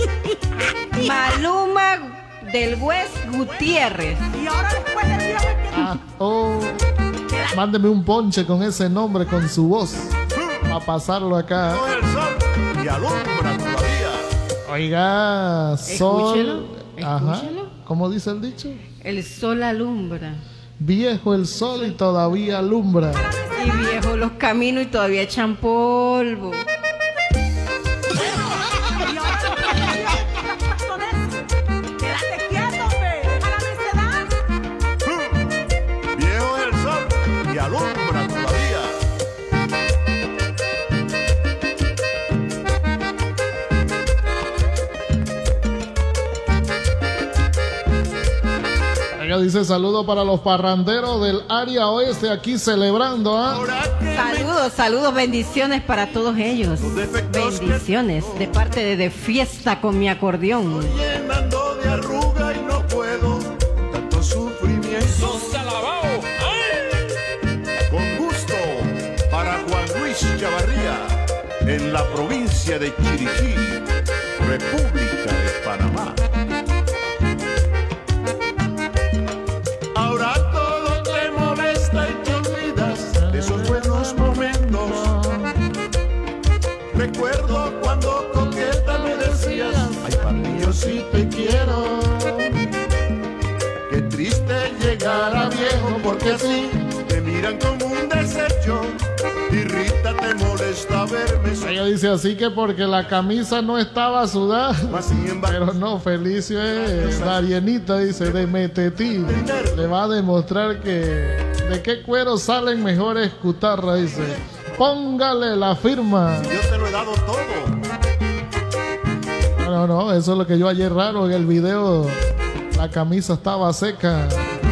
Maluma del West Gutiérrez. Y ahora después del viejo. Ah, oh. Mándeme un ponche con ese nombre, con su voz. A pasarlo acá. ¿eh? Y alumbra todavía. Oiga, sol. Escúchelo, Ajá. escúchelo. ¿Cómo dice el dicho? El sol alumbra. Viejo el sol y todavía alumbra. Y viejo los caminos y todavía echan polvo. Viejo el sol y alumbra todavía. Ella dice saludo para los parranderos del área oeste aquí celebrando. ¿Ah? Saludos, saludos, bendiciones para todos ellos. Bendiciones de parte de De Fiesta con mi acordeón. Llenando de arruga y no puedo tanto sufrimiento. Con gusto para Juan Luis Chavarría en la provincia de Chiriquí, República de Panamá. Ahora todo te molesta y te olvidas de esos buenos momentos. Recuerdo cuando coqueta me decías, ay papi, yo sí te quiero. Qué triste llegar a viejo porque así te miran como un desecho. Irrita, te molesta verme. Ella dice así que porque la camisa no estaba sudada. Pero no, Felicio es Darienita, dice, de Metetí. Le va a demostrar que de qué cuero salen mejores cutarras, dice. Póngale la firma. Yo te lo he dado todo. No, no, eso es lo que yo ayer raro en el video. La camisa estaba seca.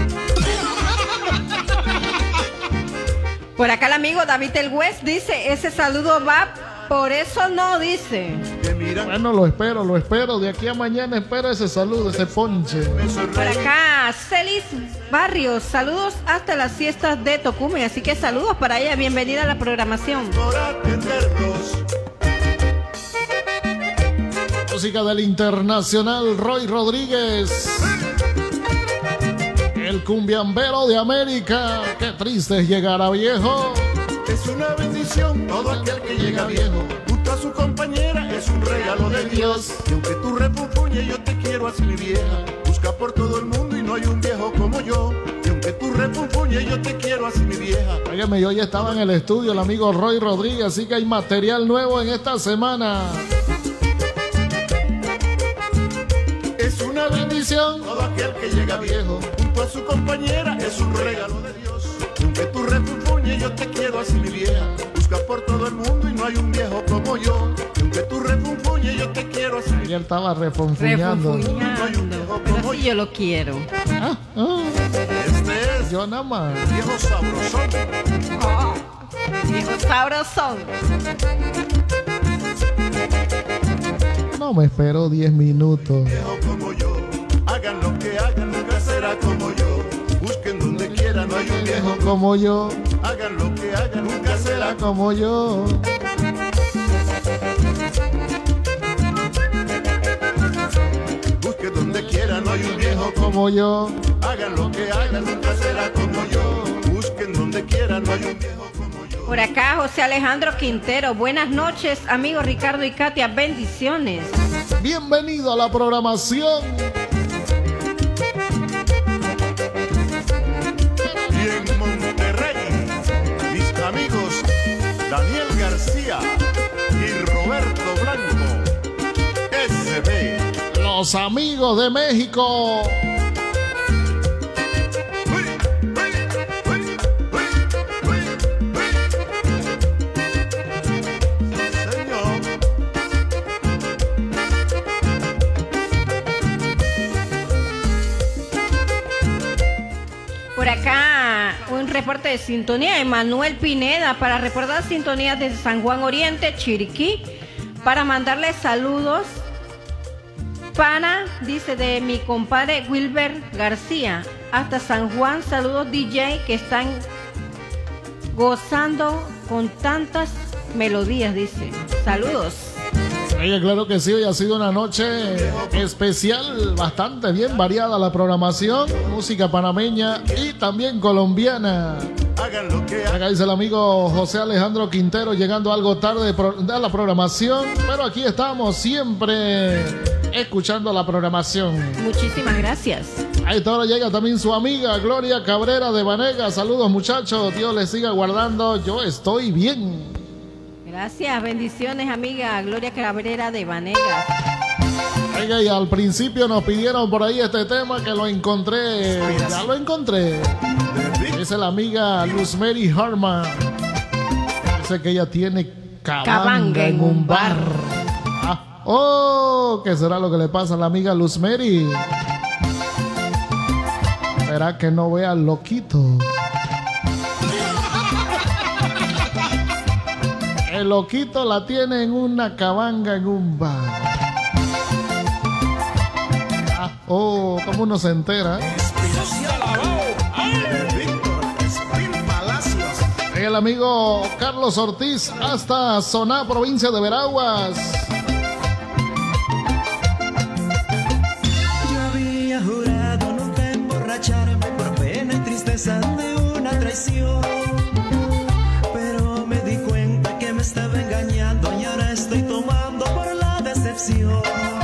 Por acá el amigo David El West dice, ese saludo va, por eso no, dice. Bueno, lo espero, lo espero. De aquí a mañana espero ese saludo, ese ponche. Por acá, Celis Barrios, saludos hasta las fiestas de Tocumen. Así que saludos para ella, bienvenida a la programación. Música del internacional Roy Rodríguez. El cumbiambero de América. Qué triste es llegar a viejo. Es una bendición todo aquel que llega viejo. Junto a su compañera es un regalo de Dios. Y aunque tú refunfuñes, yo te quiero así, mi vieja. Busca por todo el mundo y no hay un viejo como yo. Y aunque tú refunfuñes, yo te quiero así, mi vieja. Óyeme, yo ya estaba en el estudio, el amigo Roy Rodríguez, así que hay material nuevo en esta semana. Es una bendición todo aquel que llega viejo. Junto a su compañera es un regalo de Dios. Y aunque tú refunfuñes, yo te quiero así, mi vieja. Busca por todo el mundo y no hay un viejo como yo. Y aunque tú refunfuñes, yo te quiero así. Ayer estaba refunfuñando. Refunfuñando. No hay un viejo Pero como sí yo. yo lo quiero. Ah, ah. Este es Yo nada más. viejo sabrosón. Oh, viejo sabrosón. No me espero diez minutos. Viejo como yo. Hagan lo que hagan, nunca será como yo. Busquen donde quieran, no hay un viejo como Como yo, hagan lo que hagan, nunca será como como yo. busquen donde quieran, no hay un viejo como Como yo. hagan lo que hagan, nunca será como yo. Busquen donde quieran, no hay un viejo como yo. Por acá José Alejandro Quintero, buenas noches, amigos Ricardo y Katia, bendiciones. Bienvenido a la programación. Y en Monterrey, mis amigos Daniel García y Roberto Blanco, S B. Los amigos de México. Señor. Por acá un reporte de sintonía, Emanuel Pineda, para reportar sintonías desde San Juan Oriente, Chiriquí, para mandarle saludos para, dice, de mi compadre Wilber García, hasta San Juan, saludos D J que están gozando con tantas melodías, dice, saludos. Oye, claro que sí, hoy ha sido una noche especial, bastante bien variada la programación, música panameña y también colombiana. Hagan lo que Acá dice el amigo José Alejandro Quintero, llegando algo tarde de la programación, pero aquí estamos siempre escuchando la programación. Muchísimas gracias. A esta hora llega también su amiga Gloria Cabrera de Banega. Saludos muchachos, Dios les siga guardando, yo estoy bien. Gracias, bendiciones amiga Gloria Cabrera de Vanegas. Oiga, y al principio nos pidieron por ahí este tema que lo encontré, ya lo encontré. Es la amiga Luz Mary Harman. Dice que ella tiene cabanga, Cabanga en un bar. Ah, oh, ¿qué será lo que le pasa a la amiga Luz Mary? ¿Será que no vea al loquito? El loquito la tiene en una cabanga, en un bar. Ah, oh, ¿cómo uno se entera? El amigo Carlos Ortiz hasta Soná, provincia de Veraguas. Yo había jurado nunca emborracharme por pena y tristeza de una traición, pero me di cuenta que me estaba engañando y ahora estoy tomando por la decepción.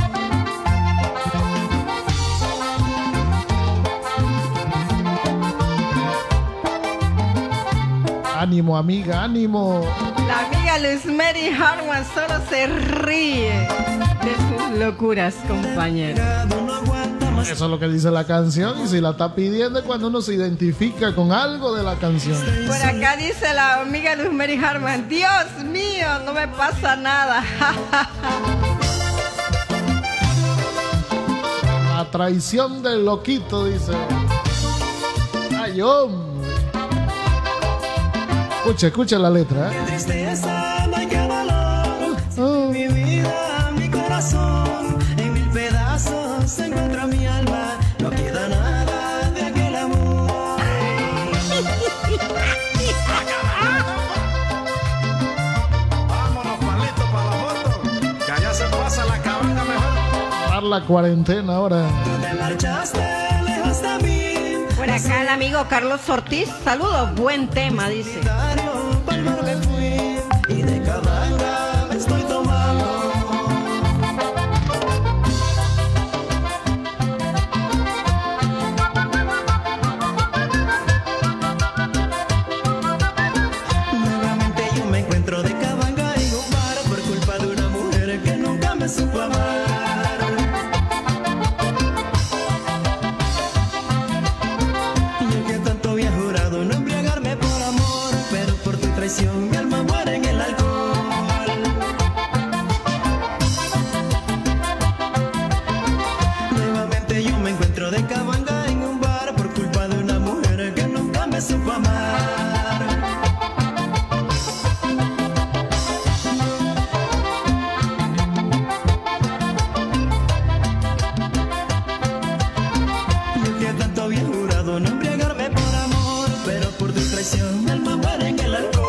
Ánimo, amiga, ánimo. La amiga Luz Mary Harman solo se ríe de sus locuras, compañero. Eso es lo que dice la canción, y si la está pidiendo es cuando uno se identifica con algo de la canción. Por acá dice la amiga Luz Mary Harman: Dios mío, no me pasa nada. La traición del loquito, dice. Ay, hombre. Escucha, escucha la letra. Qué tristeza, no hay que dolor. Oh. Mi vida, mi corazón, en mil pedazos se encuentra mi alma. No queda nada de aquel amor. Vámonos, palito, para la foto. Que allá se pasa la cabana mejor. Dar la cuarentena ahora. Te marchaste lejos de mí. Por acá el amigo Carlos Ortiz, saludos, buen tema, dice. Palmar me fui y de cabanga me estoy tomando. Nuevamente yo me encuentro de cabanga en un bar por culpa de una mujer que nunca me supo amar. Mi alma muere en el alcohol. Nuevamente yo me encuentro de cabanga en un bar por culpa de una mujer que nunca me supo amar. Yo que tanto había jurado no embriagarme por amor, pero por tu traición mi alma muere en el alcohol.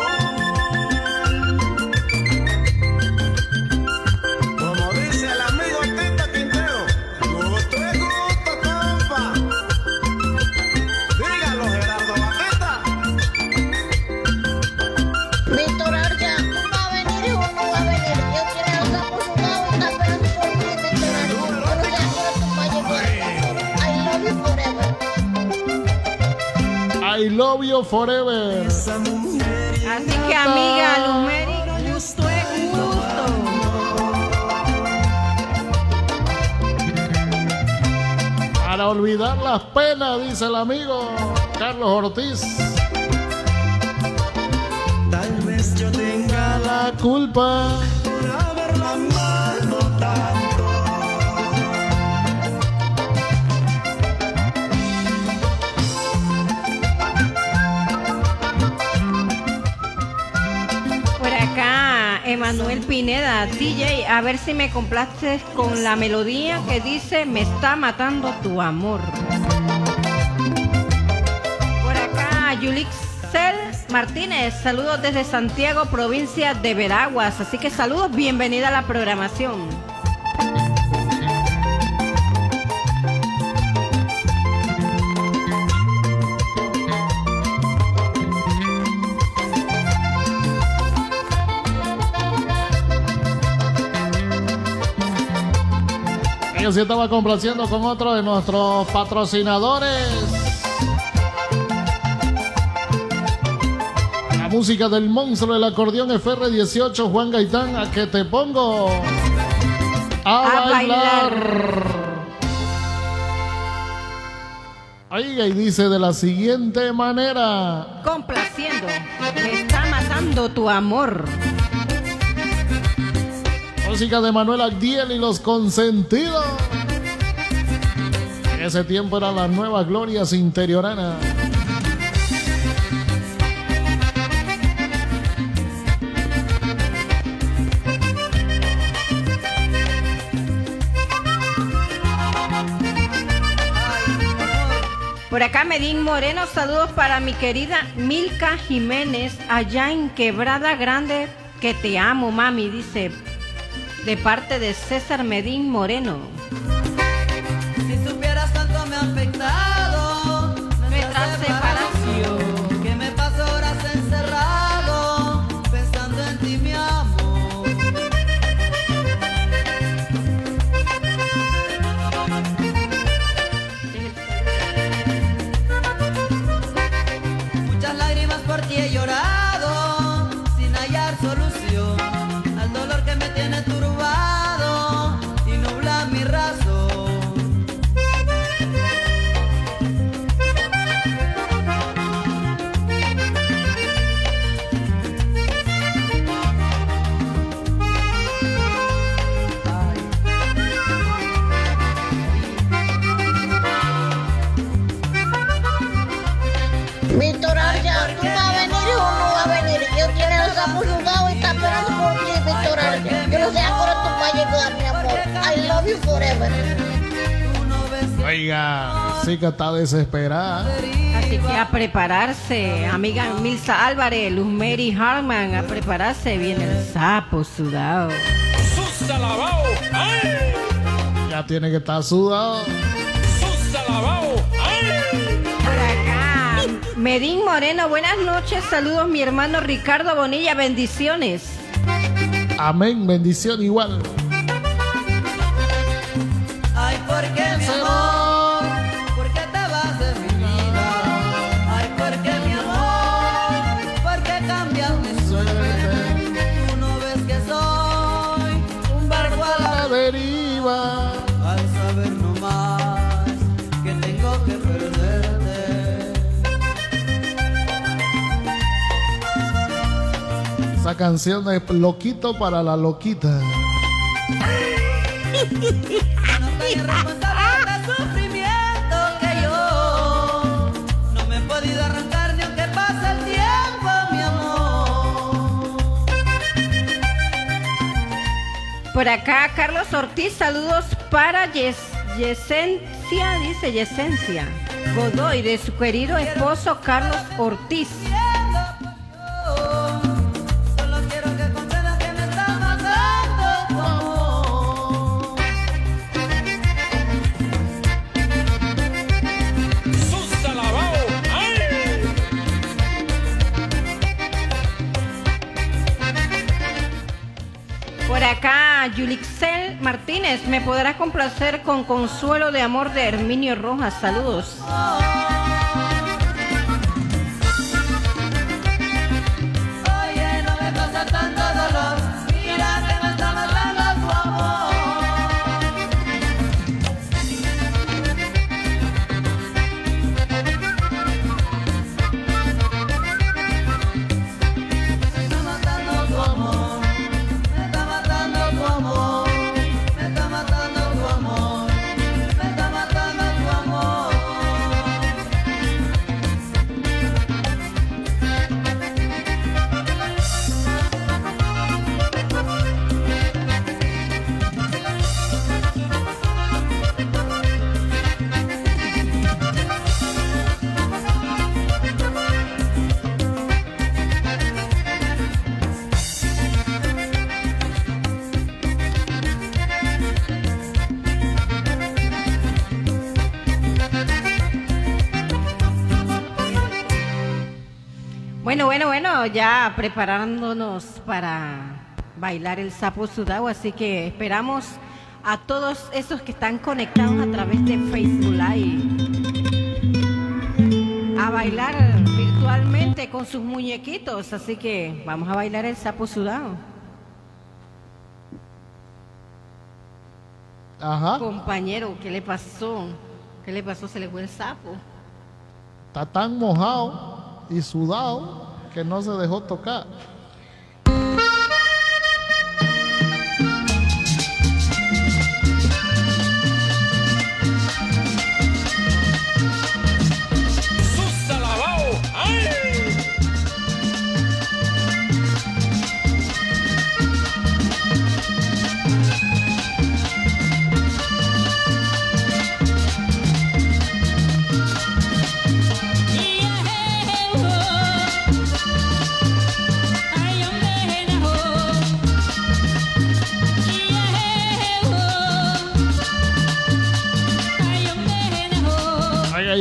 I love you forever. Así que, amiga Luz Mary, gusto es gusto. Para olvidar las penas, dice el amigo Carlos Ortiz. Tal vez yo tenga la culpa por haberla amado tanto. Emanuel Pineda, D J, a ver si me complaces con la melodía que dice "Me está matando tu amor". Por acá, Yulixel Martínez, saludos desde Santiago, provincia de Veraguas. Así que saludos, bienvenida a la programación. Yo sí estaba complaciendo con otro de nuestros patrocinadores. La música del monstruo del acordeón F R dieciocho, Juan Gaitán, a que te pongo a, a bailar. bailar. Oiga, y dice de la siguiente manera: complaciendo, me está matando tu amor. Música de Manuel Agdiel y los Consentidos. Ese tiempo eran las nuevas glorias interioranas. Por acá Medín Moreno, saludos para mi querida Milka Jiménez, allá en Quebrada Grande, que te amo, mami, dice, de parte de César Medín Moreno. Si supieras cuánto me ha afectado nuestra separación, que me paso horas encerrado pensando en ti, mi amor. Muchas lágrimas por ti he llorado sin hallar solución al dolor que me tiene turbado y nubla mi razón. Víctor Arcia, ¿tú vas a venir o no vas a venir? Yo tiene el sapo sudado y está esperando por ti, Víctor Arcia. Yo no sé ahora tú vas a llegar, mi amor. I love you forever. Oiga, sí que está desesperada. Así que a prepararse, amiga Milsa Álvarez, Luz Mary Harman, a prepararse, viene el sapo sudado. ¡Susa lavao! ¡Ay! Ya tiene que estar sudado. ¡Susa lavao! ¡Ay! Por acá, Medín Moreno, buenas noches, saludos mi hermano Ricardo Bonilla, bendiciones. Amén, bendición igual. Ay, ¿por qué, mi amor? ¿Por qué te vas de mi vida? Ay, ¿por qué, mi amor? ¿Por qué cambias mi suerte? Tú no ves que soy un barco a la deriva. Al saber nomás que tengo que perderte. Esa canción es Loquito para la loquita. Responsable del sufrimiento que yo no me he podido arrancar ni aunque pase el tiempo, mi amor. Por acá Carlos Ortiz, saludos para Yes, Yesencia, dice Yesencia Godoy, de su querido esposo Carlos Ortiz. Solo quiero que comprendas que me está matando tu amor. ¡Susa lavao! ¡Ay! Por acá Yulixel Martínez, me podrás complacer con Consuelo de Amor de Herminio Rojas, saludos. Oye, no me pasa tanto dolor, mira que me está matando tu amor. Me está matando tu amor, me está matando tu amor, me está matando tu amor, me está matando tu amor. Bueno, bueno, bueno, ya preparándonos para bailar el sapo sudado, así que esperamos a todos esos que están conectados a través de Facebook Live a bailar virtualmente con sus muñequitos, así que vamos a bailar el sapo sudado. Ajá. Compañero, ¿qué le pasó? ¿Qué le pasó? Se le fue el sapo. Está tan mojado y sudado que no se dejó tocar.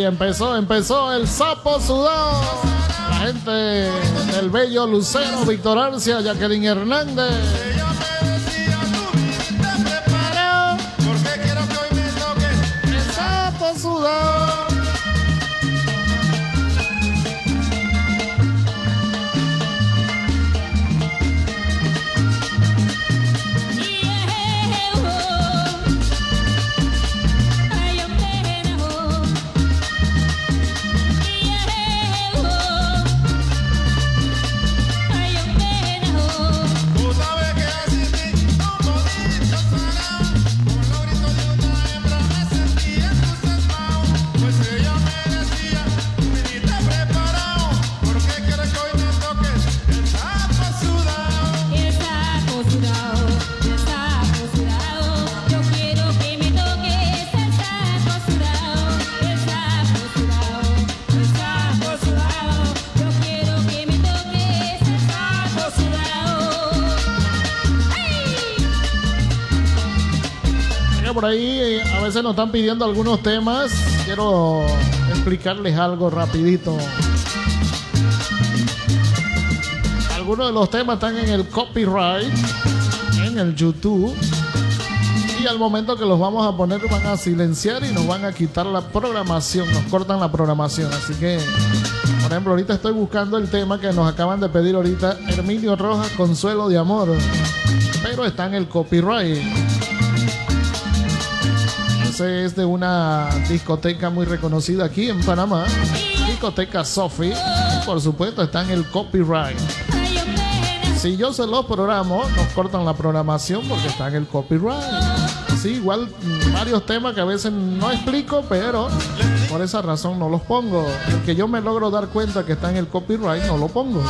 ahí empezó, empezó el sapo sudado. La gente del bello Lucero, Víctor Arcia, Jacqueline Hernández. Porque quiero que hoy me toque el sapo sudado. Tú sabes que así mí no podía parar. Con los gritos de una hembra me sentía entusiasmado. Pues ella me decía, viniste preparado. Porque quiero que hoy me toques el sapo sudado. El sapo sudado, el sapo sudado. Yo quiero que me toques el sapo sudado, el sapo sudado, el sapo sudado. Yo quiero que me toques el sapo sudado. Mira, por ahí eh, a veces nos están pidiendo algunos temas. Quiero explicarles algo rapidito. Algunos de los temas están en el copyright, en el YouTube. Y al momento que los vamos a poner van a silenciar y nos van a quitar la programación. Nos cortan la programación. Así que, por ejemplo, ahorita estoy buscando el tema que nos acaban de pedir ahorita. Herminio Rojas, Consuelo de Amor. Pero está en el copyright. Ese es de una discoteca muy reconocida aquí en Panamá. Discoteca Sophie. Y por supuesto está en el copyright. Si yo se los programo, nos cortan la programación porque está en el copyright. Sí, igual mm, varios temas que a veces no explico, pero por esa razón no los pongo. El que yo me logro dar cuenta que está en el copyright, no lo pongo.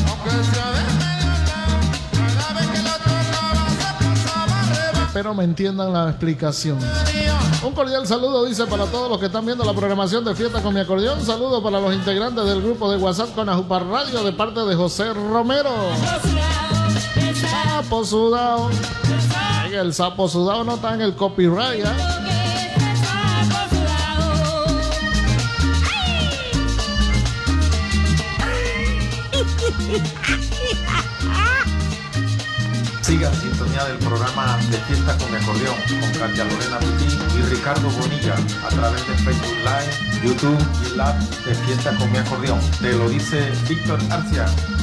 Espero me entiendan la explicación. Un cordial saludo, dice, para todos los que están viendo la programación de Fiesta con mi Acordeón. Saludo para los integrantes del grupo de WhatsApp con Ajupar Radio de parte de José Romero. Sapo sudado. El sapo sudado no está en el copyright, ¿eh? Sigan en sintonía del programa de Fiesta con mi Acordeón con Katia Lorena Pití y Ricardo Bonilla a través de Facebook Live, YouTube y la app de Fiesta con mi Acordeón. Te lo dice Víctor Arcia.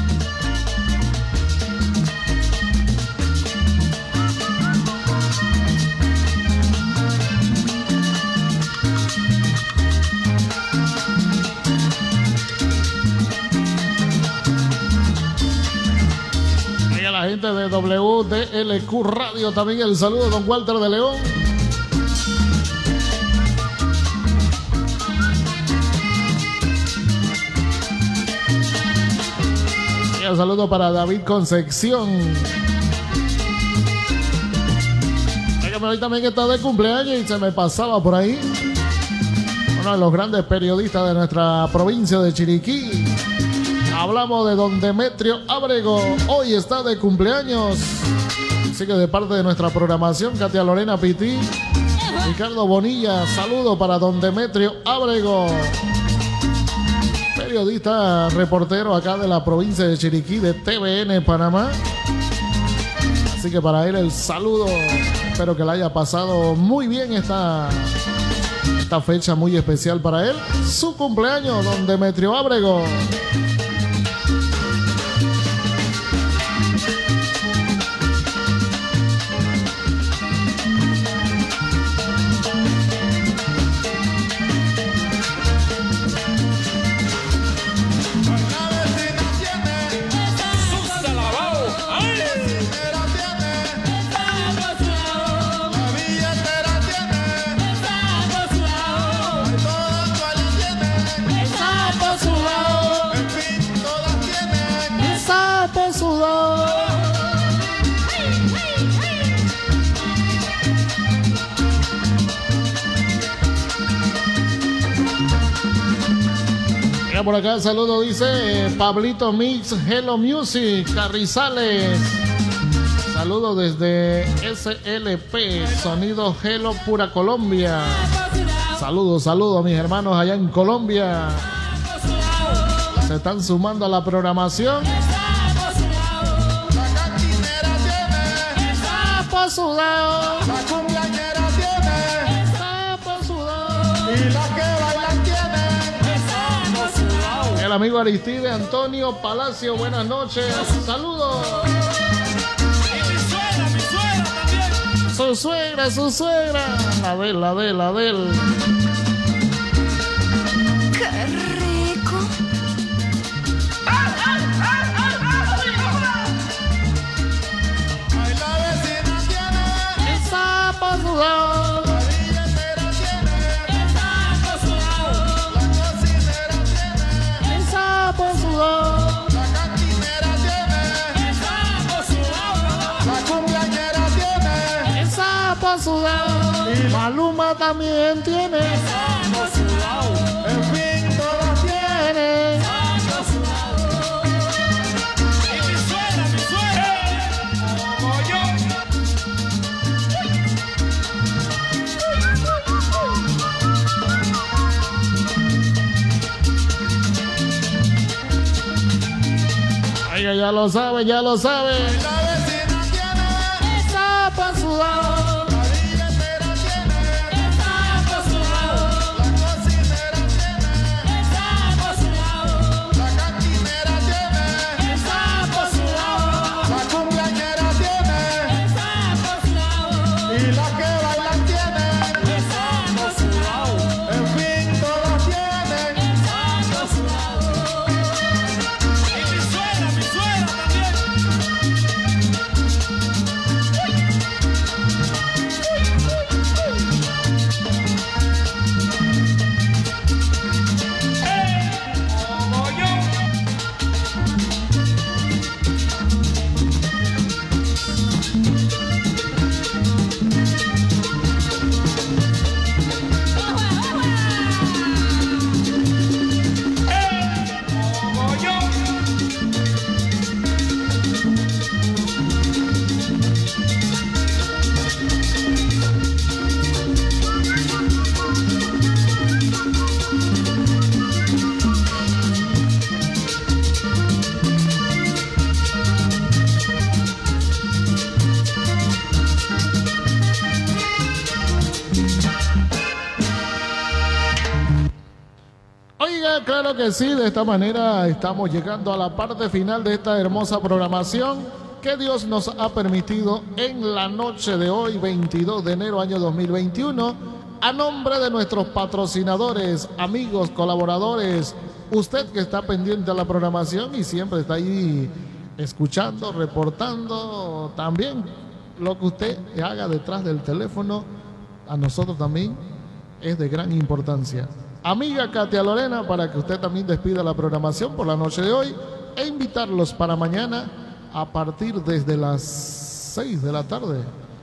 La gente de W D L Q Radio también el saludo, don Walter de León. Y el saludo para David Concepción. Dígame, hoy también está de cumpleaños y se me pasaba por ahí. Uno de los grandes periodistas de nuestra provincia de Chiriquí. Hablamos de don Demetrio Ábrego. Hoy está de cumpleaños. Así que de parte de nuestra programación, Katia Lorena Pití, Ricardo Bonilla, saludo para don Demetrio Ábrego, periodista, reportero acá de la provincia de Chiriquí de T V N Panamá. Así que para él el saludo. Espero que le haya pasado muy bien esta, esta fecha muy especial para él. Su cumpleaños, don Demetrio Ábrego. Por acá el saludo dice eh, Pablito Mix, Hello Music, Carrizales. Saludo desde S L P, Sonido Hello Pura Colombia. Saludos, saludos a mis hermanos allá en Colombia. Se están sumando a la programación. Sapo sudado. La cumpleañera tiene Sapo sudado. y la que bailan tiene El amigo Aristide Antonio Palacio, buenas noches. Saludos. Su suegra, su suegra. La de él, la de él, la de él. ¡Qué rico! Ay, la vecina tiene El sapo sudado. la billetera tiene la cocinera tiene El sapo sudado. la cantinera tiene la cumpleañera tiene El sapo sudado. Maluma también tiene. en fin todas tienen Tiene. Oiga, ya lo sabe, ya lo sabe. la vecina tiene El sapo sudado. la billetera tiene la cocinera tiene la cantinera tiene la cumpleañera tiene y la que bailan tiene en fin todas tienen Oiga, claro que sí, de esta manera estamos llegando a la parte final de esta hermosa programación que Dios nos ha permitido en la noche de hoy, veintidós de enero año dos mil veintiuno, a nombre de nuestros patrocinadores, amigos, colaboradores, usted que está pendiente a la programación y siempre está ahí escuchando, reportando, también lo que usted haga detrás del teléfono, a nosotros también es de gran importancia. Amiga Katia Lorena, para que usted también despida la programación por la noche de hoy e invitarlos para mañana a partir desde las seis de la tarde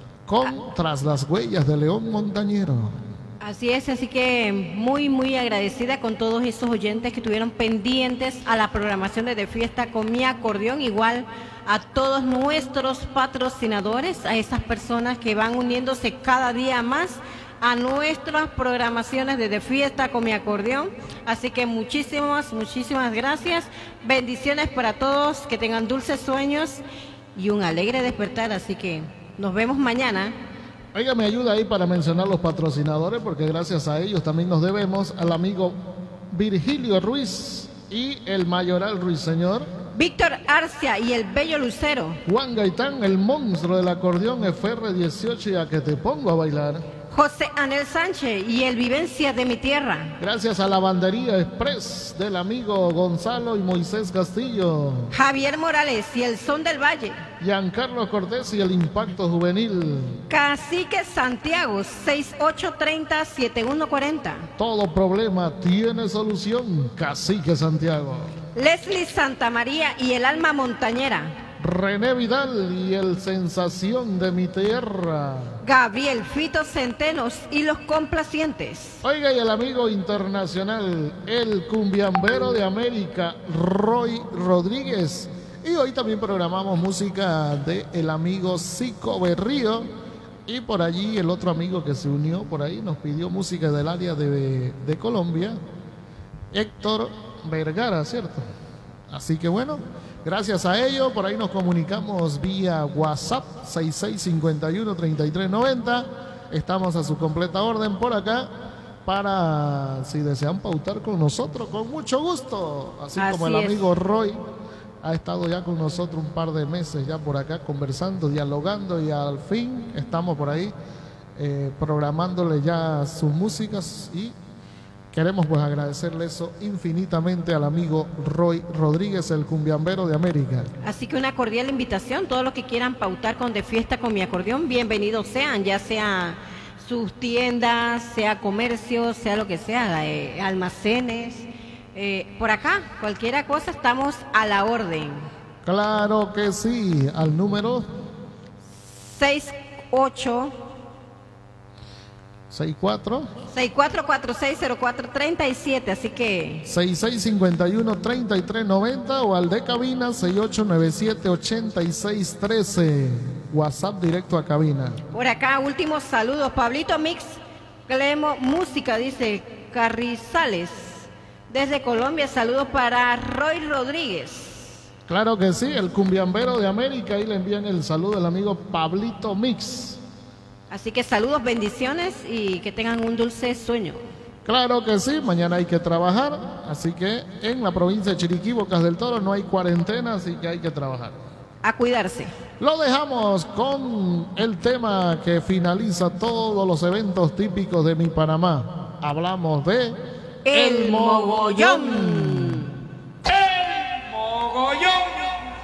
con Tras las Huellas de León Montañero. Así es, así que muy, muy agradecida con todos estos oyentes que estuvieron pendientes a la programación de De Fiesta con mi acordeón, igual a todos nuestros patrocinadores, a esas personas que van uniéndose cada día más a nuestras programaciones de De Fiesta con mi acordeón. Así que muchísimas, muchísimas gracias. Bendiciones para todos, que tengan dulces sueños y un alegre despertar. Así que nos vemos mañana. Oiga, me ayuda ahí para mencionar los patrocinadores, porque gracias a ellos también nos debemos al amigo Virgilio Ruiz y el Mayoral Ruiseñor, Víctor Arcia y el Bello Lucero, Juan Gaitán, el monstruo del acordeón F R dieciocho y a que te pongo a bailar. José Anel Sánchez y el Vivencia de mi Tierra. Gracias a la Bandería Express del amigo Gonzalo y Moisés Castillo. Javier Morales y el Son del Valle. Giancarlo Cortés y el Impacto Juvenil. Cacique Santiago, seis ocho tres cero, siete uno cuatro cero. Todo problema tiene solución, Cacique Santiago. Leslie Santa María y el Alma Montañera. René Vidal y el Sensación de mi Tierra. Gabriel Fito Centenos y los Complacientes. Oiga, y el amigo internacional, el cumbiambero de América, Roy Rodríguez. Y hoy también programamos música de el amigo Zico Berrío Y por allí el otro amigo que se unió por ahí nos pidió música del área de, de Colombia, Héctor Vergara, ¿cierto? Así que bueno, gracias a ello, por ahí nos comunicamos vía WhatsApp seis seis cinco uno, tres tres nueve cero. Estamos a su completa orden por acá para, si desean pautar con nosotros, con mucho gusto. Así, Así como el es. amigo Roy ha estado ya con nosotros un par de meses ya por acá conversando, dialogando, y al fin estamos por ahí eh, programándole ya sus músicas, y queremos pues agradecerle eso infinitamente al amigo Roy Rodríguez, el cumbiambero de América. Así que una cordial invitación, todos los que quieran pautar con De Fiesta con mi acordeón, bienvenidos sean, ya sea sus tiendas, sea comercio, sea lo que sea, eh, almacenes, eh, por acá, cualquiera cosa, estamos a la orden. Claro que sí, al número seis ocho seis cuatro seis cuatro cuatro seis cero cuatro tres siete, así que seis seis cinco uno, tres tres nueve cero o al de cabina seis ocho nueve siete, ocho seis uno tres. WhatsApp directo a cabina. por acá últimos saludos. Pablito Mix Clemo Música dice Carrizales desde Colombia, saludos para Roy Rodríguez. Claro que sí, el cumbiambero de América, ahí le envían el saludo al amigo Pablito Mix. Así que saludos, bendiciones y que tengan un dulce sueño. Claro que sí, mañana hay que trabajar, así que en la provincia de Chiriquí, Bocas del Toro, no hay cuarentena, así que hay que trabajar. A cuidarse. Lo dejamos con el tema que finaliza todos los eventos típicos de mi Panamá. Hablamos de El Mogollón. El Mogollón.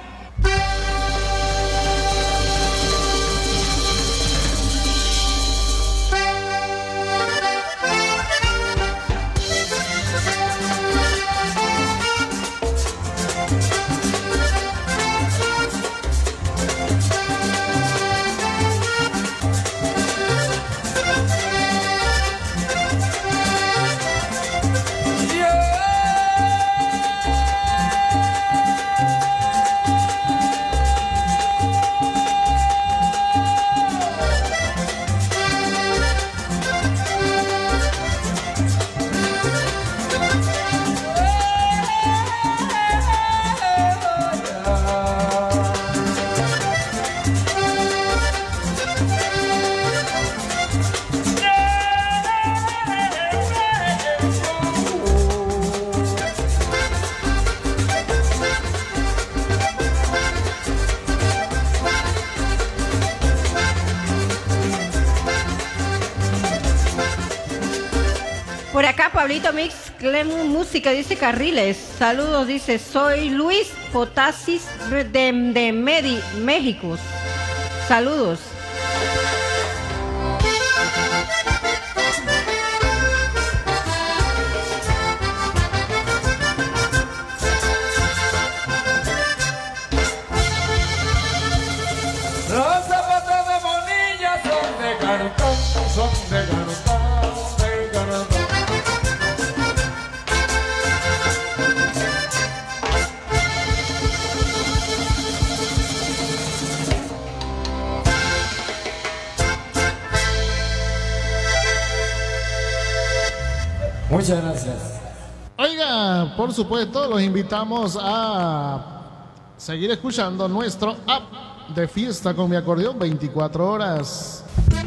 Por acá Pablito Mix Clemo Música dice Carriles, saludos, dice soy Luis Potasis de, de Medi, México, saludos. Los zapatos de Bonilla son de cartón, son de cartón, de cartón. Muchas gracias. Oiga, por supuesto, los invitamos a seguir escuchando nuestro app de Fiesta con mi acordeón veinticuatro horas.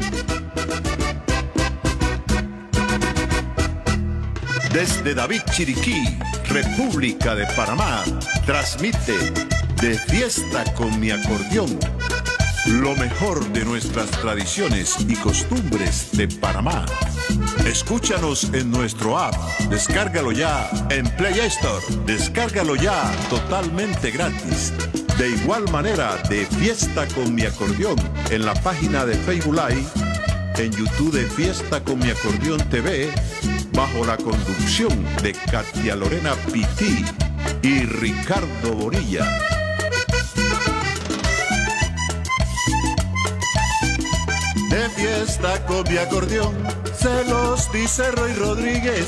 Desde David Chiriquí, República de Panamá, transmite De Fiesta con mi acordeón, lo mejor de nuestras tradiciones y costumbres de Panamá. Escúchanos en nuestro app, descárgalo ya en Play Store, descárgalo ya totalmente gratis. De igual manera, De Fiesta con mi acordeón en la página de Facebook Live, en YouTube de Fiesta con mi acordeón T V, bajo la conducción de Katia Lorena Pití y Ricardo Bonilla. De fiesta con mi acordeón, se los dice Roy Rodríguez.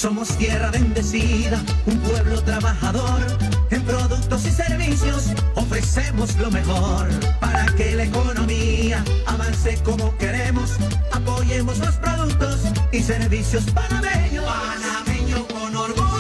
Somos tierra bendecida, un pueblo trabajador. En productos y servicios ofrecemos lo mejor. Para que la economía avance como queremos, apoyemos los productos y servicios panameños. Panameño con orgullo.